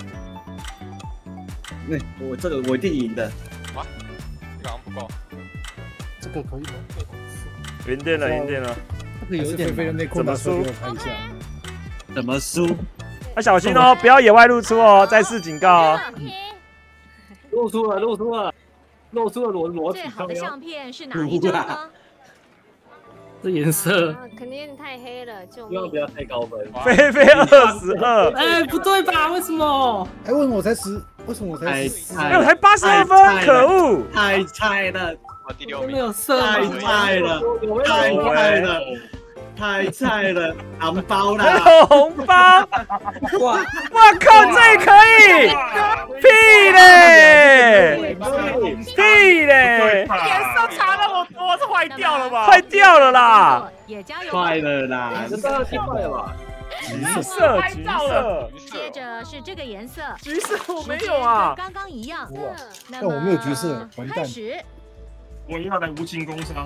对，我这个我一定赢的。 啊，这个好像不够。 这个可以吗？ 赢定了，赢定了。 这个有点菲菲的内裤拿出来拍一下。 怎么输？ 要小心哦，不要野外露出哦，再次警告哦。 露出了，露出了，露出了裸裸体。 最好的相片是哪一张呢？ 这颜色肯定有点太黑了，就希望不要太高分。 菲菲二十二， 哎，不对吧？为什么？ 哎，为什么我才十？为什么我才十？ 哎，我才八十二分，可恶！ 太菜了， 我第六名。 没有色， 太菜了，太菜了， 太菜了，红包啦！ 还有红包！哇哇靠，这可以！屁嘞！屁嘞！ 颜色差那么多，是坏掉了吧？ 坏掉了啦！ 也加油！ 坏了啦！ 这太坏了吧？ 橘色，橘色。 接着是这个颜色， 橘色我没有啊， 刚刚一样。 但我没有橘色，完蛋。 开始。 我要来无情工伤。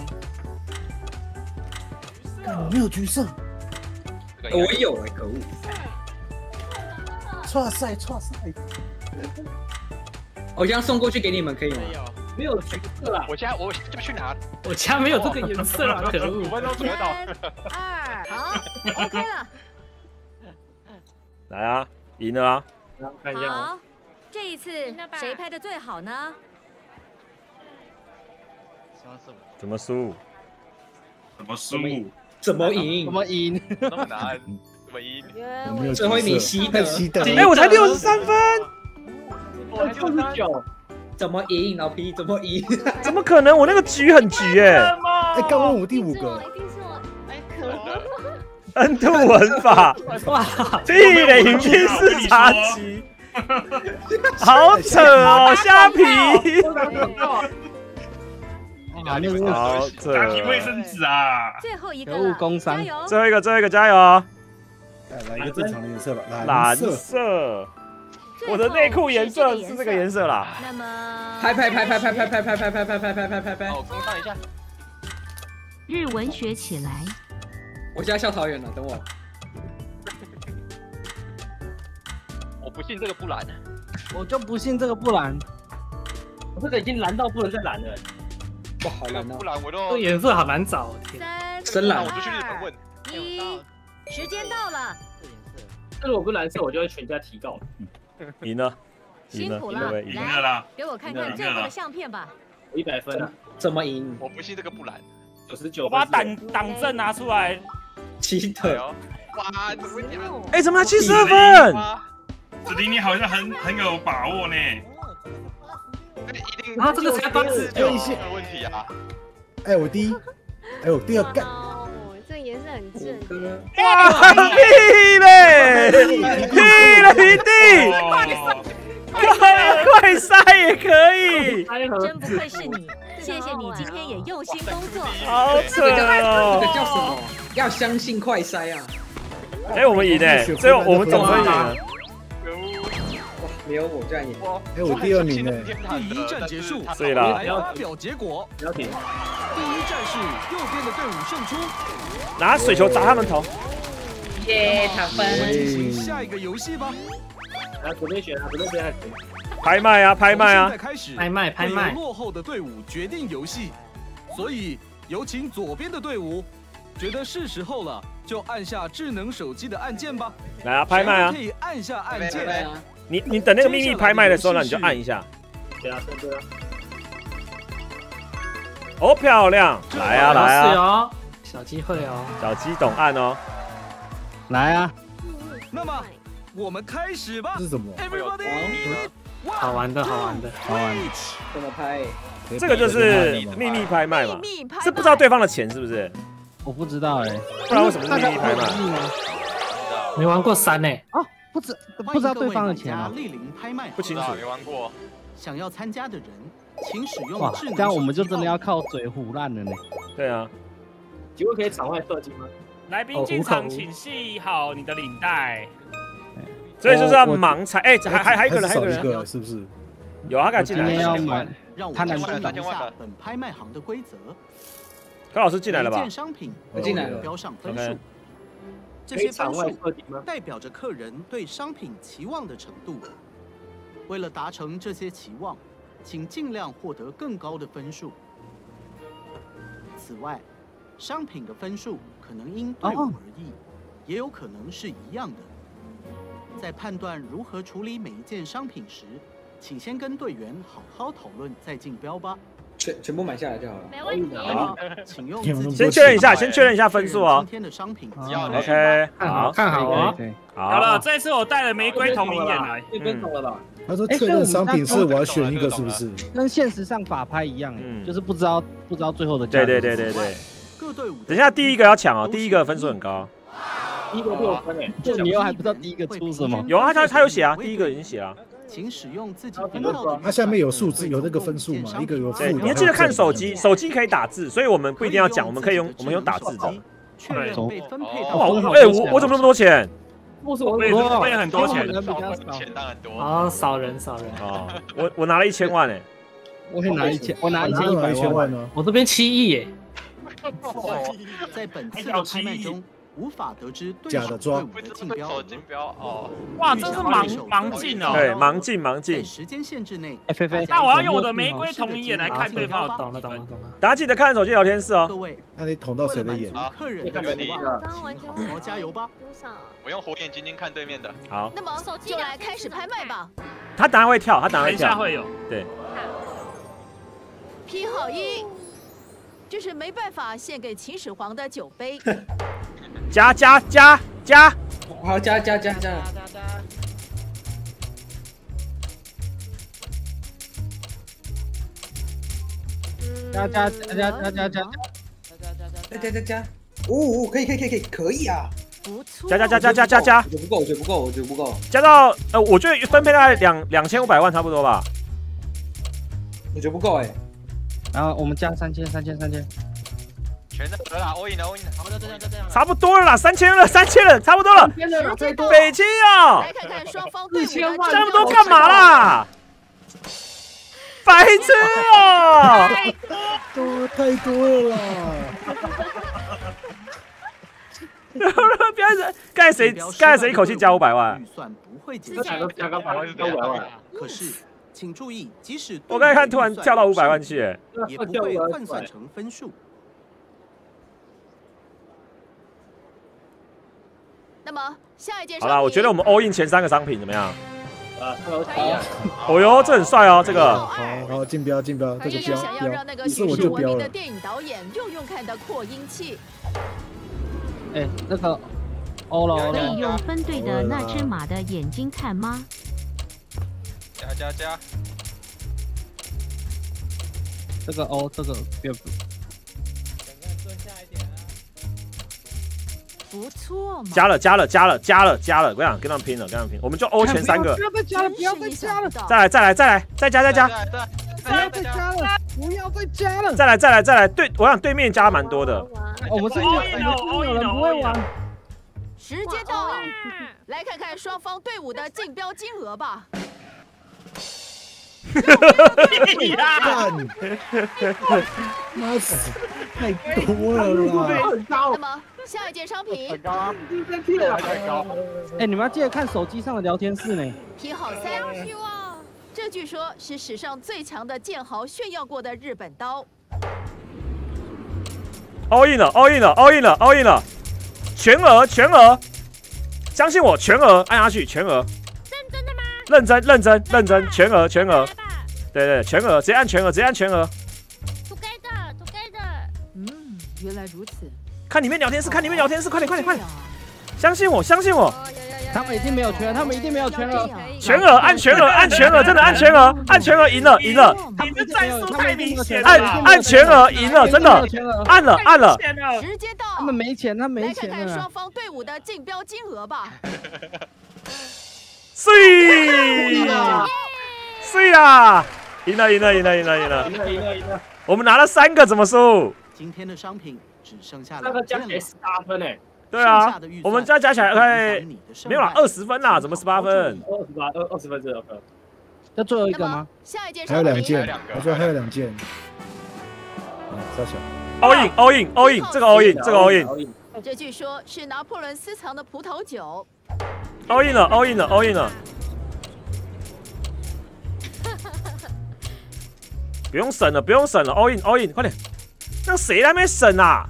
我没有橘色。 我有哎，可恶！ 错赛，错赛。 我将送过去给你们，可以吗？ 没有橘色啦。 我家我就去拿。 我家没有这个颜色啦，可恶！ 五分钟得到。 二，好 ，OK 了。 来啊，赢了啊！ 好，这一次谁拍的最好呢？ 怎么输？ 怎么输？ 怎么赢？ 怎么赢？ 那么难，怎么赢？ 最后一名西德， 西德。 哎，我才六十三分， 我六十九。 怎么赢？老皮怎么赢？ 怎么可能？我那个局很局哎！ 哎，刚刚我第五个。 一定是我，哎，可恶。 N 度文法，哇！屁嘞，影片是茶几，好扯哦，虾皮。好扯。 打提卫生纸啊！ 最后一个， 可恶工伤， 最后一个，最后一个，加油！ 来一个正常的颜色吧， 蓝色。我的内裤颜色是这个颜色啦。 那么， 拍拍拍拍拍拍拍拍拍拍拍拍拍拍拍拍。 哦，工商一下。 日文学起来。 我现在校桃园了，等我。 我不信这个不蓝， 我就不信这个不蓝。 我这个已经蓝到不能再蓝了。 哇，好蓝哦！ 不蓝我都。 这个颜色好难找，天。 深蓝， 我就去日本问。 一，时间到了。 这如果不蓝色，我就会全家提告。 赢了， 辛苦了， 赢了啦！ 给我看看最后的相片吧。 我一百分了， 怎么赢？ 我不信这个不蓝。 九十九。 我把党党证拿出来。 七的。 哇，怎么讲？ 哎，怎么才七十二分？ 子琳，你好像很很有把握呢。 一定。 他这个才八十九， 有问题啊！ 哎，我第一，哎，我第二干。 这颜色很正。 哇，屁嘞！屁了一地！快塞也可以。 真不愧是你，谢谢你今天也用心工作。 好扯哦！ 这个叫什么？要相信快塞啊！ 哎，我们赢哎，最后我们总分赢了。 哇，没有我这样赢。 哎，我第二名哎。 第一站结束， 对了， 来发表结果。 不要停。 第一站是右边的队伍胜出。 拿水球砸他们头。 耶，塔分。 进行下一个游戏吧。 来，准备选啊，准备选。 拍卖啊，拍卖啊！ 拍卖，拍卖。 落后的队伍决定游戏，所以有请左边的队伍，觉得是时候了，就按下智能手机的按键吧。 来啊，拍卖啊！ 可以按下按键。 你你等那个秘密拍卖的时候呢，你就按一下。 对啊，对啊。 哦，漂亮！来啊，来啊！ 是哦，小机会哦。 小鸡懂按哦。 来啊！ 那么我们开始吧。 这是什么 ？Everybody， 好玩的，好玩的， 好玩。 怎么拍？ 这个就是秘密拍卖嘛，是不知道对方的钱是不是？ 我不知道哎， 不然为什么是秘密拍卖？ 没玩过三呢。 啊，不知不知道对方的钱啊？ 不清楚， 没玩过。 想要参加的人，请使用哇， 智能。 这样我们就真的要靠嘴唬烂了呢。 对啊。 请问可以场外射击吗？ 来宾进场，请系好你的领带。 所以就是要盲猜，哎，还还还有一个人，还有一个人，是不是？ 有啊，敢进来。 今天要买， 让我们说明一下本拍卖行的规则。 高老师进来了吧？ 每件商品我进来了， 标上分数。这些分数代表着客人对商品期望的程度。为了达成这些期望，请尽量获得更高的分数。此外，商品的分数可能因队伍而异，也有可能是一样的。在判断如何处理每一件商品时，请先跟队员好好讨论再竞标吧。 全全部买下来就好了。 没问题。 好，请用自己先确认一下，先确认一下分数哦。 今天的商品 ，OK， 好， 看好啊。 好了，这次我带了玫瑰同名眼来， 一分懂了吧？ 他说确认商品是我要选一个，是不是？ 跟现实上法拍一样，就是不知道不知道最后的价。 对对对对对。 各队伍。 等一下第一个要抢哦，第一个分数很高。 第一个六分诶， 就你又还不知道第一个出什么？ 有啊，他他有写啊，第一个已经写了。 请使用自己频道的。它下面有数字，有那个分数嘛？一个有负的。 你要记得看手机，手机可以打字，所以我们不一定要讲，我们可以用我们用打字的。 对。 哇，哎，我我怎么那么多钱？ 不是我多，我也很多钱， 人比较少， 钱当然多。 啊，少人少人啊！我我拿了一千万哎， 我可以拿一千，我拿一千一千万呢。 我这边七亿耶。 在本次的拍卖中，无法得知对手队伍的竞标。 竞标哦， 哇，这是盲盲竞哦。 对，盲竞盲竞。 时间限制内。 菲菲， 那我要用我的玫瑰瞳眼来看对方。 懂了懂了懂了。 大家记得看手机聊天室哦。 各位， 那你捅到谁的眼？ 客人的愿望，好好加油吧。 我用火眼金睛看对面的。 好。 那么就来开始拍卖吧。 他当然会跳，他当然会跳。 等一下会有。 对。 批号一。这是没办法献给秦始皇的酒杯。 加加加加， 好加加加加。 加加加加加加加加加加加， 哦，可以可以可以可以可以啊！ 不错。 加加加加加加加， 我觉得不够，我觉得不够，我觉得不够。 加到呃，我觉得分配大概两两千五百万差不多吧。 我觉得不够哎。 然后我们加三千三千三千， 全的得了 ，all in 了 all in 了，好的，这样就这样， 差不多了啦，三千了，三千了，差不多了。北京哦， 来看看双方队伍的这么多干嘛啦？白痴哦！ 多太多了啦！ 不要人，刚才谁刚才谁一口气加五百万？ 预算不会减少，加个百万是加五百万。 可是。请注意，即使我刚才看突然跳到五百万去， 也不会换算成分数。 那么下一件好了，我觉得我们 all in 前三个商品怎么样？ 啊，好。 哦哟，这很帅哦，这个。 好，好，竞标竞标，这个标想要让那个是我就标了。 的电影导演用用看的扩音器。 哎，那个欧了欧了。 可以用分队的那只马的眼睛看吗？ 加加加， 这个哦，这个别不。 不错嘛。 加了加了加了加了加了，我想跟他们拼了，跟他们拼，我们就欧前三个。 不要再加了，不要再加了。 再来再来再来再加再加。 不要再加了，不要再加了。 再来再来再来，对，我想对面加蛮多的。 我们这边有人不会玩。 时间到了，来看看双方队伍的竞标金额吧。 干！妈死，太多了啦！ 那么下一件商品， 很高啊，太高。 哎，你们要记得看手机上的聊天室呢。 批号三，这据说是史上最强的剑豪炫耀过的日本刀。 all in 了 ，all in 了 ，all in 了 ，all in 了，全额全额，相信我，全额按下去，全额。 认真的吗？ 认真认真认真，全额全额。对对，全额，直接按全额，直接按全额。 Together，Together。 嗯，原来如此。 看里面聊天室，看里面聊天室，快点快点快点！相信我，相信我。 他们一定没有全，他们一定没有全额。 全额，按全额，按全额，真的按全额，按全额赢了，赢了。 你的战术太明显了。 按按全额赢了，真的。按了按了。 时间到。 他们没钱，他没钱。 来看看双方队伍的竞标金额吧。 碎碎啦！赢了赢了赢了赢了赢了赢了赢了赢了！ 我们拿了三个，怎么输？ 今天的商品只剩下那个加起来十八分诶。 对啊，我们加加起来快没有啦，二十分啦，怎么十八分？ 二十八二二十分是二分。 那最后一个吗？ 下一件还有两件，我觉得还有两件。啊，稍小。 all in all in all in， 这个 all in 这个 all in。 这据说是拿破仑私藏的葡萄酒。 all in 了 all in 了 all in 了。不用省了，不用省了 ，all in all in， 快点！那谁在那边省啊？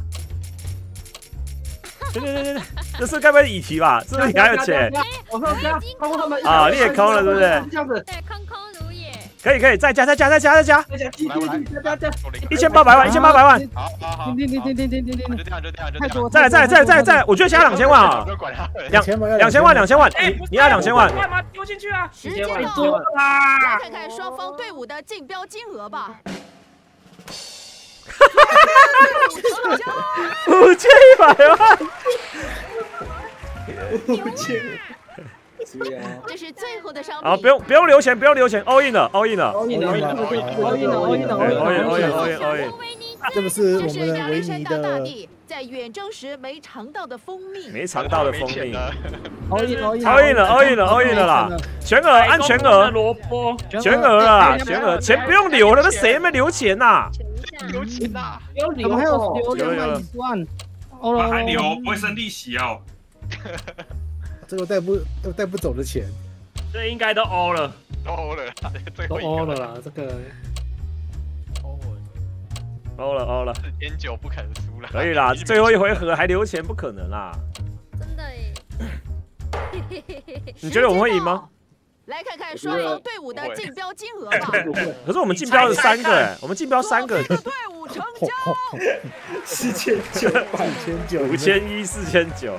对对对对对，这是该不会议题吧？是不是你还有钱？ 我说加，包括他们啊，你也空了，是不是？ 这样子。 对，空空如也。 可以可以，再加再加再加再加。 再加，加加加， 一千八百万，一千八百万。 好好好。 停停停停停停停停。 就这样就这样就太多。 再来再来再来再来再来，我觉得加两千万啊。两两千万两千万，你你要两千万。 干嘛丢进去啊？ 时间到，来看看双方队伍的竞标金额吧。 五千一百万， 五千。 这是最后的商品。 啊，不用不用留钱，不用留钱 ，all in 了 ，all in 了 ，all in 了 ，all in 了 ，all in 了 ，all in 了 ，all in all in all in。 这不是我这是们的维亚历山尼的大大帝在远征时没尝到的蜂蜜。 没尝到的蜂蜜。 all in all in all in 了 all in 了 all in 了啦，全额按全额， 萝卜， 全额了啦，全额钱不用留了，那谁没留钱呐？ 留钱呐， 有留，还有留两百一十万，哦， 还留不会生利息哦。 这个带不带不走的钱， 这应该都 all 了， 都 all 了， 都 all 了啦，这个 all 了 all 了， 四千九不肯输了， 可以啦，最后一回合还留钱不可能啦。 真的耶。 你觉得我们会赢吗？ 来看看双方队伍的竞标金额吧。 可是我们竞标是三个哎，我们竞标三个。 队伍成交四千九，五千九， 五千一，四千九。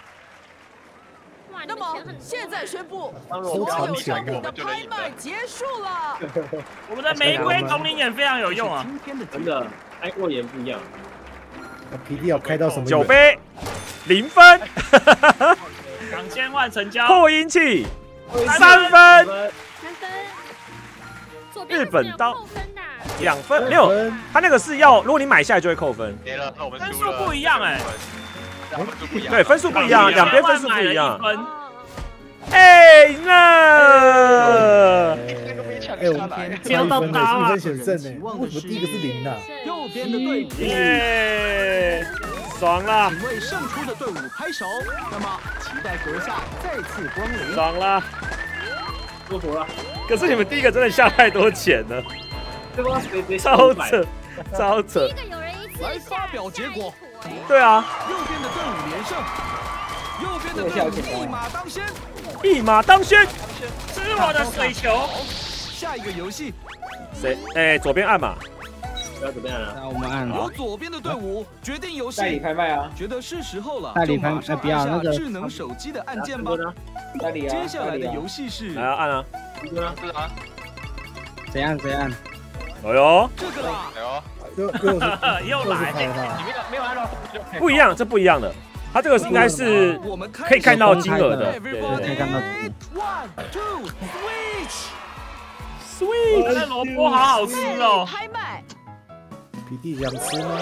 那么现在宣布，所有商品的拍卖结束了。 我们的玫瑰同龄眼非常有用啊！ 真的，开过眼不一样。 皮弟要开到什么？ 酒杯，零分。 两千万成交。 扩音器，三分。 三分。 日本刀，两分。没有，他那个是要，如果你买下来就会扣分。 没了，那我们分数不一样哎。 对，分数不一样，两边分数不一样。哎，赢了！ 哎，我们差一分呢，一分险胜呢。为什么第一个是零呢？ 右边的队伍， 耶，爽了！ 请为胜出的队伍拍手。那么，期待阁下再次光临。 爽了， 舒服了。 可是你们第一个真的下太多钱了，超扯，超扯。 来发表结果。 对啊， 右边的队伍连胜，右边的队伍一马当先， 一马当先， 吃我的水球。 下一个游戏， 谁？哎，左边按嘛， 不要左边按了， 那我们按了。 由左边的队伍决定游戏。 代理拍卖啊， 觉得是时候了， 代理拍卖不要那个智能手机的按键吧。 代理啊， 接下来的游戏是， 来按啊， 是啊，是啊， 谁按谁按？ 哎呦， 这个啦， 哎呦。 又又来， 你没有没有按到， 不一样，这不一样的。它这个应该是可以看到金额的，对对可以看到。 One two switch sweet， 那萝卜好好吃哦。 拍卖， 皮弟想吃吗？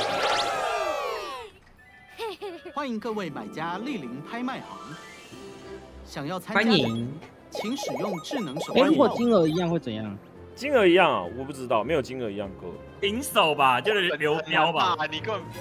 欢迎各位买家莅临拍卖行，想要参加欢迎， 请使用智能手。 哎，如果金额一样会怎样？ 金额一样啊，我不知道，没有金额一样过。 平手吧，就是流标吧。 你根本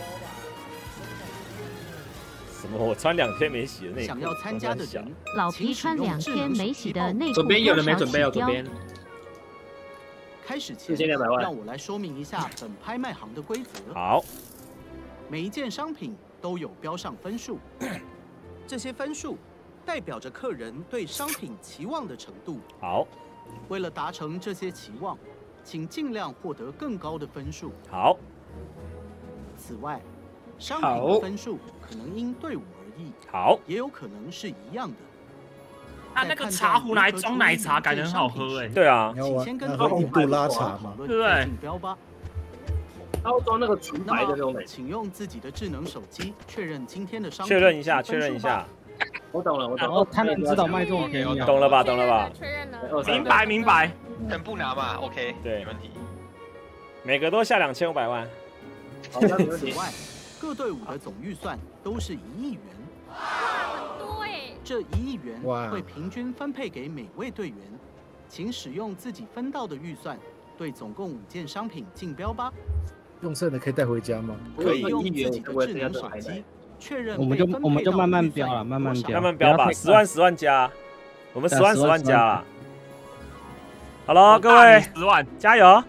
什么？我穿两天没洗的内裤。 想要参加的人， 老皮穿两天没洗的内裤。 左边有人没准备哦，左边。 开始前，让我来说明一下本拍卖行的规则。 好。 每一件商品都有标上分数，这些分数代表着客人对商品期望的程度。 好。 为了达成这些期望，请尽量获得更高的分数。 好。 此外，商品的分数可能因队伍而异。 好。 也有可能是一样的。 啊，那个茶壶拿来装奶茶，感觉很好喝哎。 对啊。 请先跟印度拉茶嘛， 对不对？ 竞标吧。 他会装那个纯白的那种奶茶。 请用自己的智能手机确认今天的商品。 确认一下，确认一下。 我懂了，我懂了。 哦，他能知道卖这么便宜， 懂了吧？懂了吧？ 确认了。 明白明白。 全部拿嘛 ，OK， 对， 没问题。 每个都下两千五百万。 好的，此外，各队伍的总预算都是一亿元。 哇，很多哎！ 这一亿元会平均分配给每位队员，请使用自己分到的预算，对总共五件商品竞标吧。 用剩的可以带回家吗？ 可以用自己的智能手机。 确认我们就我们就慢慢标了，慢慢标， 慢慢标吧，十万十万加，我们十万十万加了。好了，各位， 十万， 加油！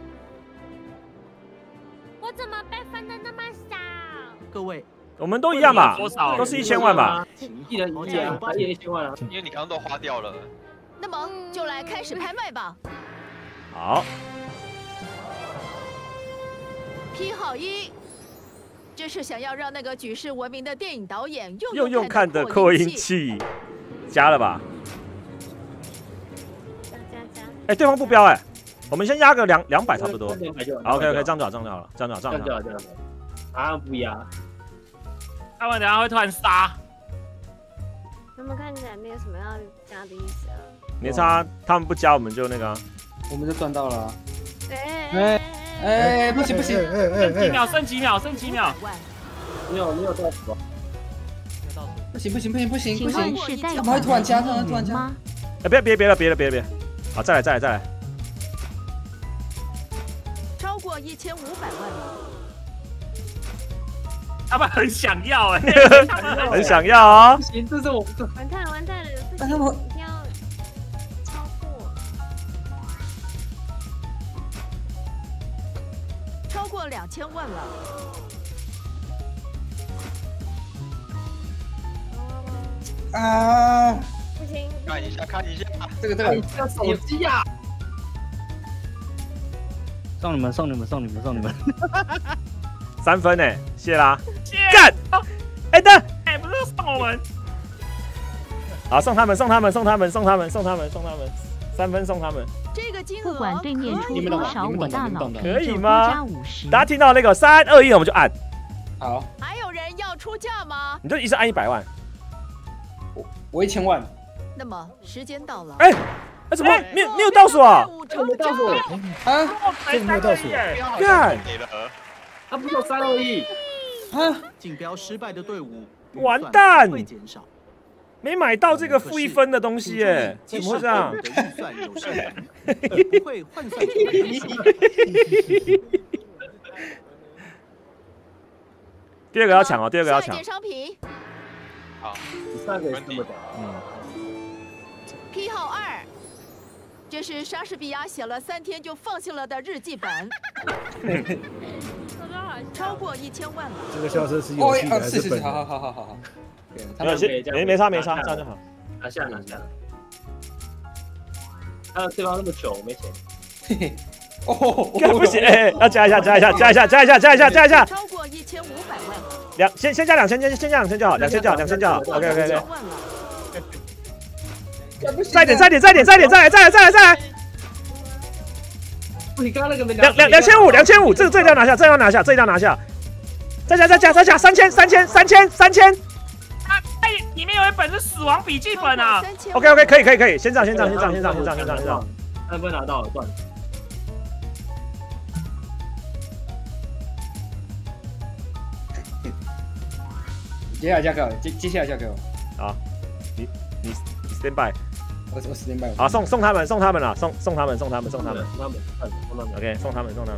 我怎么被分的那么少？ 各位， 我们都一样吧，都是一千万吧？ 一人一亿啊，一人一千万啊， 因为你刚刚都花掉了。 那么就来开始拍卖吧。 好。 批号一。 这是想要让那个举世闻名的电影导演用用用看的扩音器，加了吧？ 加加加！ 哎，对方不标哎，我们先压个两两百差不多。 两百就好 ，OK OK，这样就好，这样就好了，这样就好，这样就好。 答案不一样。 他们等下会突然杀。 他们看起来没有什么要加的意思啊。 没差，他们不加我们就那个、啊， 我们就赚到了、啊。 哎哎，不行不行， 剩几秒，剩几秒，剩几秒。 没有没有倒数吧？ 不行不行不行不行不行， 是代他们会突然加，他们突然加。 哎，别别别了别了别了别了，好，再来再来再来。 超过一千五百万了。 他们很想要哎、 欸，很想要啊、哦！ 不行，这是我们完蛋了完蛋了，不行，他们一定要超过。 超过两千万了。 啊！ 不行， 看一下看一下， 这个这个要手机呀！ 送你们送你们送你们送你们。 三分呢，谢啦，干！哎等， 哎不是送我们， 好送他们送他们送他们送他们送他们送他们，三分送他们。 这个金额不管对面出多少，我大佬可以吗加五十。 大家听到那个三二一，我们就按。 好。 还有人要出价吗？ 你就一次按一百万。 我我一千万。 那么时间到了。 哎，那怎么没有没有倒数啊？ 没倒数啊？ 这没有倒数。 干！ 他不是三二一啊！竞标失败的队伍完蛋， 会减少。 没买到这个负一分的东西耶，怎么会这样？ 预算有剩余，不会换算成分数。 第二个要抢哦，第二个要抢。 商品。 好， 第三个也是这么讲。 嗯。 批号二。这是莎士比亚写了三天就放弃了的日记本，超过一千万了。 这个笑声是游戏还是本？ 好好好好好好。 没没没差没差，这样就好。 拿下拿下。还有对方那么久没钱。 嘿嘿。哦， 不行，哎，要加一下加一下加一下加一下加一下加一下。 超过一千五百万。 两先先加两千，先先加两千就好，两千就好，两千就好。OK OK OK。再点，再点，再点，再点，再来，再来，再来，再来！ 你刚刚那个没两两两千五，两千五，这个这一定要拿下，这要拿下，这一定要拿下！再加，再加，再加，三千，三千，三千，三千！ 啊，哎，里面有一本是死亡笔记本啊 ！OK OK， 可以可以可以，先这样，先这样，先这样，先这样，先这样，先这样，先这样。 三分拿到了，断。 接下来交给我，接接下来交给我。 好，你你。stand by， 我我 stand by。 好，送送他们，送他们了，送送他们，送他们，送他们， 送他们，送他们。 OK， 送他们，送他们。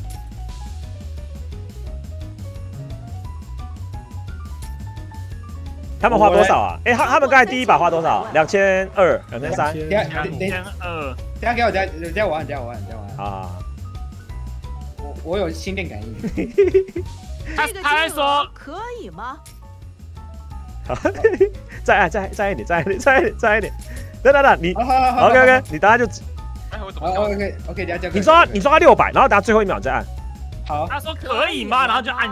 他们花多少啊？哎，他他们刚才第一把花多少？两千二，两千三。 两千二。 等下给我，等下等下我按，等下我按，等下我按。 啊。 我我有心电感应。 他他在说可以吗？ 再按，再再一点，再一点，再一点，再一点。等等等，你 OK OK， 你等下就。 好 OK OK， 等下交给你抓你抓六百，然后等下最后一秒再按。 好。 他说可以吗？然后就按。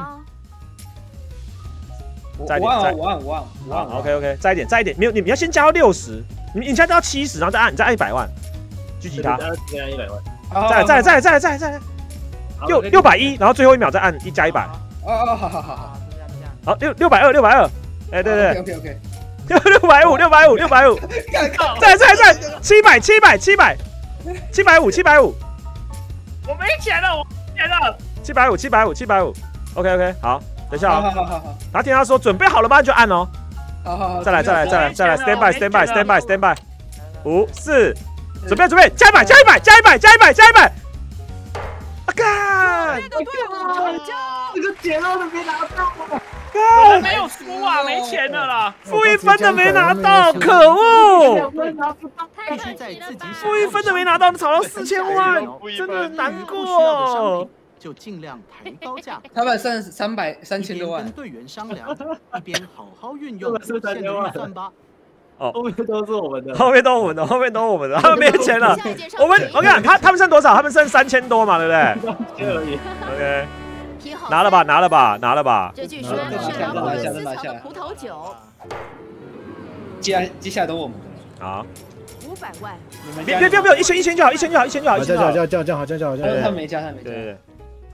再一点，再我按我按我按。 OK OK， 再一点，再一点，没有你你要先加到六十，你你现在到七十，然后再按，你再按一百万，狙击他。 再按一百万。 再来再来再来再来再来再来。六六百一，然后最后一秒再按一加一百。 哦哦，好好好好。 好，六六百二，六百二。哎，对对 ，OK OK， 六六百五，六百五，六百五，再再再七百七百七百，七百五七百五， 我没钱了，我没钱了， 七百五七百五七百五 ，OK OK， 好，等一下啊，好好好好， 然后听他说准备好了吗？就按哦， 好好好， 再来再来再来再来 ，stand by stand by stand by stand by， 五四，准备准备，加一百加一百加一百加一百加一百，啊干！ 这个队伍成交， 这个捡到的没拿到。 我们没有出啊，没钱了啦， 负一分的没拿到，可恶！负一分的没拿到，炒到四千万，真的难过。 就尽量抬高价， 他们剩三百三千多万， 跟队员商量，一边好好运用有限的预算吧。 哦， 后面都是我们的， 后面都我们的，后面都我们的，他们没钱了。我们我看他他们剩多少？他们剩三千多嘛，对不对？ 三千而已。 OK。拿了吧，拿了吧，拿了吧。 这据说是老虎的私藏的葡萄酒。 接下接下来都我们的。好。 五百万。 别别别别，一千一千就好，一千就好，一千就好，一千就好。 这样这样这样好，这样就好，这样。 他没加，他没加。 对对对。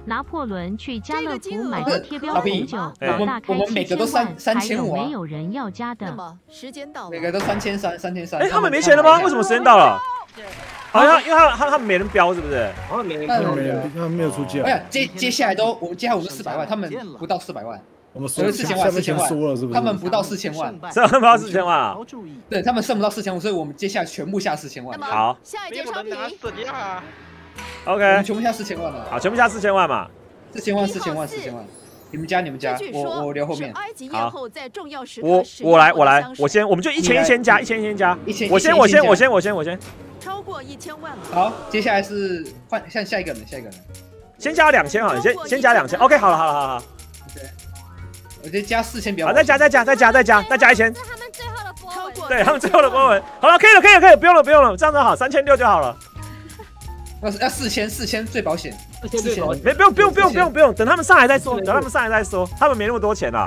拿破仑去家乐福买个贴标红酒， 老大开七千万，还有没有人要加的？ 那么时间到了， 每个都三千三，三千三。 哎，他们没钱了吗？为什么时间到了？好像因为他他他们没人标，是不是？ 好像没人标，没人，他们没有出价。 哎呀，接接下来都我们接下来我们四百万，他们不到四百万。 我们四千万，四千万， 说了是不是？ 他们不到四千万， 剩不到四千万啊？ 对他们剩不到四千万，所以我们接下来全部下四千万。 好， 下一件商品 ，OK， 全部下四千万了。 好，全部下四千万嘛。 四千万，四千万，四千万。你们加，你们加，我我留后面。 好，我我来，我来，我先，我们就一千一千加，一千一千加。 一千， 我先，我先，我先，我先，我先。 超过一千万了。 好，接下来是换下下一个人，下一个人。 先加两千好，先先加两千。OK， 好了，好了，好了，好。 我觉得加四千比较好，再加再加再加再加再加一千。 他们最后的波纹， 对他们最后的波纹。好了，可以了，可以了，可以了，不用了，不用了，这样子好，三千六就好了。 要要四千，四千最保险，四千没不用不用不用不用不用，等他们上来再说，等他们上来再说，他们没那么多钱啦。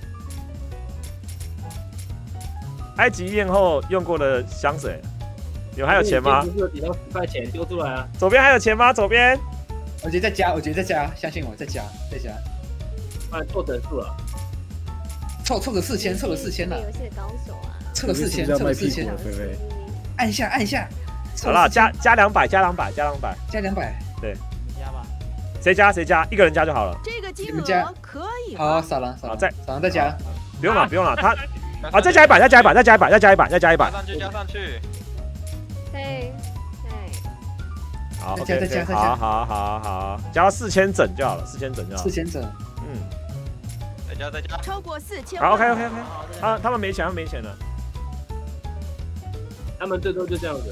埃及艳后用过的香水，你们还有钱吗？ 抵到十块钱丢出来啊！ 左边还有钱吗？左边？ 我觉得再加，我觉得再加，相信我，再加再加。 啊，凑整数了。 凑凑个四千，凑个四千了。 游戏的高手啊！ 凑个四千，凑个四千。按下按下。 好了，加加两百，加两百，加两百， 加两百。 对， 你加吧。 谁加谁加，一个人加就好了。 这个金额可以。 好，傻狼傻狼， 再傻狼再加。 不用了不用了，他啊再加一百，再加一百，再加一百，再加一百，再加一百。 加上去加上去。 对对。 好 ，OK OK， 好好好好，加到四千整就好了，四千整就好。 四千整。 嗯。 再加再加， 超过四千。 好 ，OK OK OK， 他他们没钱，他们没钱了。 他们最多就这样子。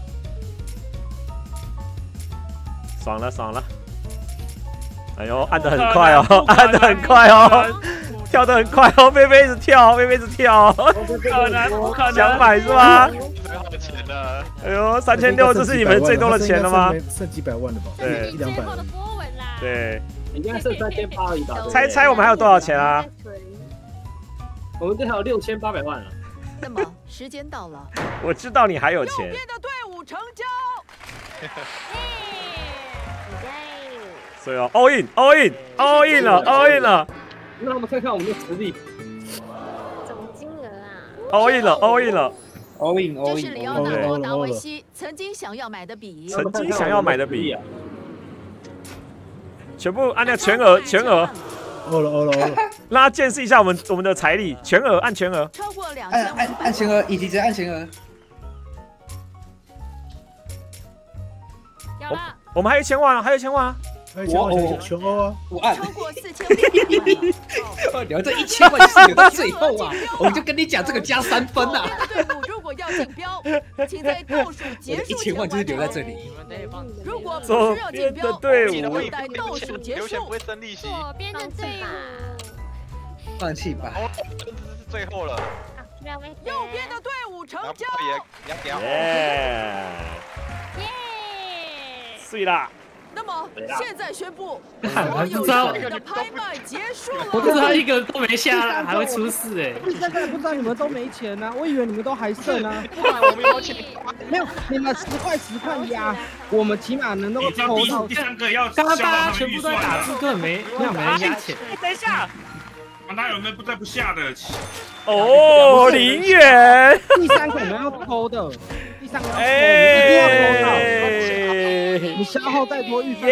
爽了爽了。哎呦，按得很快哦，按得很快哦，跳得很快哦，菲菲一直跳，菲菲一直跳。 不可能，不可能。 想买是吗？ 最好的钱了。 哎呦，三千六，这是你们最多的钱了吗？ 剩几百万的吧？ 对， 一两百。 对。 应该剩三千八而已吧？ 猜猜我们还有多少钱啊？ 我们这还有六千八百万了。 那么时间到了， 我知道你还有钱。 右边的队伍成交。 所以哦 ，all in，all in，all in 了 ，all in 了。 那我们看看我们的实力。 总金额啊 ！all in 了 ，all in 了 ，all in，all in。 这是里奥纳多·达维西曾经想要买的笔， 曾经想要买的笔。 全部按那全额，全额， 欧了欧了欧了， 让他见识一下我们我们的财力，全额按全额， 超过两千，按按按全额，以及直接按全额。 有了， 我们还有一千万啊，还有一千万啊， 还有一千万，全欧啊， 我按。 超过四千万， 留这一千万是留到最后啊，我们就跟你讲这个加三分啊。 队伍如果要竞标，请在倒数结束前完成。 一千万就是留在这里。 如果不是要竞标， 队伍待倒数结束。 不会生利息。 左边的队伍， 放弃吧。 哦，这是最后了。 右边的队伍成交。 耶！ 耶！ 碎啦！ 那么现在宣布， 所有商品的拍卖结束了。 我知道一个都没下，还会出事哎！ 现在不知道你们都没钱呢，我以为你们都还剩啊。 不管我们有钱， 没有，你们十块十块压，我们起码能够抽到。 第三个要刚刚大家全部都在打字，根本没没有没人压钱。 等一下， 哪有那不在不下的？ 哦，零元。 第三个我们要抽的，第三个要抽，一定要抽到。你消耗再多预算都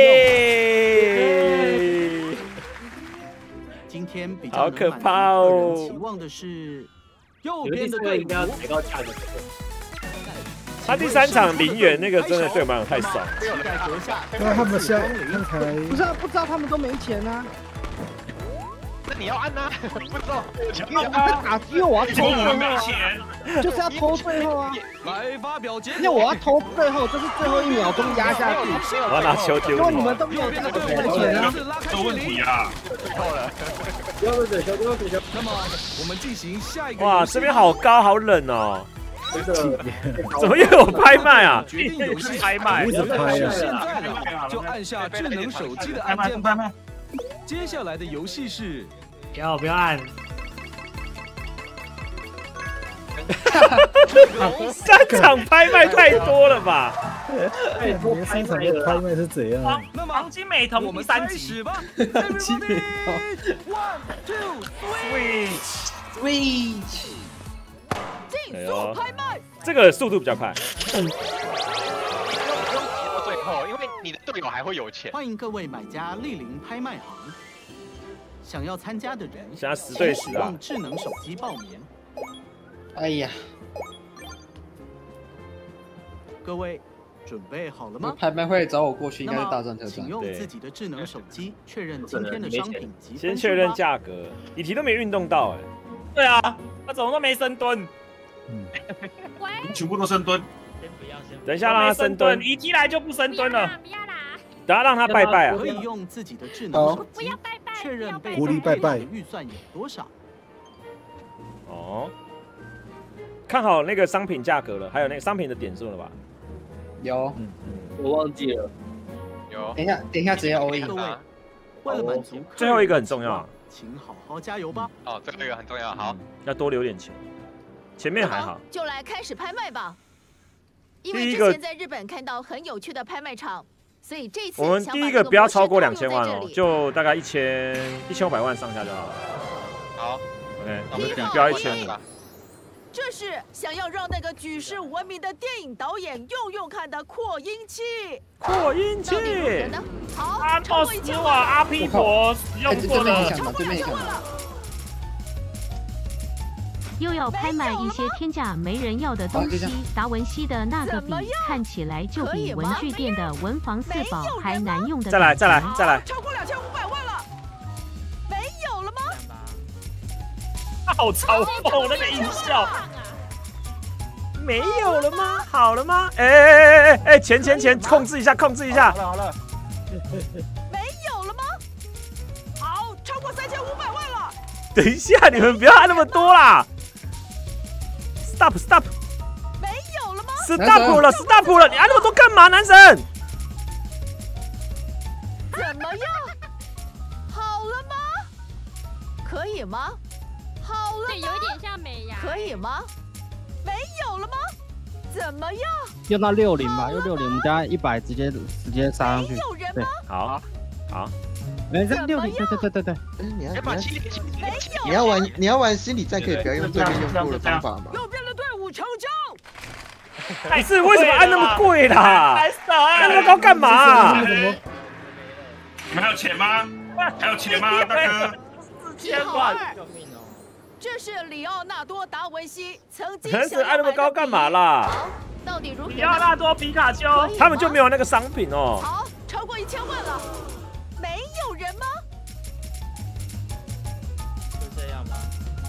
没有用。 今天比较好可怕哦！ 期望的是右边的队伍要提高价格。 他第三场零元那个真的对我们太爽。 对啊，他们现在刚才不是不知道他们都没钱啊。 那你要按呐，不知道， 因为我打，因为我要偷最后啊，就是要偷最后啊。 来发表结果， 因为我要偷最后，就是最后一秒钟压下去。 我要拿球丢。 因为你们都没有这个钱啊。 有问题啊！ 够了， 不要水球，不要水球。 那么我们进行下一个。 哇，这边好高，好冷哦。 怎么又有拍卖啊？ 决定游戏拍卖， 一直拍现在了，就按下智能手机的按键吧。接下来的游戏是， 不要不要按。 三场拍卖太多了吧？ 哎，你的市场的拍卖是怎样？ 那么黄金美瞳第三集吧。 黄金美瞳 ，one two switch，switch， 竞速拍卖， 这个速度比较快。 不用急到最后，因为你的队友还会有钱。 欢迎各位买家莅临拍卖行，想要参加的人， 现在十对十啊！ 用智能手机报名。 哎呀， 各位准备好了吗？ 拍卖会找我过去，应该是大战特战。 请用自己的智能手机确认今天的商品及先确认价格。李提都没运动到哎。 对啊，他怎么都没深蹲？ 嗯，全部都深蹲。 先不要，先等一下让他深蹲。 一进来就不深蹲了。 不要啦！ 等下让他拜拜啊！ 可以用自己的智能手机确认被分配的预算有多少。 哦。看好那个商品价格了，还有那个商品的点数了吧？ 有， 嗯嗯，我忘记了。 有。 等一下，等一下，直接 all in。 各位，为了满足最后一个很重要， 请好好加油吧。 哦，最后一个很重要，好， 要多留点钱。前面还好。 就来开始拍卖吧。因为之前在日本看到很有趣的拍卖场，所以这次我们第一个不要超过两千万哦，就大概一千一千五百万上下就好了。 好 ，OK， 我们不要一千五。 这是想要让那个举世闻名的电影导演用用看的扩音器。 扩音器。 好， 安托斯瓦阿皮陀使用过的。 又要拍卖一些天价没人要的东西。达文西的那个笔看起来就比文具店的文房四宝还难用的。 再来，再来，再来。 超过两千五百万了，没有了吗？ 好嘲讽那个音效。 没有了吗？好了吗？哎哎哎哎哎，钱钱钱，控制一下，控制一下。 好了好了。 没有了吗？好，超过三千五百万了。 等一下，你们不要按那么多啦。Stop stop。 没有了吗 ？Stop 了 Stop 了，你按那么多干嘛，男神？ 怎么样？好了吗？可以吗？好了吗？ 对，有点像美牙。 可以吗？没有了吗？怎么样？ 用到六零吧，用六零，我们加一百，直接直接杀上去。对， 好，好。 没事，六零，对对对对对。 嗯，你要你要你要玩你要玩心理战，可以不要用对面用过的方法吗？ 右边的队伍成交。 还是为什么按那么贵啦？按那么高干嘛？ 你们还有钱吗？还有钱吗，大哥？ 四千万， 救命哦！这是里奥纳多·达文西曾经想要按那么高干嘛啦？ 到底如何？ 里奥纳多·皮卡丘， 他们就没有那个商品哦。 好，超过一千万了，没有人吗？ 就这样吧。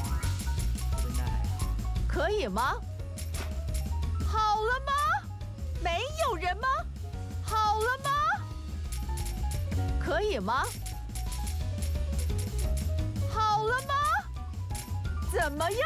可以吗？好了吗？没有人吗？好了吗？可以吗？好了吗？怎么样？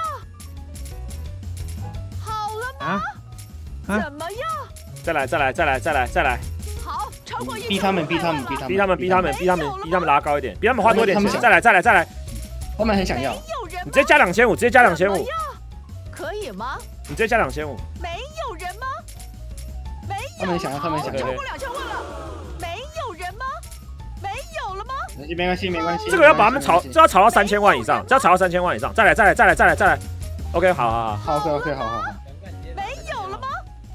好了吗？ 啊啊、怎么样？ 再来，再来，再来，再来，再来！ 好，超过一逼他们，逼他们，逼他们， 逼他们，逼他们，逼他们，逼他们拉高一点，逼他们花多点钱。再来，再来，再来！ 他们很想要。 你直接加两千五，直接加两千五。 可以吗？ 你直接加两千五。 没有人吗？没有。 他们想要，他们想要。 超过两千万了，没有人吗？没有了吗？ 没关系，没关系。 这个要把他们炒，这要炒到三千万以上，这要炒到三千万以上。再来，再来，再来，再来，再来。OK， 好好好。好 ，OK，OK， 好好好。 没有了吗？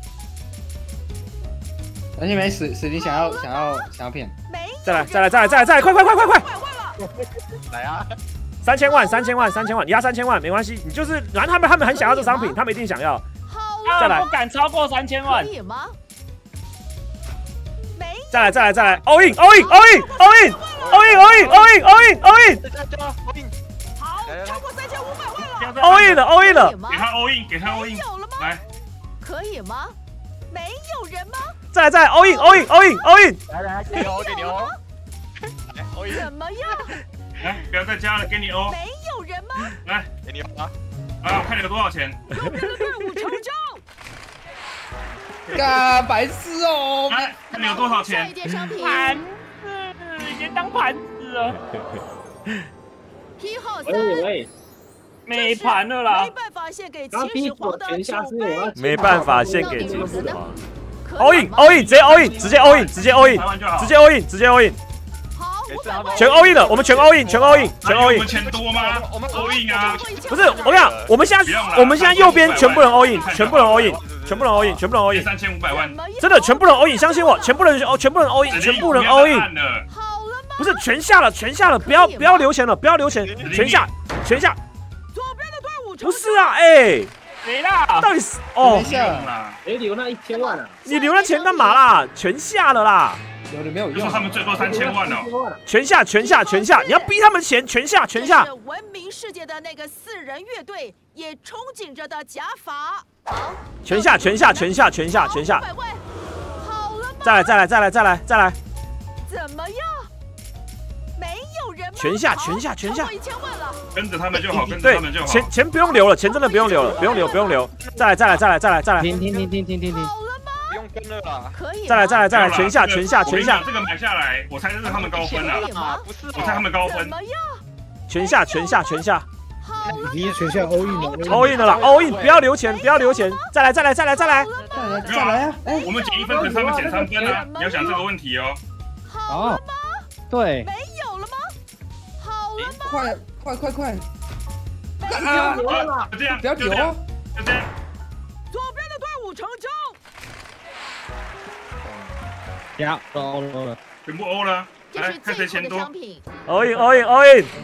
而且没死死，你想要想要想要骗？ 再来，再来，再来，再来，再来，快快快快快！ 来啊！ 三千万，三千万，三千万，你压三千万没关系，你就是，反正他们他们很想要这商品，他们一定想要。 再来，不敢超过三千万。 可以吗？ 再来，再来，再来 ，all in，all in，all in，all in，all in，all in，all in，all in，all in，all in。 好，超过三千五百万了。 all in 了 ，all in 了。 给他 all in， 给他 all in。来。 可以吗？没有人吗？ 再来，再来 ，all in，all in，all in，all in。 来来，给你哦，给你哦。来 all in。 怎么样？ 来，不要再加了，给你哦。 没有人吗？ 来， 给你哦。 啊，看你有多少钱。 右边的队伍成交。 嘎，白痴哦！ 来，看你有多少钱。 盘子，已经当盘子了。 P 号三。 喂喂。 没盘了啦。 没办法献给秦始皇的酒杯。 没办法献给秦始皇。 all in all in， 直接 all in， 直接 all in， 直接 all in， 直接 all in， 直接 all in。全 all in 了，我们全 all in， 全 all in， 全 all in。 我们钱多吗？我们 all in 啊！ 不是，我跟你讲，我们现在我们现在右边全部人 all in， 全部人 all in， 全部人 all in， 全部人 all in。 三千五百万， 真的全部人 all in， 相信我，全部人哦，全部人 all in， 全部人 all in。不是全下了，全下了，不要不要留钱了，不要留钱，全下，全下。不是啊，哎。 没啦， 到底是哦？ 哎，留那一千万啊！ 你留那钱干嘛啦？全下了啦！ 留的没有用， 他们最多三千万哦。 全下，全下，全下！你要逼他们钱，全下，全下！ 闻名世界的那个四人乐队也憧憬着的假发。 全下，全下，全下，全下，全下！ 好了吗？ 再来，再来，再来，再来，再来！ 怎么样？没有人吗？ 全下，全下，全下！ 跟着他们就好，跟着他们就好。 钱钱不用留了，钱真的不用留了，不用留，不用留。再来，再来，再来，再来，再来！ 停停停停停停停！ 不用跟了啦， 可以。 再来，再来，再来！全下，全下，全下！ 这个买下来，我猜这是他们高分啊！ 不是， 我猜他们高分。 全下，全下，全下！ 已经全下 all in 了 ，all in 了啦 ，all in， 不要留钱，不要留钱！再来，再来，再来，再来！ 再来，再来啊！ 哎，我们减一分，可是他们减三分啊！你要想这个问题哦。 好了吗？ 对。 没有了吗？好了吗？ 快快快快！ 啊！不要了，这样， 不要留啊！ 就这样。 左边的队伍成功。 呀，都欧了， 全部欧了。来，看谁钱多。 all in all in all in。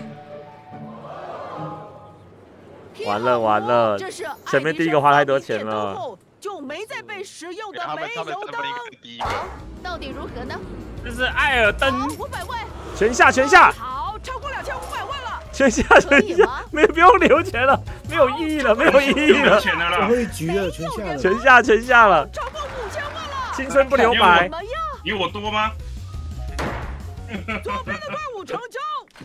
完了完了，前面第一个花太多钱了。 就没再被使用的煤油灯。到底如何呢？ 这是艾尔登。 五百万。 全下全下。 好，超过两千五百万了。 全下全下，没不用留钱了，没有意义了，没有意义了。 钱了啦。 最后一局了，全下了。 全下全下了。 超过五千万了。 青春不留白。 比我多吗？ 左边的队伍成功。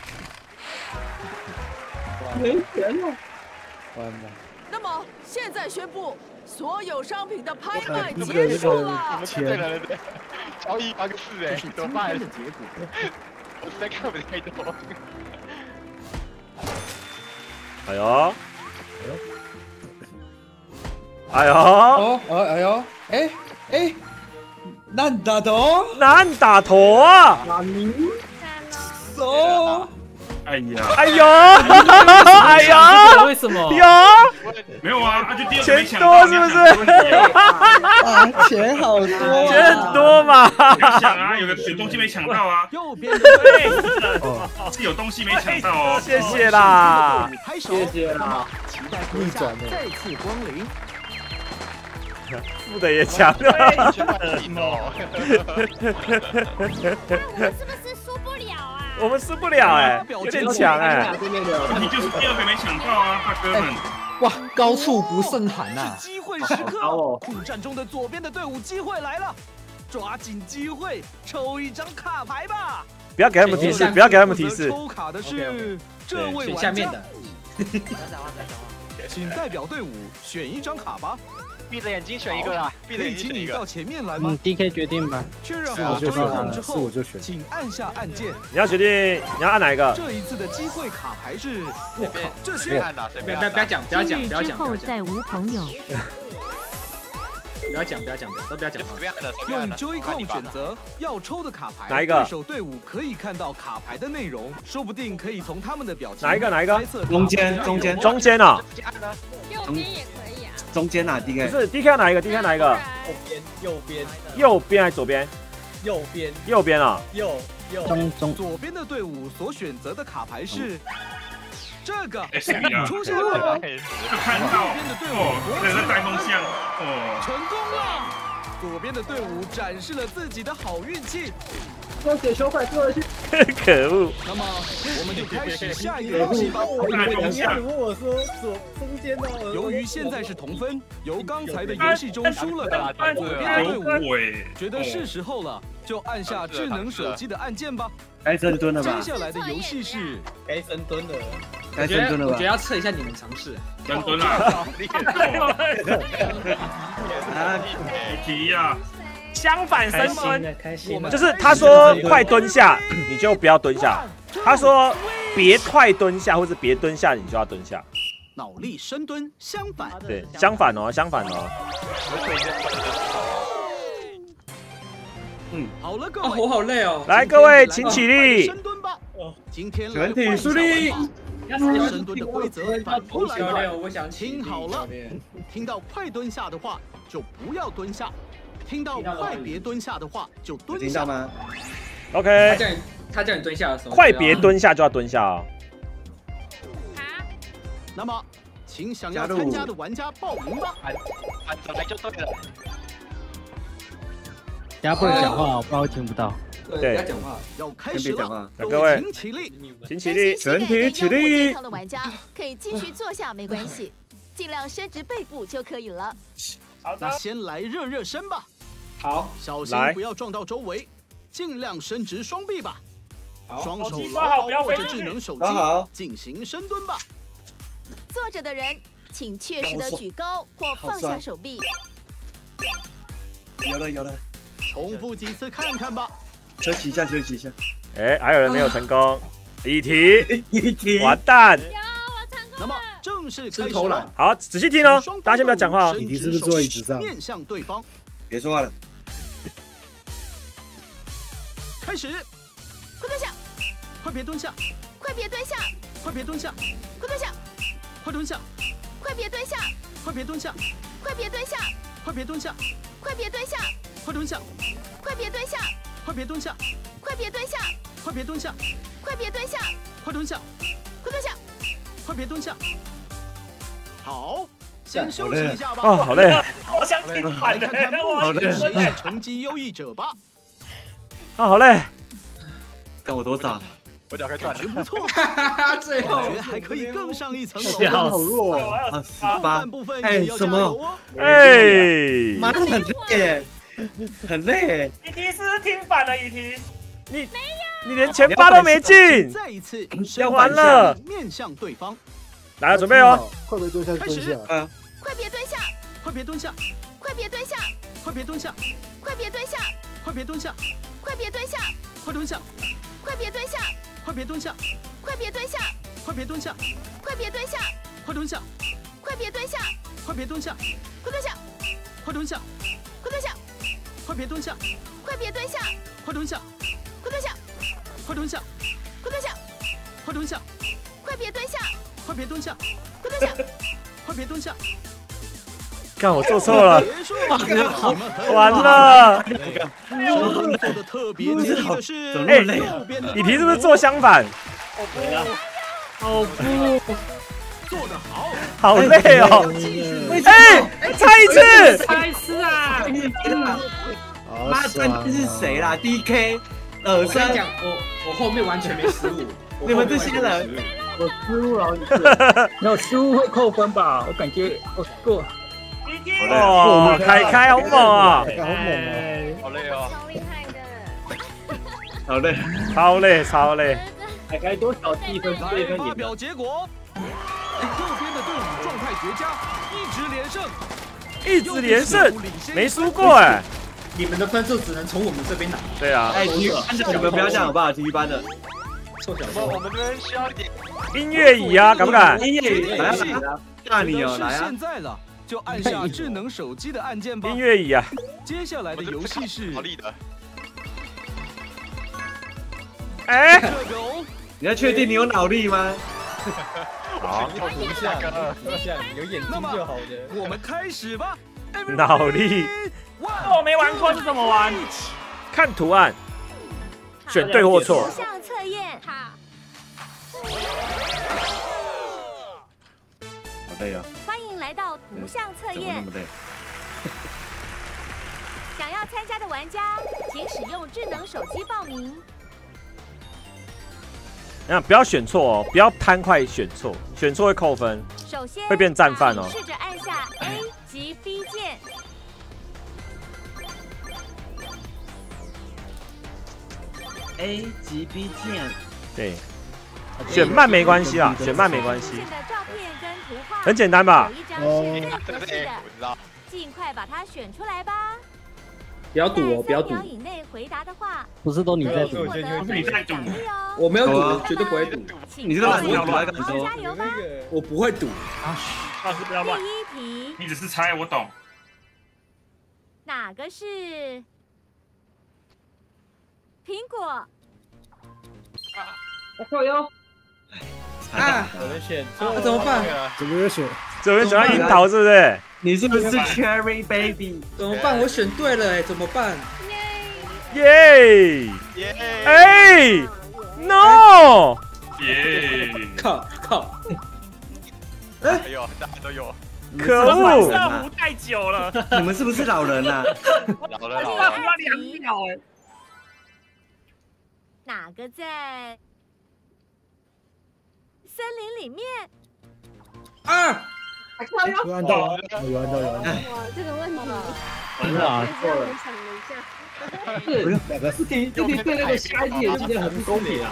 没钱了。 完了。 那么现在宣布，所有商品的拍卖结束了。 对对对对，交易八个四哎，怎么办？的结果，我实在看不太懂。 哎呦，哎呦， 哦哦哎呦，哎哎，难打头， 难打头啊！ 走。 哎呀！ 哎呦！哎呀！ 为什么？ 有？ 没有啊，那就第二钱多是不是？ 啊，钱好多， 钱很多嘛。 想啊，有个有东西没抢到啊。 右边的队是有东西没抢到哦。 谢谢啦， 谢谢啦。 逆转了， 再次光临。 负的也抢了。 是不是输不了啊？ 我们输不了哎，有点强哎。 问题就是第二个没抢到啊，大哥们。 哇，高处不胜寒呐！ 是机会时刻，苦战中的左边的队伍机会来了，抓紧机会抽一张卡牌吧。 不要给他们提示，不要给他们提示。 抽卡的是这位玩家。 下面的。 请代表队伍选一张卡吧。 闭着眼睛选一个啦，闭着眼睛选一个。 到前面来吗？ 嗯 ，D K 决定吧。 确认好对抗之后，请按下按键。 你要决定你要按哪一个？ 这一次的机会卡牌是，我靠，这些按的， 不要不要讲，不要讲，不要讲， 之后再无朋友。 不要讲，不要讲，都不要讲。 用 Joy-Con 选择要抽的卡牌， 哪一个？ 对手队伍可以看到卡牌的内容，说不定可以从他们的表情哪一个？哪一个？ 中间，中间， 中间啊！ 右边也可以啊。 中间哪 D K？ 不是 D K 要哪一个 ？D K 哪一个？ 右边，右边， 右边还是左边？ 右边， 右边啊！ 右右中中。 左边的队伍所选择的卡牌是这个， 出现了，就看到哦，对，在带风向哦， 成功了。左边的队伍展示了自己的好运气。 要给球快过去。 可恶！ 那么我们就开始下一个游戏吧。 我说左中间的。 由于现在是同分，由刚才的游戏中输了的左边的队伍觉得是时候了，就按下智能手机的按键吧。 该深蹲了吧？ 接下来的游戏是该深蹲了。 该深蹲了吧？ 我觉得要测一下你们尝试。 深蹲啊！啊，提呀！ 相反深蹲， 就是他说快蹲下，你就不要蹲下；他说别快蹲下，或者别蹲下，你就要蹲下。 脑力深蹲相反， 对，相反哦，相反哦。 嗯， 好了，各位， 我好累哦。 来，各位请起立。 深蹲吧。今天全体竖立。 深蹲的规则反过来了，我想听好了，听到快蹲下的话就不要蹲下，听到快别蹲下的话就蹲下。 听到吗 ？OK。 他叫你，他叫你蹲下的时候， 快别蹲下就要蹲下哦。 那么，请想要参加的玩家报名吧。 按着来就对了。 大家不能讲话，我不然会听不到。 对，要讲话，要开始了。 各位， 请起立， 请起立， 全体起立。 的玩家可以继续坐下，没关系，尽量伸直背部就可以了。 好的，那先来热热身吧。 好， 小心不要撞到周围，尽量伸直双臂吧。双手牢牢握着智能手机，进行深蹲吧。 坐着的人，请确实的举高或放下手臂。 有了有了， 重复几次看看吧。 休息一下，休息一下。 哎，还有人没有成功。一题， 一题， 完蛋。 那么正式开始了。 好，仔细听哦，大家先不要讲话哦。 你是不是坐椅子上？ 面向对方。 别说话了。 开始。 快蹲下！ 快别蹲下！ 快别蹲下！ 快别蹲下！ 快蹲下！ 快蹲下！ 快别蹲下！ 快别蹲下！ 快别蹲下！ 快别蹲下！ 快别蹲下！ 快蹲下！ 快别蹲下！ 快别蹲下！ 快别蹲下！ 快别蹲下！ 快别蹲下！ 快蹲下！ 快蹲下！ 快别蹲下！好，先休息一下吧。 哦，好累， 好想听反的， 好累。成绩优异者吧。 啊，好累。 看我多大。 我脚快断了， 不错， 最后还可以更上一层楼。 好弱啊！十八，哎，什么？ 哎， 妈的很累耶，很累。 一题是听反了，一题， 你没有，你连前八都没进。 再一次， 要完了， 面向对方。 来了，准备哦。 快别蹲下，蹲下。 嗯。 快别蹲下！ 快别蹲下！ 快别蹲下！ 快别蹲下！ 快别蹲下！ 快别蹲下！ 快别蹲下！ 快蹲下！ 快别蹲下！ 快别蹲下！ 快别蹲下！ 快别蹲下！ 快别蹲下！ 快蹲下！ 快别蹲下！ 快别蹲下！ 快蹲下！ 快蹲下！ 快蹲下！ 快别蹲下！ 快别蹲下！ 快蹲下！ 快蹲下！ 快蹲下！ 快蹲下！ 快蹲下！ 快别蹲下！ 快别蹲下！ 快蹲下！ 快别蹲下！ 看我做错了，完了。 做的特别激励的是， 哎，你题是不是做相反？ 好不， 做得好， 好累哦。哎，猜一次， 猜一次啊！ 妈，这是谁啦 ？D K， 二三，我我后面完全没失误。 你们这些人， 我失误了，没有失误会扣分吧？我感觉我过。 哦，凯凯好猛啊！ 好猛哦， 好累哦， 超厉害的， 好累， 超累，超累。 凯凯多少积分？积分发表结果。右边的队伍状态绝佳，一直连胜， 一直连胜，没输过哎。 你们的分数只能从我们这边拿。 对啊。 哎，体育班的你们不要这样好不好？体育班的。 臭小子，我们这边需要一点音乐椅啊，敢不敢？ 音乐椅，来啊！大你哦，来啊！ 现在了。就按下智能手机的按键吧。 音乐椅啊！ 接下来的游戏是。 好力的。 哎， 你要确定你有脑力吗？ 好， 一下，一下，有眼睛就好的。 我们开始吧。 脑力。 我没玩过，是怎么玩？ 看图案，选对或错。 图像测验，好。 好累啊！ 欢迎来到图像测验。想要参加的玩家，请使用智能手机报名。 那不要选错哦，不要贪快选错，选错会扣分。 首先会变战犯哦。 试着按下 A 及 B 键。 A 及 B 键。 对。选慢没关系啦，选慢没关系。很简单吧？ 哦，尽快把它选出来吧。 不要赌哦，不要赌。 以内回答的话， 不是都你在赌， 不是你在赌。 我没有赌，绝对不会赌。 你这个烂鸟来干什么？ 我不会赌。 老师不要乱。 第一题， 你只是猜，我懂。 哪个是苹果。 我靠哟！啊！ 我们选错， 怎么办？ 怎么又选？ 怎么选到樱桃是不是？ 你是不是 Cherry Baby？ 怎么办？我选对了哎，怎么办？ 耶！哎 ，no！ 耶！ 靠靠！ 哎呦，大家都有。 可恶！ 上壶太久了。 你们是不是老人啊？ 老了老了。要两秒哎。 哪个在森林里面？ 啊！ 有按到，有按到，有按到。 哇，这个问题， 哇， 错了。想了一下， 是两个这题这题对那个下一题也是很不公平啊。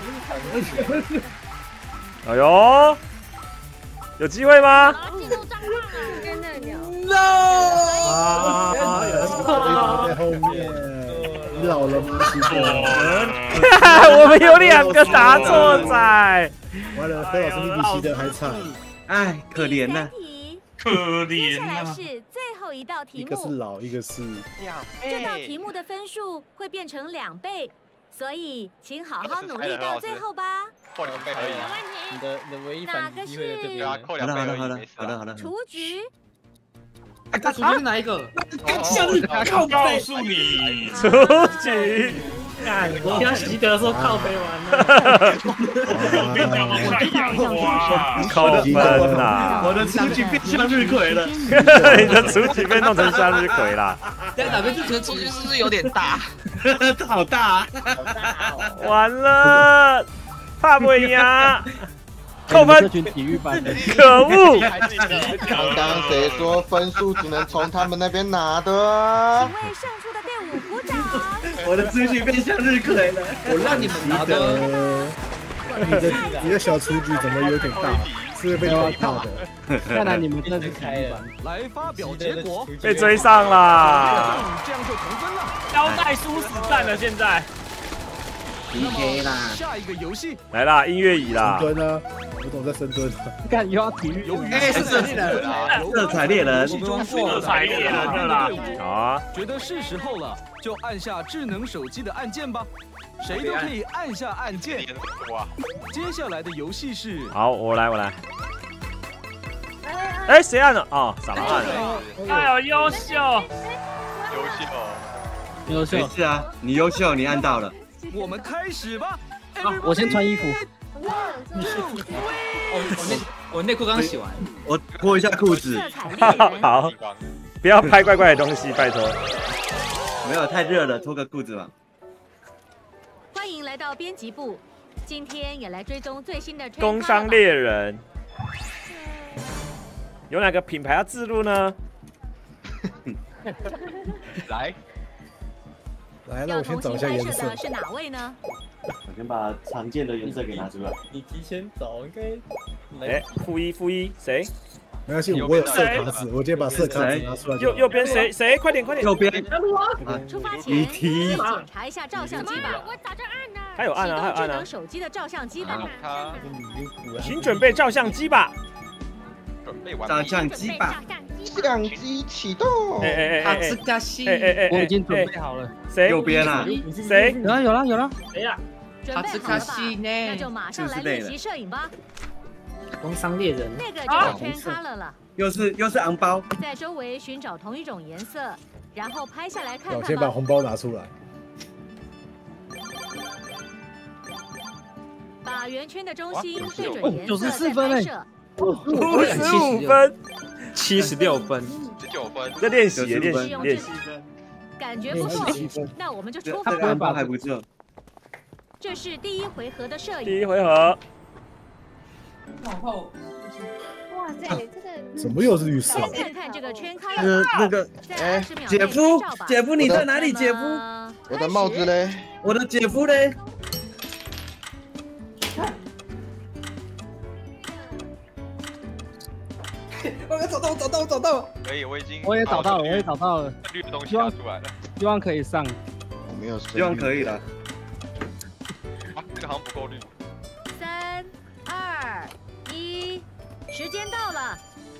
哎呦，有机会吗？ 进入账号了，跟那鸟。 No！ 啊，在后面，你老了吗？ 我们有两个答错仔。 完了，何老师你比习德还惨。 哎，可怜呐， 可怜呐。 是最后一道题目， 一个是老，一个是两倍。这道题目的分数会变成两倍，所以请好好努力到最后吧。 扣两倍而已。 你的你的唯一反击机会在这边。 啊，扣两倍而已。 好的，好的，好的。 雏菊。 哎，他雏菊是哪一个？ 向日告告诉你， 雏菊。 我听习德说靠背完了。 我跟你讲，我太阳花， 扣分啦！ 我的雏菊变向日葵了。 你的雏菊被弄成向日葵啦。 在哪边？这个雏菊是不是有点大？ 好大， 完了，怕不赢啊！ 扣分！ 这群体育班的， 可恶！ 刚刚谁说分数只能从他们那边拿的？ 请为胜出的队伍鼓掌。 我的雏菊变向日葵了， 我让你们拿的。 你的你的小雏菊怎么有点大？是被打到的。 看来你们真的是开了。 来发表结果。 被追上啦！ 这样就同分了。 腰带殊死战了，现在。 P K 啦！ 下一个游戏来啦，音乐椅啦！ 深蹲呢？我懂在深蹲。 看又要体育， 哎，是色彩猎人，色彩猎人， 色彩猎人的啦！ 好啊， 觉得是时候了，就按下智能手机的按键吧，谁都可以按下按键。接下来的游戏是…… 好，我来，我来。哎，谁按了？哦，傻狼按了。 哎呦，优秀！ 优秀， 优秀！ 没事啊，你优秀，你按到了。 我们开始吧。 好，我先穿衣服。 我内我内裤刚洗完， 我脱一下裤子。 好，不要拍怪怪的东西，拜托。 没有，太热了，脱个裤子吧。 欢迎来到编辑部，今天也来追踪最新的工商猎人。有哪个品牌要自录呢？ 来。 来，让我先找一下颜色。 是哪位呢？ 我先把常见的颜色给拿出来。 你提前找应该。 哎，负一负一，谁？ 没关系，我有色卡纸，我直接把色卡纸拿出来。 右右边谁谁？快点快点！ 右边。 出发前检查一下照相机吧。 我早就按了。 他有按啊，他有按啊。 手机的照相机吧。 请准备照相机吧。 准备完。 照相机吧。 相机启动。 哎哎哎哎！斯卡西， 哎哎哎， 我已经准备好了。 谁？ 右边啊？ 谁？ 有了有了有了。 谁呀？ 准备好了吧？那就马上来练习摄影吧。 工商猎人。 那个就是圈 color 了。 又是又是昂包。 在周围寻找同一种颜色，然后拍下来看看。 我先把红包拿出来。 把圆圈的中心对准颜色， 九十四分嘞。 五十五分， 七十六分， 十九分， 在练习练习练习。 感觉不错，那我们就出发。 安排还不错。 这是第一回合的摄影。 第一回合。 往后。哇塞，这个怎么又是绿色？ 看看这个圈开呃，那个，哎，姐夫，姐夫你在哪里？姐夫， 我的帽子嘞？ 我的姐夫嘞？ 我找到，我找到，我找到了。 可以，我已经。 我也找到了，我也找到了。 绿的东西拿出来了。 希望可以上。 我没有。 希望可以了。 啊，这个好像不够绿。 三、二、一，时间到了。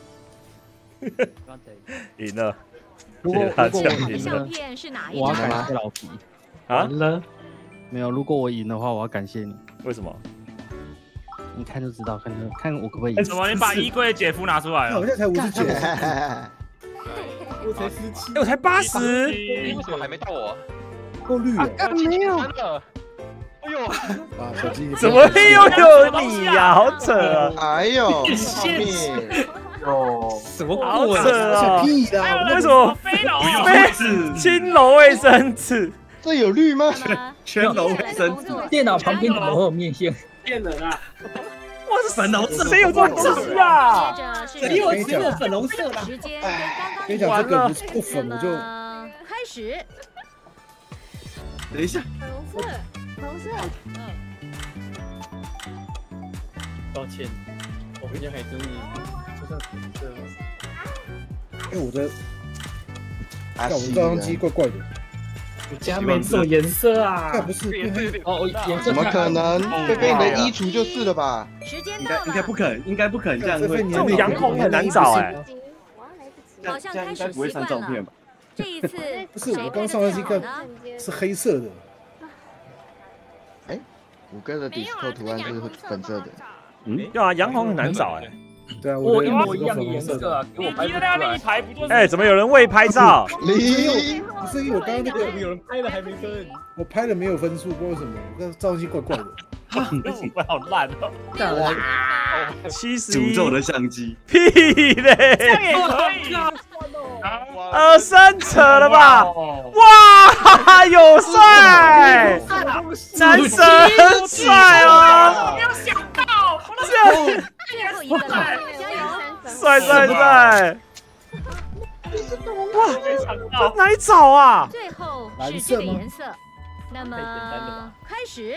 赢了。 如果如果我的相片是哪一张？ 我要改老皮。 啊？ 了。 没有，如果我赢的话，我要感谢你。 为什么？ 你看就知道，看看我可不可以赢。 什么？你把衣柜的姐夫拿出来了？ 好像才五十九。 我才十七， 我才八十， 为什么还没到我？ 够绿了。 啊，没有。哎呦！ 啊，手机怎么会又有你呀？好扯啊！ 哎呦，后面哦，什么好扯啊！ 屁的， 为什么飞楼飞青楼卫生纸？ 这有绿吗？ 全楼卫生纸。 电脑旁边怎么会有面线？ 骗人啊！ 哇，是粉红色，谁有这种东西啊？ 谁有只有粉红色的？ 跟你讲，这个不是不粉我就开始。 等一下， 粉红色，粉红色， 嗯。抱歉，我回家还注意，就算粉色了。 哎，我的，看我的照相机怪怪的。 我家没这种颜色啊！ 这不是哦，颜色怎么可能？贝贝你的衣橱就是了吧？ 时间应该应该不可能，应该不可能这样会。 这种洋红很难找哎。 好像开始习惯了。这一次不是我刚上完这个是黑色的。 哎，五哥的底色图案是粉色的。 嗯，对啊，洋红很难找哎。 对啊， 我一模一样的颜色啊，给我拍不出来。 哎，怎么有人未拍照？ 零，不是因为我刚刚那个有人拍了还没分， 我拍了没有分数，不知道为什么，那照相机怪怪的。 我好烂哦！ 哇， 七十诅咒的相机， 屁嘞！ 这样也可以。 呃，深扯了吧？哇，有帅，男神很帅哦！ 没有想到， 这最后一个了，加油！ 帅帅帅！哇，这哪里找啊？ 最后是这个颜色，那么开始。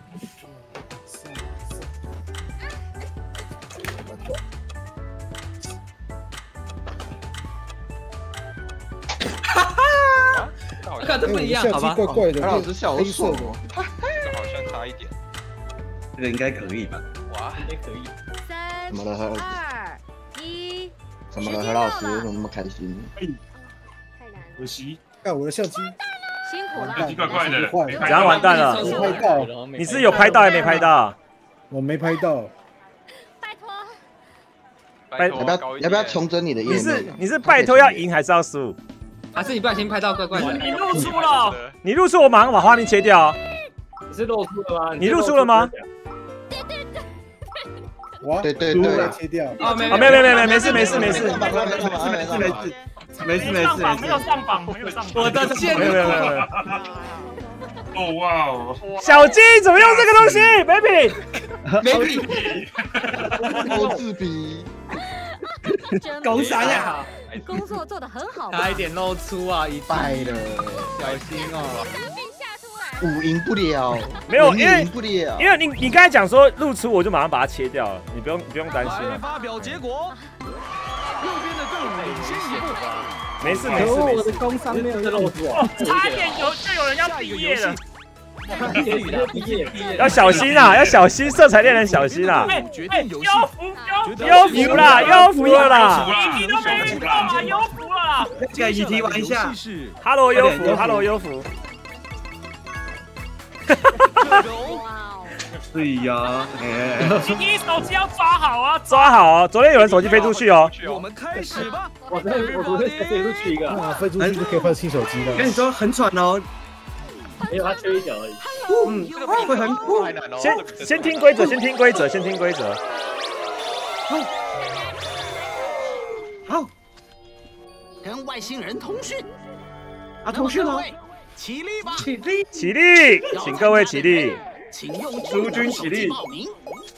看这不一样，好吧？ 怪怪的， 老师笑我色的， 这好像差一点。 这个应该可以吧？ 哇， 应该可以。 三、 怎么了，何老师？ 二、一， 怎么了，何老师？为什么那么开心？ 太难了。 可惜， 看我的相机， 辛苦了。 相机怪怪的， 怎样完蛋了？ 没拍到， 你是有拍到还没拍到？ 我没拍到。 拜托。 拜要不要要不要重整你的页面？ 你是你是拜托要赢还是要输？ 还是你不小心拍到怪怪的？ 你露出了， 你露出，我马上把画面切掉。 你是露出了吗？ 你露出了吗？ 哇， 对对对， 切掉。 哦，没有没有没有没有没事没事没事没事没事没事没事没事没有上榜没有上榜， 我的天， 没有没有没有。 哦哇哦！ 小鸡怎么用这个东西？没笔， 没笔， 我自笔。 狗傻呀！ 工作做得很好， 差一点露出啊，一败了， 小心哦。 五赢不了， 没有，因为赢不了， 因为你你刚才讲说露出，我就马上把它切掉了，你不用不用担心了。 发表结果，右边的队伍领先一步。 没事没事没事。 我的工伤没有露出啊， 差一点有就有人要毕业了。 毕业毕业， 要小心啊，要小心，色彩恋人小心啊！ 决定游戏， 优服优服啦，优服了啦， 一题都没遇到啊，优服了。 这个一题玩一下。 Hello 优服 ，Hello 优服。 对呀， 你你手机要抓好啊， 抓好啊！昨天有人手机飞出去哦。 我们开始吧。 我昨天我昨天才飞出去一个， 啊，飞出去就可以换新手机了。 跟你说很喘哦。 没有，他缺一脚而已。 嗯，会很太难了。 先先听规则，先听规则，先听规则。 好，好， 跟外星人通讯。 啊，通讯了。 起立吧！ 起立！ 起立！请各位起立。 请用诸君起立。 报名。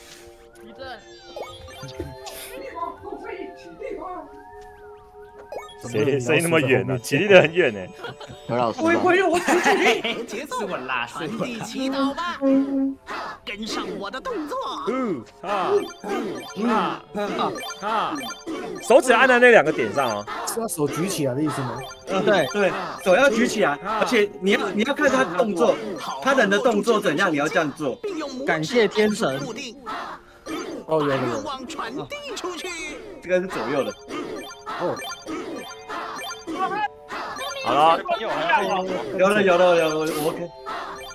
谁谁那么远呢？起立的很远呢。 何老师， 我我有我起立。 节奏， 是我拉传递祈祷吧，跟上我的动作。 嗯啊啊啊啊！手指按在那两个点上哦。 是要手举起来的意思吗？ 嗯，对对，手要举起来，而且你要你要看他动作，他人的动作怎样，你要这样做。 感谢天神。 哦，有有有。 传递出去。 这个是左右的。哦。 好了， 有了有了有了，我 OK。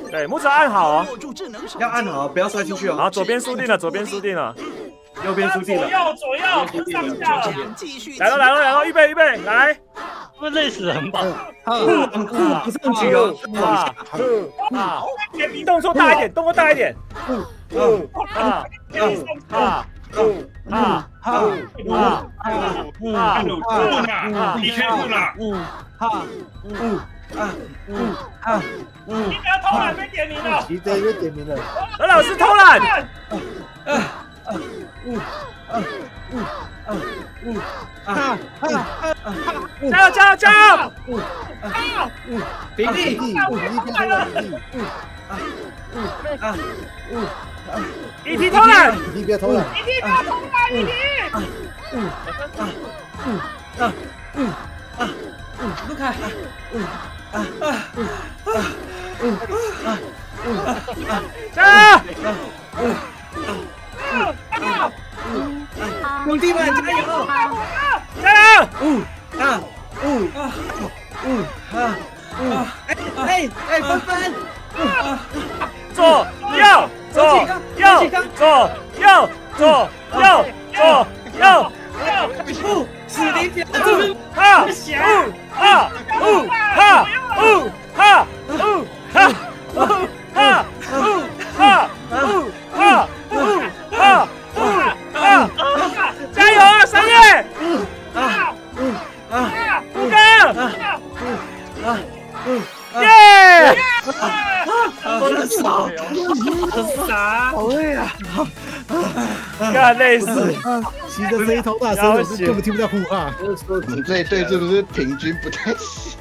对，拇指按好哦， 要按好，不要摔进去哦。 然后左边输定了，左边输定了， 右边输定了。 左右左右上下了。 来了来了来了，预备预备，来！ 会累死人吧？ 不上去哦。 啊啊！动作大一点，动作大一点。嗯啊啊。嗯啊啊啊啊！ 不啦，你可以不啦。 嗯哈嗯啊嗯啊嗯。 你不要偷懒，被点名了。 你这又点名了。 何老师偷懒。 啊啊嗯啊嗯啊嗯啊啊！ 加油加油加油！ 嗯啊嗯，比利，比利，比利，嗯啊嗯啊嗯。 一提偷懒， 一提别偷懒， 一提不要偷懒，一提。 嗯啊嗯啊嗯啊嗯，卢卡，嗯啊啊啊嗯啊嗯啊， 加油！ 嗯啊嗯嗯啊，兄弟们加油！ 加油！ 嗯啊嗯啊嗯啊嗯，哎哎哎，芬芬，啊， 左右。左右左右左右左右右，死敌点住！ 哈呜哈呜哈呜哈呜哈呜哈呜哈呜哈呜哈呜哈！加油啊，三叶！ 啊嗯啊， 吴刚！ 啊嗯。 耶！ 我的手， 傻， 好累啊！ 干累死！ 骑着飞头大声，根本听不到呼哈。 你这一队是不是平均不太行？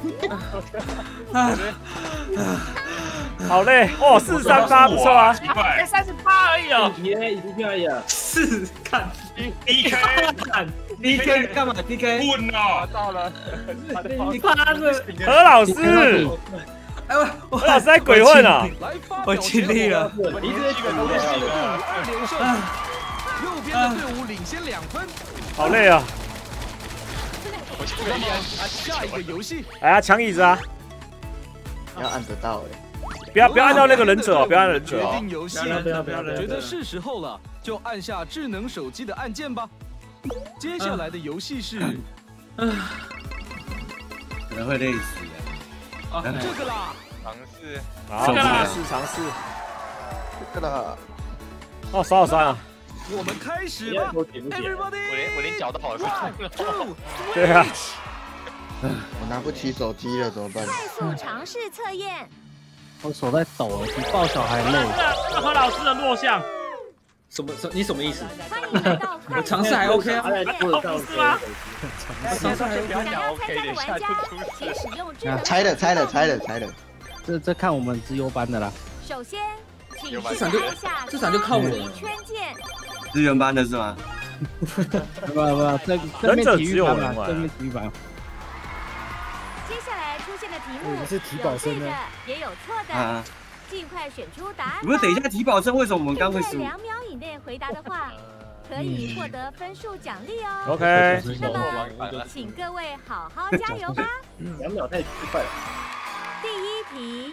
好累哦，四三八不错啊， 才三十八而已哦， 耶，已经而已了。 是看 D K 看 D K 干嘛 ？D K 问哦， 到了， 你趴着。 何老师， 哎我何老师在鬼混啊！ 我尽力了， 我们一个都是一个二连胜，右边的队伍领先两分。 好累啊！ 那么下一个游戏， 哎呀，抢椅子啊！ 要按得到哎。 不要不要按到那个忍者哦，不要按忍者哦。 决定游戏， 不要不要不要！ 觉得是时候了，就按下智能手机的按键吧。接下来的游戏是， 可能会累死的。啊，这个啦， 尝试， 好，尝试尝试， 这个啦。 哦，手好酸啊！ 我们开始吧 ，Everybody！ 我连我连脚都好酸。 对啊。 我拿不起手机了，怎么办？ 快速尝试测验。 我手在抖了，比抱小孩累。 这个何老师的弱项。 什么？你什么意思？ 我尝试还 OK 啊， 是吗？ 尝试还 OK， 不要讲 OK， 等一下就出事。 猜了，猜了，猜了，猜了。 这这看我们资优班的啦。 首先，请这场就这场就靠我。 圈键。 资源班的是吗？ 不不不，这这边体育班嘛，这边体育班。 接下来出现的题目， 我是体保生呢， 也有错的，尽快选出答案。 不是，等一下体保生为什么我们刚会输？ 在两秒以内回答的话，可以获得分数奖励哦。 OK。 那么，请各位好好加油吧。 两秒太快了。 第一题，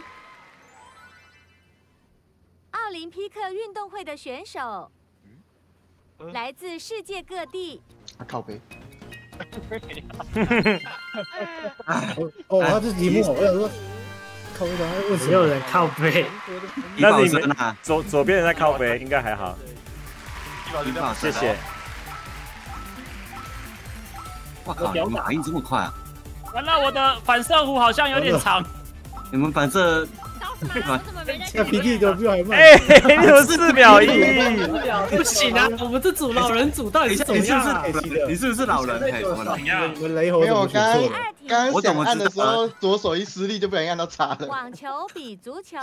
奥林匹克运动会的选手，来自世界各地。 靠北。 哦，他这题目，我想说，靠背他问什么？ 没有人靠背， 那你们左左边人在靠背，应该还好。谢谢。 哇靠，你们反应这么快啊！ 完了，我的反射弧好像有点长。 你们反射。 那皮皮都比我还慢。 哎，你怎么四秒一？ 不行啊！我们这组老人组到底是怎么样啊？ 你是不是老人？哎，怎么了？ 我雷猴没有，刚刚刚我想按的时候，左手一失力就不小心按到叉了。 网球比足球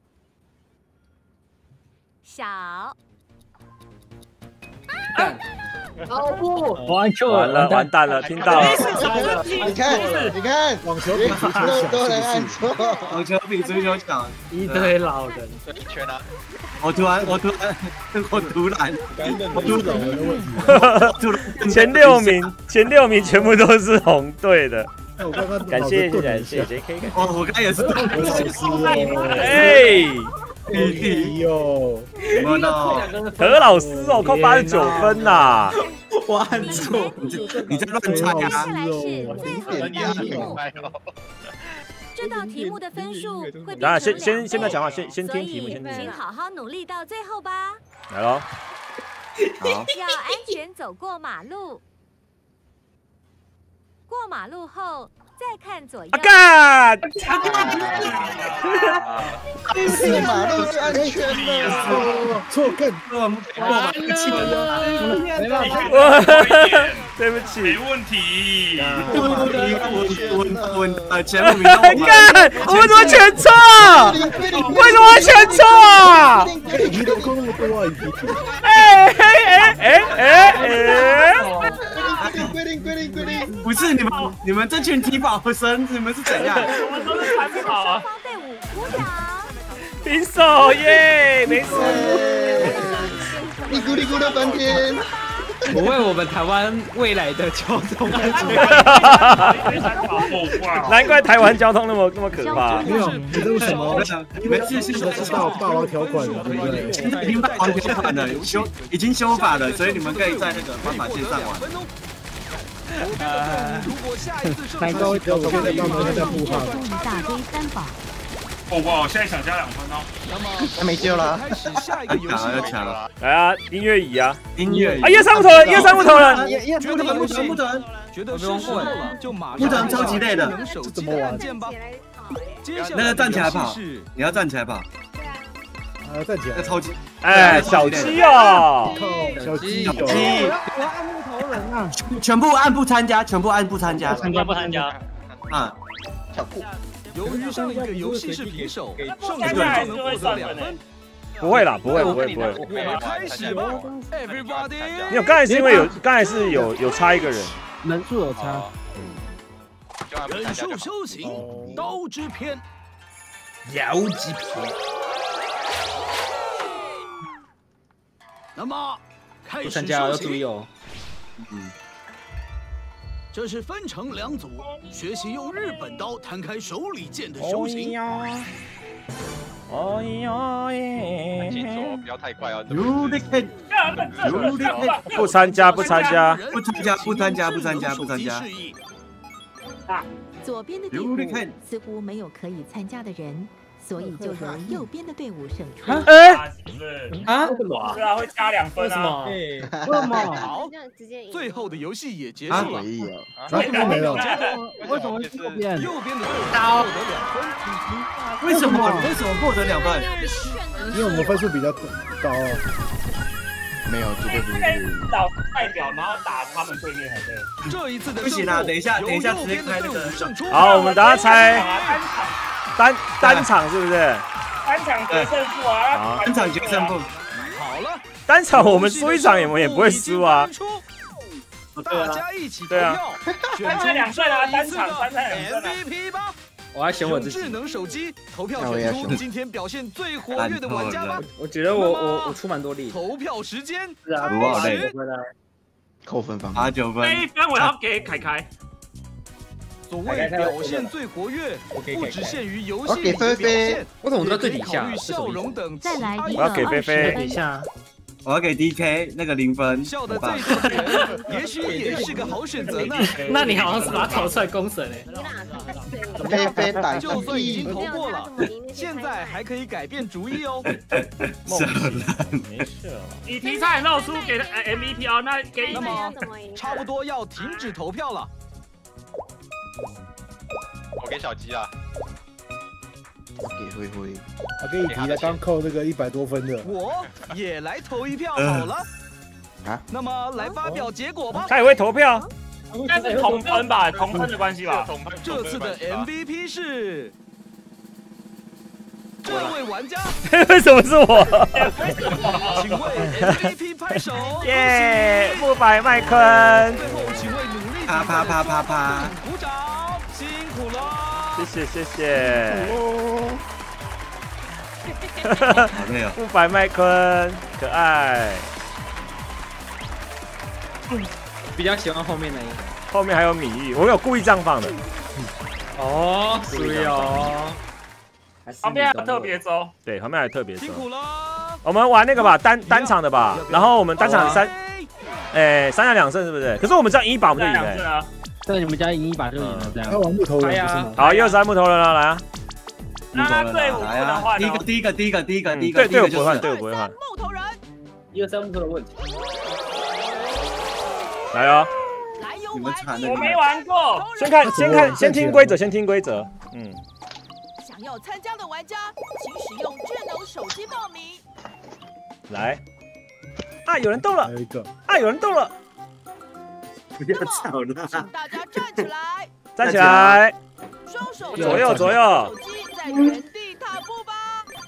小。 哦不！ 完球完了，完蛋了，听到了。 你看，你看， 网球比足球小， 都能按错。 网球比足球小， 一堆老人。 一圈啊！ 我突然，我突然，我突然， 我突然的问题。 前六名，前六名全部都是红队的。 我刚刚感谢感谢 J K， 哦，我刚也是动作老师哦。 哎， 弟弟哟， 我呢？ 何老师哦，扣八十九分呐！ 我按错，你这你在乱猜啊！ 这道题目的分数会等下先先先不要讲话，先先听题目，先听。 请好好努力到最后吧。 来喽， 好， 要安全走过马路。过马路后再看左右。 啊干！ 过马路是安全的。 错更过马路气没办法， 对不起， 没问题。 我我我呃前五名都我干，我为什么全错？为什么全错？ 你都扣那么多啊！ 哎哎哎哎哎！ 规定规定规定， 不是你们你们这群体保生，你们是怎样？ 我们都是参考啊。 双方队伍鼓掌。 平手耶，没事。 你咕哩咕了半天。 我为我们台湾未来的交通安全。 难怪台湾交通那么那么可怕。 没有，你这是什么？ 你们是是都知道霸王条款的，对不对？ 现在已经霸王条款了，修已经修法了，所以你们可以在那个方法线上玩。 难怪只有我现在帮忙在护航。 大堆三宝。 哦哇，现在想加两分哦。 他没救了。 要抢了，要抢了！ 来啊，音乐椅啊， 音乐椅啊，叶山木头人，叶山木头人， 叶木头人，木头人，木头人， 觉得失势了就马上木头人超级累的， 这怎么玩？ 那个站起来跑，你要站起来跑。 啊，站起来！ 那超级， 哎，小鸡哦， 小鸡， 小鸡， 我按木头人啊！ 全部按不参加，全部按不参加， 参加不参加？ 啊， 小酷。 由于上一个游戏是平手，胜利者就能获得两分。 不会啦，不会，不会，不会。 我们开始吧 ，Everybody！ 没有，刚才是因为有，刚才是有有差一个人， 人数有差。 忍术修行，刀之篇， 妖之篇。 那么开始不参加要注意哦。 嗯。 这是分成两组，学习用日本刀摊开手里剑的修行。 哦哟耶！ 记住，不要太快哦。 不参加，不参加， 不参加，不参加，不参加，不参加。 左边的队伍似乎没有可以参加的人，所以就由右边的队伍胜出。 哎， 啊？是啊，会加两分啊。 为什么？ 好，最后的游戏也结束了。 为什么没有？ 为什么是右边？ 右边的队伍获得两分。 为什么？为什么获得两分？ 因为我们分数比较高啊。 没有，绝对不是。 找代表，然后打他们对面才对。 这一次的不行啊，等一下，等一下直接开那个。 好，我们等下猜单单场是不是？ 单场决胜负啊！ 单场决胜负。 好了， 单场我们输一场也也不会输啊。 大家一起投票， 选出两胜啊，单场单场 M V P 吧。 我要选我自己。 智能手机投票选出今天表现最活跃的玩家吧。 我觉得我我我出蛮多力。 投票时间是啊， 不好累。 扣分方八九分。 这一分我要给凯凯。 所谓表现最活跃，不只限于游戏里的表现。 我怎么在最底下？ 笑容等再来一我要给菲菲。 底下。 我要给 D K 那个零分， 笑的最多的人，也许也是个好选择呢。 那你好像是把他投出来公审哎。 菲菲打就算已经投过了，现在还可以改变主意哦。 是没事了。 你题差点绕出给他 M V P 哦，那给那么差不多要停止投票了。 我给小鸡啊。 我给灰灰， 我给你提了，刚扣那个一百多分的， 我也来投一票好了。啊，那么来发表结果吧。 他也会投票， 应该是同分吧，同分的关系吧。 这次的 M V P 是这位玩家。 为什么是我？ 请为 M V P 拍手。 耶，木白麦坤。 最后，请为努力啪啪啪啪啪鼓掌，辛苦了。 谢谢谢谢。 好累哦。 木白麦坤，可爱。 比较喜欢后面那一个。 后面还有米玉，我有故意这样放的。 哦，对哦。旁边还有特别周， 对，旁边还有特别周。 辛苦了。 我们玩那个吧，单单场的吧，然后我们单场三，哎，三战两胜是不是？可是我们这样赢一把我们就赢了。 对，你们家赢一把就赢了，这样。 要玩木头人不是吗？ 好，一二三木头人了，来啊！ 那队伍不能换。 第一个，第一个，第一个，第一个，第一个。 对，队伍不会换，队伍不会换。 木头人，一二三木头的问题。 来哦。 你们惨了。 我没玩过。 先看，先看，先听规则，先听规则。嗯。 想要参加的玩家，请使用智能手机报名。 来。啊，有人动了。 还有一个。 啊，有人动了。 不要吵了。 请大家站起来。 站起来。 双手左右左右。 手机在原地踏步吧。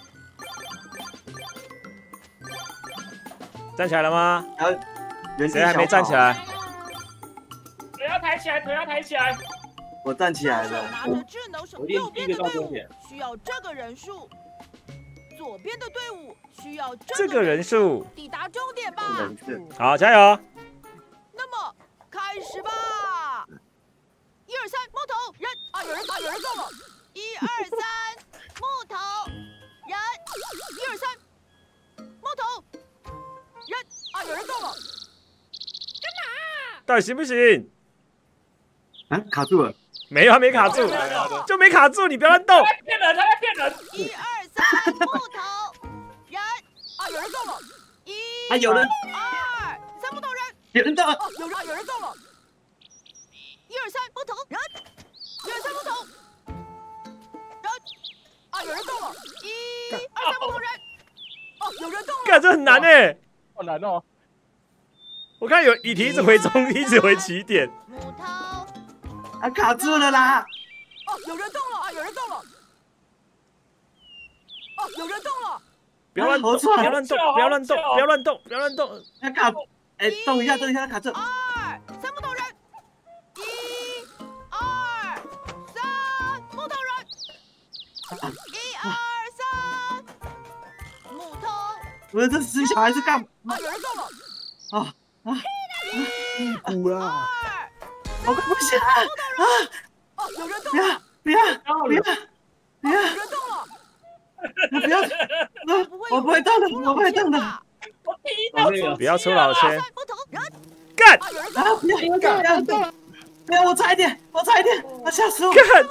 站起来了吗？谁还谁没站起来？ 腿要抬起来，腿要抬起来。 我站起来了。 拿着智能手，右边的队伍需要这个人数，左边的队伍需要这个人数抵达终点吧。 好，加油！ 那么开始吧。一二三，木头人啊，有人啊，有人中了。一二三，木头人。一二三，木头人啊，有人中了。干嘛？ 到底行不行？ 啊，卡住了。 没有，还没卡住，就没卡住，你不要乱动。 他在骗人，他在骗人。 一二三，木头人啊，有人中了。一， 啊，有人。 二三，木头人。 有人中了。 哦，有人，有人中了。一二三，木头人。一二三，木头人。啊，有人中了。一二三，木头人。哦，有人中了。 干，这很难哎。 好难哦。 我看有乙题一直回中，一直回起点。 木头。 啊，卡住了啦！ 哦，有人动了啊，有人动了。哦，有人动了。 不要乱动，不要乱动，不要乱动，不要乱动，不要乱动。 他卡，哎，动一下，动一下，卡住。 二三木头人。一、二、三木头人。一二三，木头。 不是，这死小孩是干？ 啊，有人动了。 啊啊！ 屁股啦！ 我快不行了！啊！ 哦，有人动了！ 不要！不要！不要！ 有人动了！ 我不要！我不会动的，我不会动的。 我第一道不要出老千！ 干！啊！不要！不要！不要动！不要！我差一点！我差一点！啊！吓死我！ 干！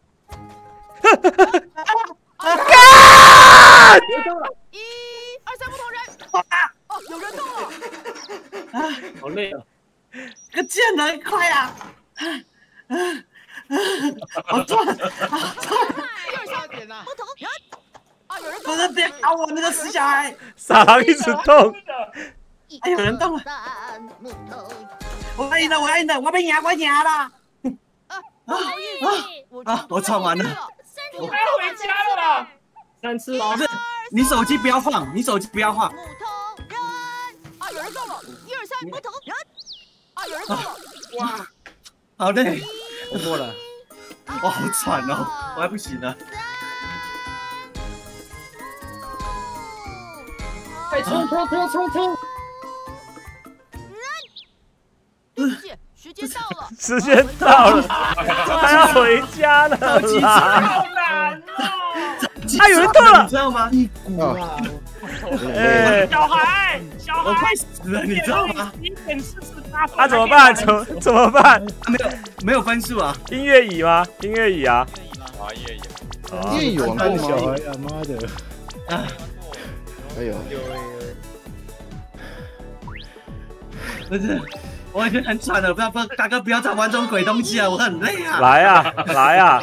干！ 有人动了！一、二、三，木头人！ 啊！ 哦，有人动了！ 啊！ 好累啊！ 个贱人，快啊！啊啊！好赚！好赚！ 木头人啊，有人不是别打我那个死小孩！ 傻狼一直动。 哎，有人动了！我赢了，我赢了，我被压，我压了！ 啊啊啊！我唱完了。 我要回家了。 三次不是，你手机不要放，你手机不要放。 木头人啊，有人动了！一二三，木头人。啊！有人动了！ 哇，好累， 我过了。 我好喘哦，我还不行了。 快冲冲冲冲冲！ 对不起，时间到了。 时间到了，他要回家了啦！ 好难哦！ 啊，有人动了， 你知道吗？ 屁股啊！ 哎， 小孩，小孩， 我快死了，你知道吗？ 一点四十八。 啊，怎么办？怎么怎么办？ 没有没有分数啊？ 音乐椅吗？音乐椅啊？ 啊，音乐椅。 音乐椅有玩过吗？小孩啊，妈的！ 啊， 哎呦， 不是，我已经很喘了，不要不大哥不要再玩这种鬼东西啊，我很累啊！ 来啊，来啊！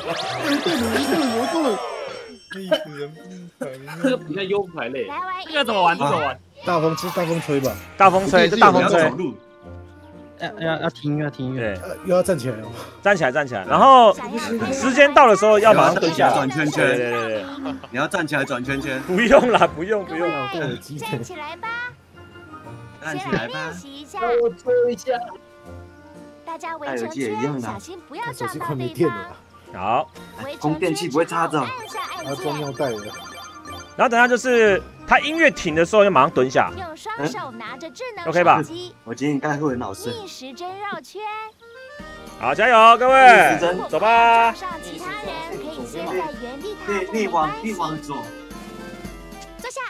这个比较 U 排类， 这个怎么玩？这个怎么玩？ 大风吹，大风吹吧。 大风吹，大风吹。 要要要听音乐，听音乐。 又要站起来了。 站起来，站起来。然后时间到的时候要马上蹲下， 转圈圈。 对对对对。 你要站起来转圈圈。 不用啦，不用不用。 站起来吧。 站起来吧。 我推一下。 大家围成圈，小心不要撞到对方。 好， 充电器不会插着。 要装尿袋了。 然后等下就是他音乐停的时候，就马上蹲下。 用双手拿着智能 ，OK 吧？ 我今天应该会很老实。 逆时针绕圈。 好，加油，各位，走吧。 其他人可以先在原地踏对，你往你往左。 坐下，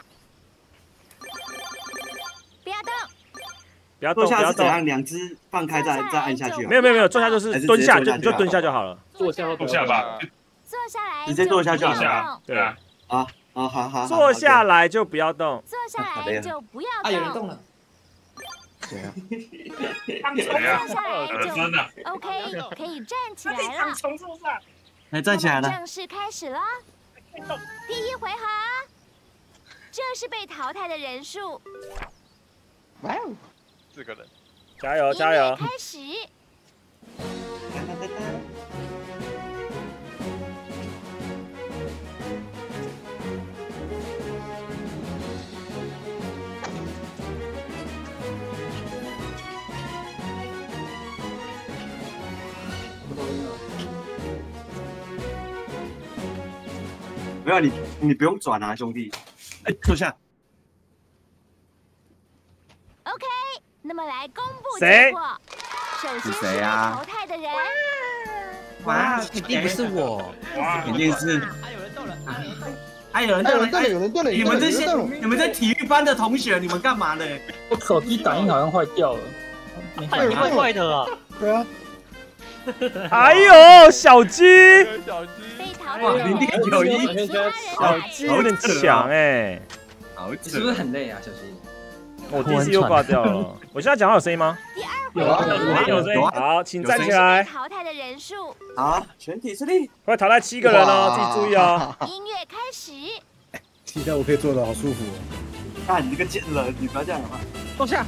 不要动。 不要动，不要动。 怎样？两只放开再再按下去。 没有没有没有，坐下就是蹲下，就你就蹲下就好了。 坐下坐下吧。 坐下来。 直接坐下就好了。对啊。 啊啊好好。 坐下来就不要动。 坐下来就不要动。 啊，有人动了。 谁啊？ 坐下来就真的。 OK， 可以站起来了。 来站起来了。 正式开始了。第一回合，这是被淘汰的人数。 哇哦，四个人。 加油加油！ 开始。 没有你，你不用转啊，兄弟。哎，坐下。 OK， 那么来公布结果。首先是被淘汰的人。 哇，肯定不是我， 肯定是。 还有人动了， 有人动了， 你们这些你们这体育班的同学，你们干嘛呢？ 我手机打印好像坏掉了。 太坏坏的了。 对啊。 哎呦，小鸡！ 哇，零点九一， 小鸡有点强哎。 你是不是很累啊，小鸡？ 我第一次又挂掉了。我现在讲话有声音吗？ 有啊， 有声音。好，请站起来。 淘汰的人数。 好，全体出力。 会淘汰七个人哦，自己注意哦。 音乐开始。 期待我可以坐得好舒服哦。 啊，你这个贱人，你不要这样的话。 坐下。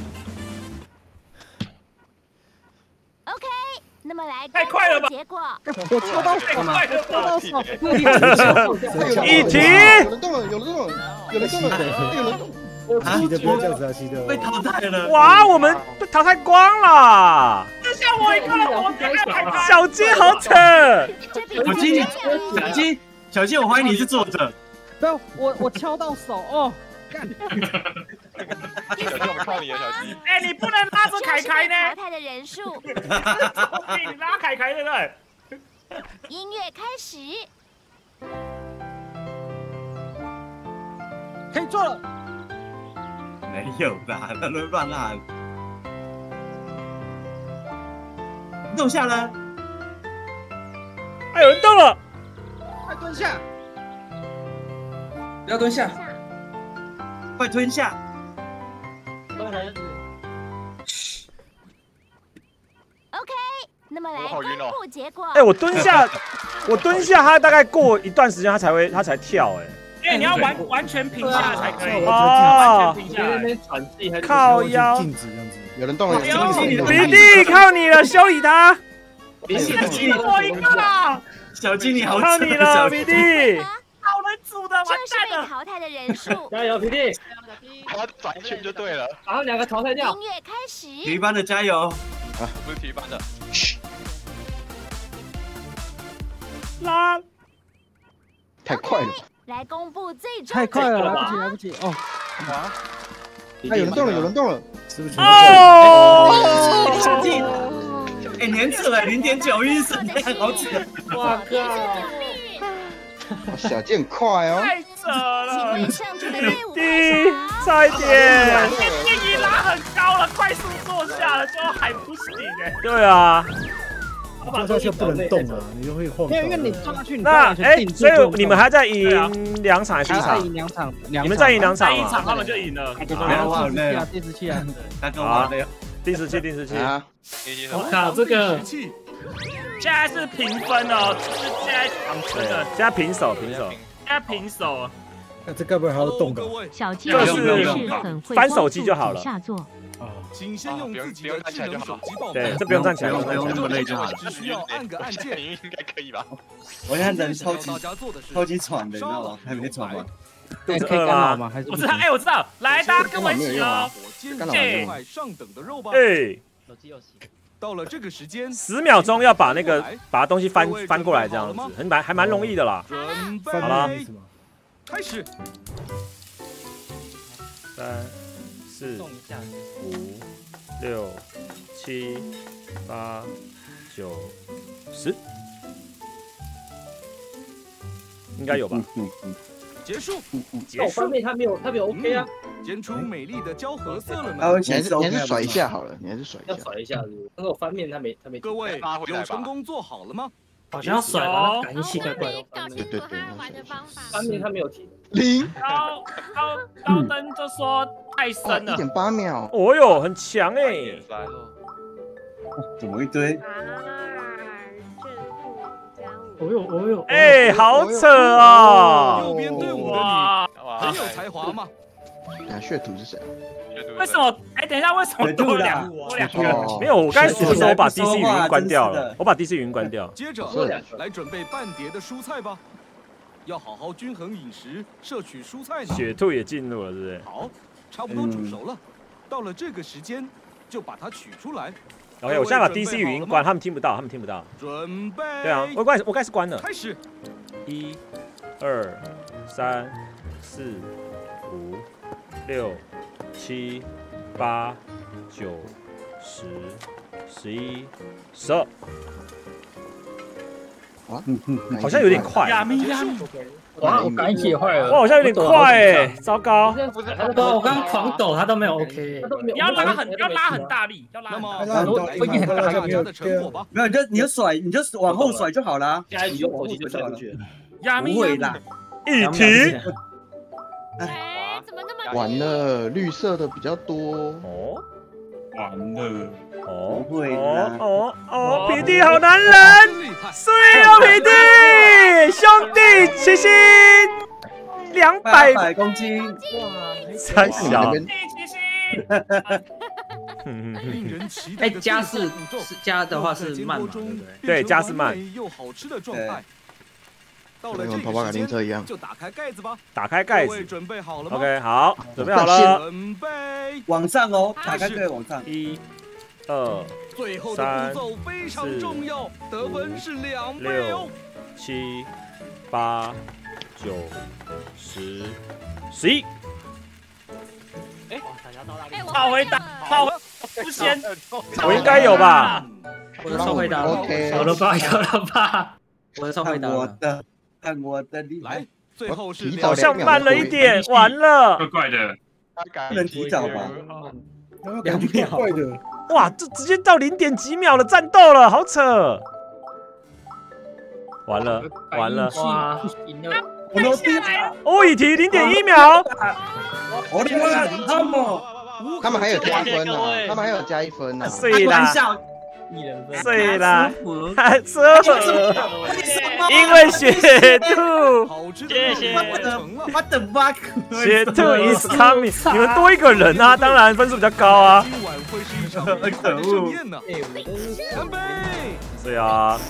OK。那么来太快了吧！ 结果我抽到手吗？抽到手， 一题。 有人动了，有人动了，有人动了，有人动。西的不要这样子啊，西的。 被淘汰了。 哇，我们被淘汰光了。 就像我一个人，我小鸡好扯。 小鸡，小鸡，小鸡，我怀疑你是坐着。 不要，我我敲到手哦。干。 小鸡，我们靠你了，小鸡。 哎，你不能拉着凯凯呢。 淘汰的人数。 你拉凯凯对不对？ 音乐开始。 可以做了。 没有啦，他们乱按。动下了。 哎，有人动了。 快蹲下。不要蹲下。快蹲下。 OK， 那么来公布结果。 哎，我蹲下，我蹲下，他大概过一段时间，他才会，他才跳，哎。 因为你要完完全平下来才可以。 哦。 那边喘气还靠腰。 静止这样子。有人动了。 比弟，靠你了，修理他。 你是气我一个啦。 小鸡你好， 靠你了，比弟。 好人组的，完蛋了。 被淘汰的人数。 加油，皮弟。 他转一圈就对了。 然后两个淘汰掉。 音乐开始。 体育班的加油。 啊，不是体育班的。 拉。 太快了。 来公布最终。 太快了，来不及，来不及哦。 哇！ 哎，有人动了，有人动了，是不是？ 哦！小鸡，哎，年次了，零点九一，身量好扯。 哇靠！小鸡很快哦。 太扯了。 弟，差一点。 电椅拉很高了，快速坐下了，就还不行哎。 对啊。 坐下去不能动啊，你就会晃。 没有，因为你坐下去，你那哎，所以你们还在赢两场还是一场？ 赢两场， 你们再赢两场嘛？一场他们就赢了。 好累啊，第十七啊， 好， 第十七，第十七啊！ 我靠，这个现在是平分哦，是现在抢分的， 现在平手，平手， 现在平手。 那这该不会还要动的？ 小鸡就是很会翻手机就好了。 下座。 请先用自己的智能手机报对，这不用站起来， 不用那么累就好了。 只需要按个按键，应该可以吧？ 我现在人超级超级喘的，你知道吗？还没喘完。 可以干扰吗？还是我知道，哎，我知道，来，大家跟我一起哦。 这块上等的肉吧。 哎， 到了这个时间， 十秒钟要把那个把东西翻翻过来，这样子，很蛮还蛮容易的啦。好了， 开始。 三。四、五、六、七、八、 九、十，应该有吧？ 嗯嗯。结束。 结束。方面他没有，他没有 OK 啊。 煎出美丽的焦褐色了吗？ 你还是你还是甩一下好了，你还是甩一下。 要甩一下，那个翻面他没他没。 各位有成功做好了吗？ 好像要甩了，感应器怪怪的。 对对对。 翻面他没有提。 零。 高高高登就说太深了。 一点八秒。 哦哟，很强哎。 怎么一堆？ 哦呦哦呦！ 哎，好扯啊！ 右边队伍的你很有才华吗？ 啊，血图是谁？ 为什么？哎，等一下，为什么多两多两个？ 没有，我刚才数的时候我把 D C 语音关掉了，我把 D C 语音关掉。 接着来准备半碟的蔬菜吧，要好好均衡饮食，摄取蔬菜呢。 血兔也进入了，是不是？ 好，差不多煮熟了，到了这个时间就把它取出来。 OK， 我现在把 D C 语音关，他们听不到，他们听不到。 准备。 对啊，我关，我开始关了。 开始。 一、二、三、四、五、六、七、八、九、十、十一、十二。 啊， 好像有点快。 呀咪呀！哇，我感应器也坏了。 哇，好像有点快哎，糟糕。 对，我刚狂抖，他都没有 OK。 你要拉很，要拉很大力，要拉很大力。 我已经很大家的成果吧。 没有，你就你就甩，你就往后甩就好了。 加一局火机就甩过去了。 不会啦。 一题。 哎，怎么那么？ 完了，绿色的比较多。 哦， 完了。 哦， 不会啦。 哦哦，皮弟好男人，碎哦，皮弟，兄弟齐心，两百公斤， 哇，三小， 齐心。 哎，加是是加的话是慢嘛，对不对？ 对，加是慢。 又好吃的状态。到了这个跑跑卡丁车一样， 就打开盖子吧。 打开盖子， 准备好了吗 ？OK， 好，准备好了。 准备往上哦，打开盖往上。 一、二、 最后的步骤非常重要，得分是两倍哦。 七、八、九、十、十一。 哎，好回答，好不先， 我应该有吧？ 我的超回答 ，OK， 有了吧，有了吧？我的超回答， 我的，看我的， 来，最后是好像慢了一点，完了， 怪怪的， 不能提早吧？ 两秒， 哇，这直接到零点几秒的战斗了，好扯！完了，完了， 哇， 我都低了， 哦，一题零点一秒， 我的妈，他们， 他们还有加分呢，他们还有加一分呢， 碎啦，碎啦，舒服，因为血兔， 谢谢， 我的妈， 血兔 is coming， 你们多一个人啊，当然分数比较高啊。 今晚会是一场愉快的盛宴呢。干杯！ 对啊。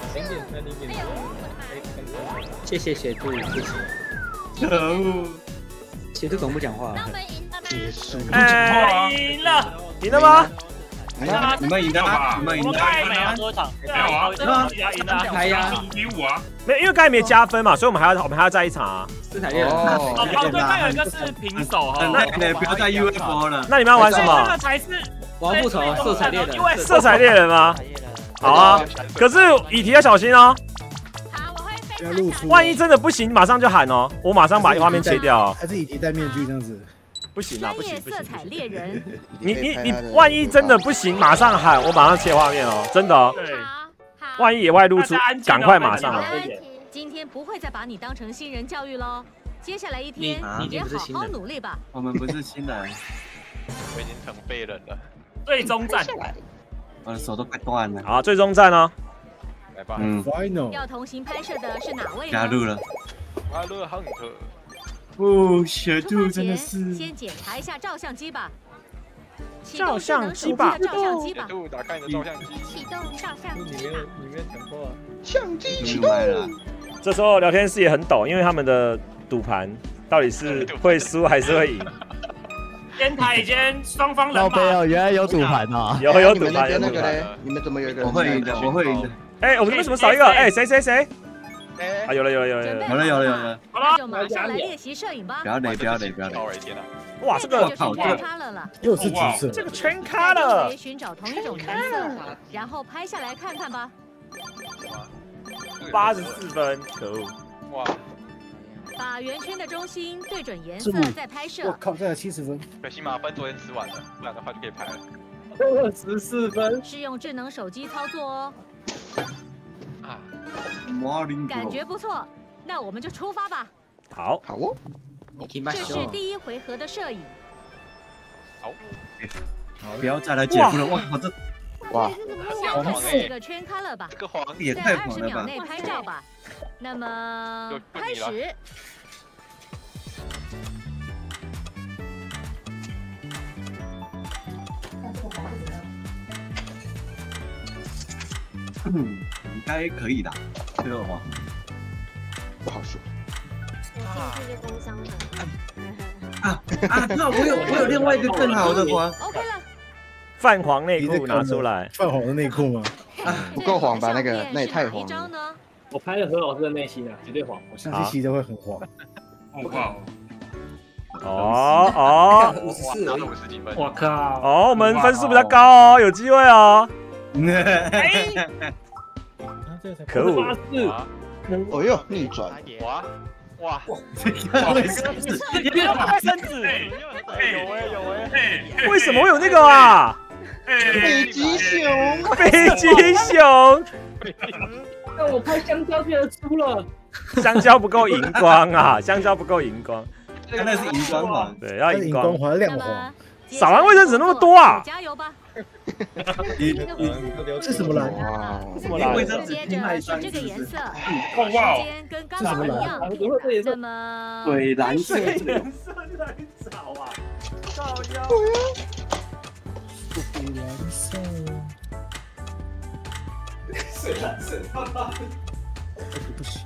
谢谢血兔，谢谢。 可恶， 血兔怎么不讲话？ 结束。 哎，赢了，赢了吗？ 你们赢的吗？你们赢的。 没有多场，没有啊，赢了， 开呀， 比五啊。 没，因为刚才没加分嘛，所以我们还要我们还要再一场啊。 四彩猎人。 哦，哦，对，那有一个是平手哈。 那你不要再 U F O 了。 那你们要玩什么？ 这个才是王复仇，色彩猎人。 色彩猎人吗？好啊，可是以题要小心哦。万一真的不行，马上就喊哦，我马上把画面切掉。 还是以题戴面具这样子？ 不行啊，不行不行！ 色彩猎人， 你你你，万一真的不行，马上喊，我马上切画面哦，真的哦。 对。 万一野外露出，赶快马上。 今天不会再把你当成新人教育喽，接下来一天也好好努力吧。 我们不是新人， 我已经成废人了。 最终战， 我的手都快断了。 好，最终战哦。 来吧， 嗯 ，Final 要同行拍摄的是哪位呢？ 加入了。 阿乐汉特。 哦，血兔真的是。 先检查一下照相机吧。 照相机吧。 照相机吧。 血兔，打开你的照相机。 启动照相机。 你没有，你没有讲话。 相机启动。 这时候聊天室也很抖，因为他们的赌盘到底是会输还是会赢。 天台已经双方人马。 哦，原来有赌盘啊！ 有有赌盘，有那个嘞？你们怎么有一个人？ 我会赢的，我会赢的。 哎，我们为什么少一个？哎，谁谁谁？啊，有了有了有了有了有了有了有了。 好了，就马上来练习摄影吧。 不要累不要累不要累！ 哇，这个好这个了， 又是紫色， 这个全卡了。 寻找同一种颜色，然后拍下来看看吧。 八十四分，可恶！ 哇！ 把圆圈的中心对准颜色再拍摄。 我靠，这才七十分。 可惜马分昨天吃完了，不然的话就可以拍了。 二十四分。 是用智能手机操作哦。 啊， 感觉不错，那我们就出发吧。 好， 好哦。 这是第一回合的摄影。 好， 不要再来解读了，哇靠这。 哇， 先看四个圈 color 吧， 这个黄也太在二十黄了吧！ 秒内拍照吧。那么开始。 嗯，应该可以的，这个黄不好说。 我进去就工伤了。 啊啊！那我有我有另外一个更好的黄。 OK 了。 泛黄内裤拿出来， 泛黄的内裤吗？ 不够黄吧？那个那也太黄了。 我拍了何老师的内心啊，绝对黄。 我相信吸的会很黄。 哇！ 哦哦， 五十四，拿了五十几分。 我靠！ 哦，我们分数比较高哦，有机会哦。可恶！ 哦哟，逆转！ 哇哇！ 你别拍身子！ 有哎有哎！ 为什么会有那个啊？ 北极熊， 北极熊。 那我拍香蕉居然输了。 香蕉不够荧光啊，香蕉不够荧光。 那是荧光黄， 对，要荧光黄亮黄。 少完卫生纸那么多啊！ 加油吧！ 你你这什么蓝？ 什么蓝？ 卫生纸接着是这个颜色， 哦哇！ 时间跟刚刚一样。那么水蓝色， 水颜色在找啊！靠腰。 水蓝色。 水蓝色， 不行。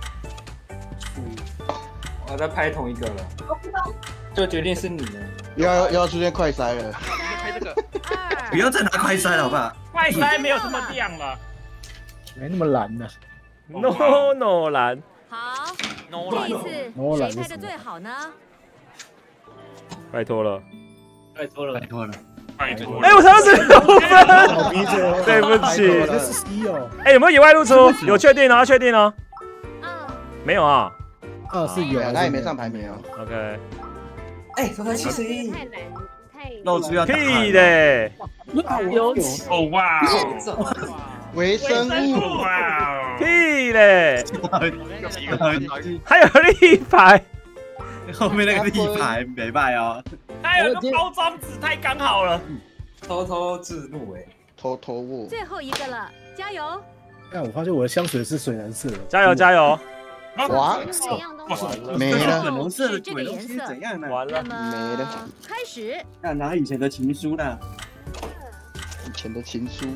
我在拍同一个了，就决定是你了。 又要又要出现快筛了。 拍这个。 不要再拿快筛了，好不好？ 快筛没有这么亮了， 没那么蓝呢。 No No 蓝。 好，这一次谁拍的最好呢？ 拜托了， 拜托了， 拜托了， 拜托了。 哎，我才二十六分， 好逼真， 对不起。 这是 C 哦。 哎，有没有野外露出？有确定哦，确定哦。没有啊。 二是有， 那也没上排名哦。 OK。 哎，才七十一。 太难，太。 露出要屁嘞！ 有哦哇！ 微生物。 哇！ 屁嘞！还还有立牌。 后面那个立牌没败哦。 还有个包装纸太刚好了。 偷偷自录哎， 偷偷握。 最后一个了，加油！ 但我发现我的香水是水蓝色的。 加油加油！ 哇，没了， 粉红色的这个颜色怎样呢？ 完了， 没了。 开始。 要拿以前的情书呢？ 以前的情书。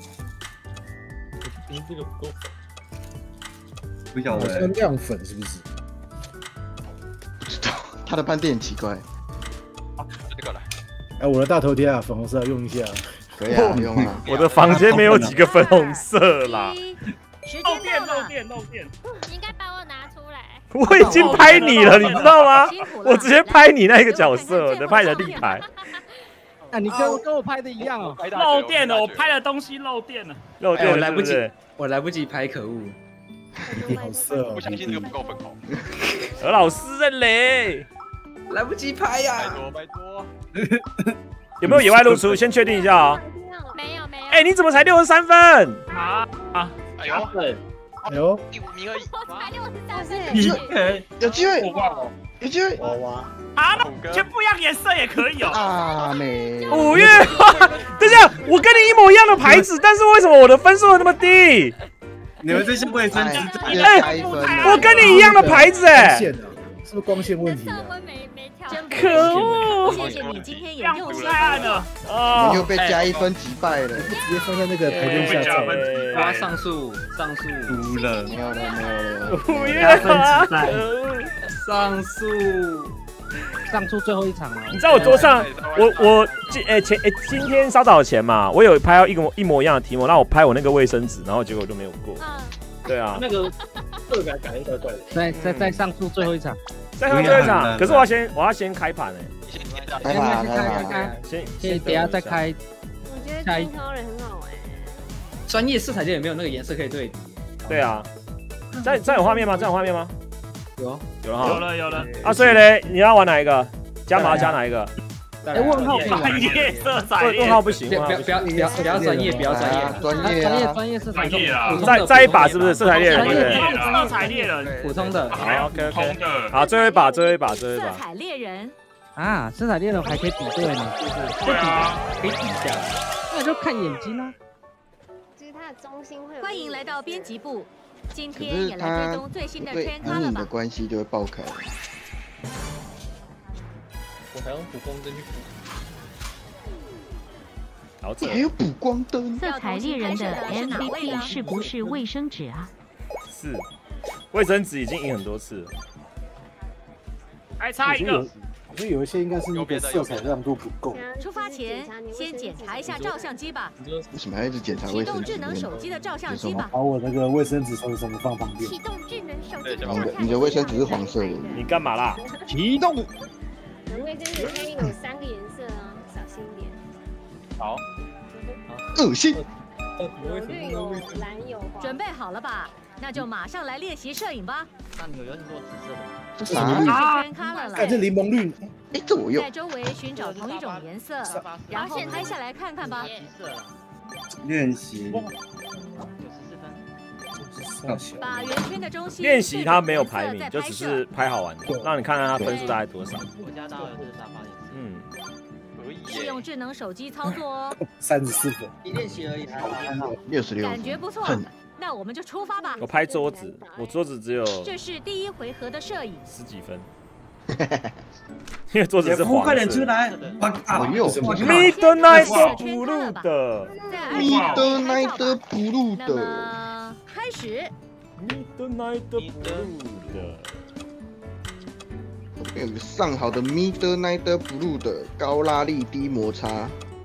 这个不够粉。 不晓得。 好像亮粉是不是？ 不知道，他的斑点很奇怪。 这个了。 哎，我的大头贴啊，粉红色用一下。 可以啊，用啊。 我的房间没有几个粉红色啦。 漏电漏电漏电！ 你应该把我拿出来。 我已经拍你了，你知道吗？我直接拍你那个角色，的拍你的立牌。 啊，你跟我跟我拍的一样哦。 漏电了，我拍的东西漏电了。 漏电， 我来不及，我来不及拍，可恶！ 你好色哦！ 不相信这个不够粉红。 何老师在嘞， 来不及拍呀！ 拜托拜托。 有没有野外露出？先确定一下啊。 没有没有。 哎，你怎么才六十三分？ 啊啊！ 哎呦， 哎呦， 第五名而已。 我才六十三分。 有机会，有机会。 娃娃啊，全不一样颜色也可以哦。 啊没。 五月花，等一下，我跟你一模一样的牌子，但是为什么我的分数那么低？ 你们这些卫生纸， 哎，我跟你一样的牌子哎。 是不是光线问题啊？ 可恶！ 谢谢你今天也用心了啊！你又被加一分击败了， 直接放在那个台面下走。 我要上诉，上诉， 输了， 没有了，没有了。 五月花， 上诉， 上诉最后一场了。 你知道我桌上，我我今诶前诶今天稍早前嘛，我有拍到一个一模一样的题目，让我拍我那个卫生纸，然后结果就没有过。对啊， 那个色感感应怪怪的。 再再再上诉最后一场。 再上最后一场，可是我要先我要先开盘哎， 开盘开盘， 先先等下再开。 我觉得金超人很好哎， 专业色彩店也没有那个颜色可以对比。 对啊， 这这有画面吗？这有画面吗？ 有， 有了哈。 有了有了。 啊，所以嘞，你要玩哪一个？加码加哪一个？ 哎，问号可以专业色彩， 问号不行， 不要不要不要不要专业，不要专业， 专业专业专业色彩专业啊！ 再再一把是不是色彩猎人？对不对？ 色彩猎人， 普通的。 好 ，OK OK。好，最后一把，最后一把，最后一把。 色彩猎人啊，色彩猎人还可以比对呢， 对啊， 可以比一下。 那就看眼睛啊。 就是它的中心会。 欢迎来到编辑部，今可天也来是它追踪最新的因为 Trend 阴 Color 影的吧。 关系就会爆开。 我还用补光灯去补。 好，这还有补光灯。 色彩猎人的 M V P 是不是卫生纸啊？ 是，卫生纸已经赢很多次了。 还差一个。 我觉得有一些应该是那个色彩亮度不够。 出发前先检查一下照相机吧。 为什么还一直检查启卫生纸？ 动智能手机的照相机吧。 把我那个卫生纸从什么放旁边？ 启动智能手机的你的你的卫生纸是黄色的。 你干嘛啦？ 启动。 卫生纸内有三个颜色啊，小心一点。 好。 恶心。 有绿有蓝有黄。 准备好了吧？那就马上来练习摄影吧。 那你有用过紫色的？ 这啥？ 看这柠檬绿。 哎，这我用。 在周围寻找同一种颜色，然后拍下来看看吧。 练习。 把圆圈的中心。 练习它没有排名，就只是拍好玩的，让你看看它分数大概多少。 我家当然是沙发颜色。 嗯。 是用智能手机操作哦。 三十四分。 你练习而已，还好。 六十六。 感觉不错。那我们就出发吧。 我拍桌子，我桌子只有。 这是第一回合的摄影。 十几分。因为桌子是黄色。 快点出来！ 我有。 Midnight Blue 的。 Midnight Blue 的。开始。 Midnight Blue 的。 这边有个上好的 Midnight Blue 的高拉力低摩擦。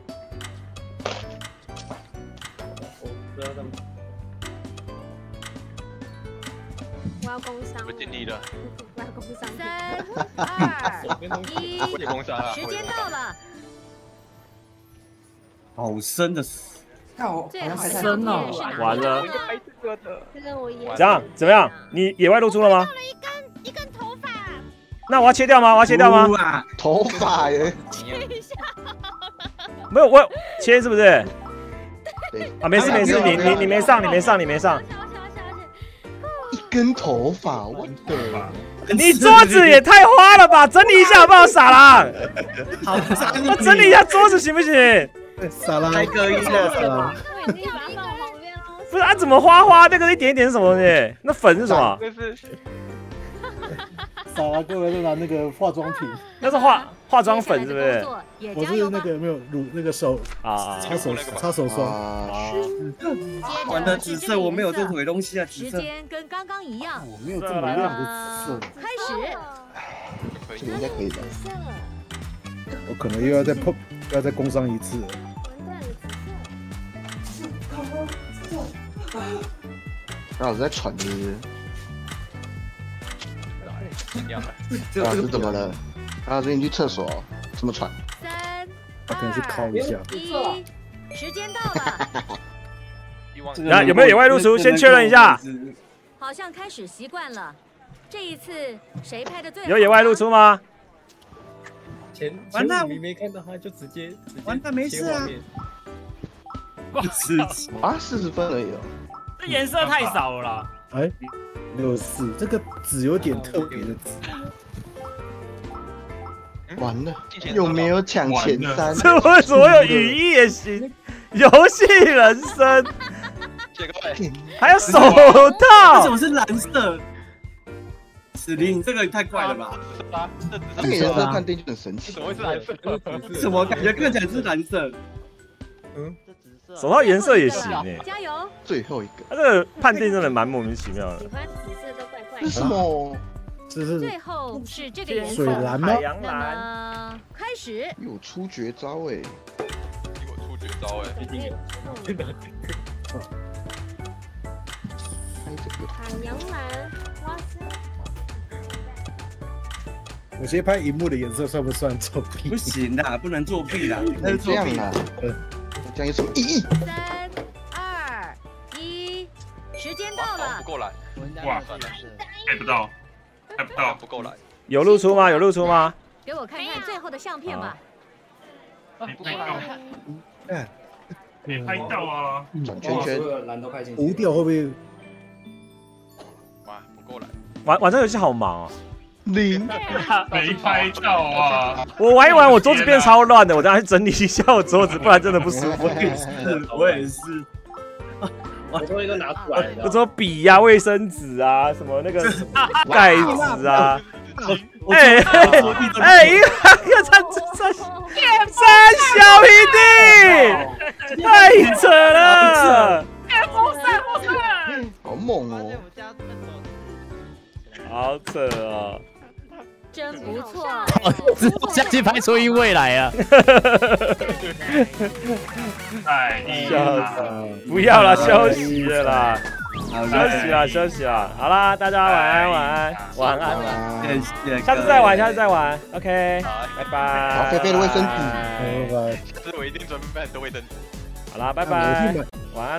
我要工伤。 我尽力了。 我要工伤。 三、二、一，时间到了。 好深的， 看我好像深哦， 完了。 这个我也。 怎样？怎么样？你野外露出了吗？ 了一根一根头发。 那我要切掉吗？我要切掉吗？ 头发耶。 切一下。 没有，我切是不是？对。啊，没事没事，你你你没上，你没上，你没上。 一根头发，我的！ 你桌子也太花了吧！整理一下好不好，傻郎？ 好， 我整理一下桌子行不行？ 傻郎， 太隔音了，傻郎。 不是啊，怎么花花？那个一点一点是什么东西？那粉是什么？ 傻郎各位都拿那个化妆品， 那是化化妆粉是不是？ 我是那个没有乳那个手啊，擦手擦手霜。 玩的紫色，我没有这鬼东西啊，紫色。 时间跟刚刚一样。 我没有这么亮的紫色。 开始。 这个应该可以的。 我可能又要再碰，又要再工伤一次。 刚好在喘是不是？ 这老师怎么了？老师你去厕所，怎么喘？ 三、 他可能去敲一下。 一，时间到了。 那有没有野外露出？先确认一下。 好像开始习惯了。这一次谁拍的最好？ 有野外露出吗？ 前前五名没看到他就直接完蛋没事啊。 啊，四十分而已哦。 这颜色太少了啦。 哎，六四，这个紫有点特别的紫。 完了，有没有抢前三？ 这为什么有语义也行？游戏人生，还有手套， 为什么是蓝色？史林，这个太怪了吧？ 这个颜色判定就很神奇。 怎么会是蓝色？ 怎么感觉看起来是蓝色？ 嗯，手套颜色也行诶。 加油！ 最后一个， 他这个判定真的蛮莫名其妙的。 喜欢紫色都怪怪的。什么？ 这是最后是这个颜色， 水蓝吗？ 海洋蓝。 开始。 有出绝招哎！ 有出绝招哎！一定有。 海洋蓝，哇塞！ 我先拍荧幕的颜色算不算作弊？ 不行啦，不能作弊啦，那是这样啦。这样有什么意义？ 三、二、一，时间到了。 够蓝。 哇，拍不到，拍不到， 不够蓝。 有露出吗？有露出吗？ 给我看看最后的相片吧。 没拍到，没拍到啊！ 转圈圈， 蓝都拍进去。 无掉会不会？ 哇，不够蓝。 玩玩这游戏好忙哦。 零， 没拍到啊！ 我玩一玩，我桌子变超乱的，我等下去整理一下我桌子，不然真的不舒服。 我也是，我也是。 我终于都拿出来了。 我说笔呀、卫生纸啊，什么那个盖子啊。哎哎，一个一个三三三小皮弟，太扯了！ 好猛哦！ 好扯哦！ 真不错， 下去拍出一位来啊！ 太厉害了！ 不要了，休息了啦，休息了，休息了。好啦，大家晚安，晚安，晚安，晚安。 谢谢， 下次再玩，下次再玩。OK，拜拜。 好，菲菲的卫生纸， 拜拜。 下次我一定准备很多卫生纸。 好啦，拜拜。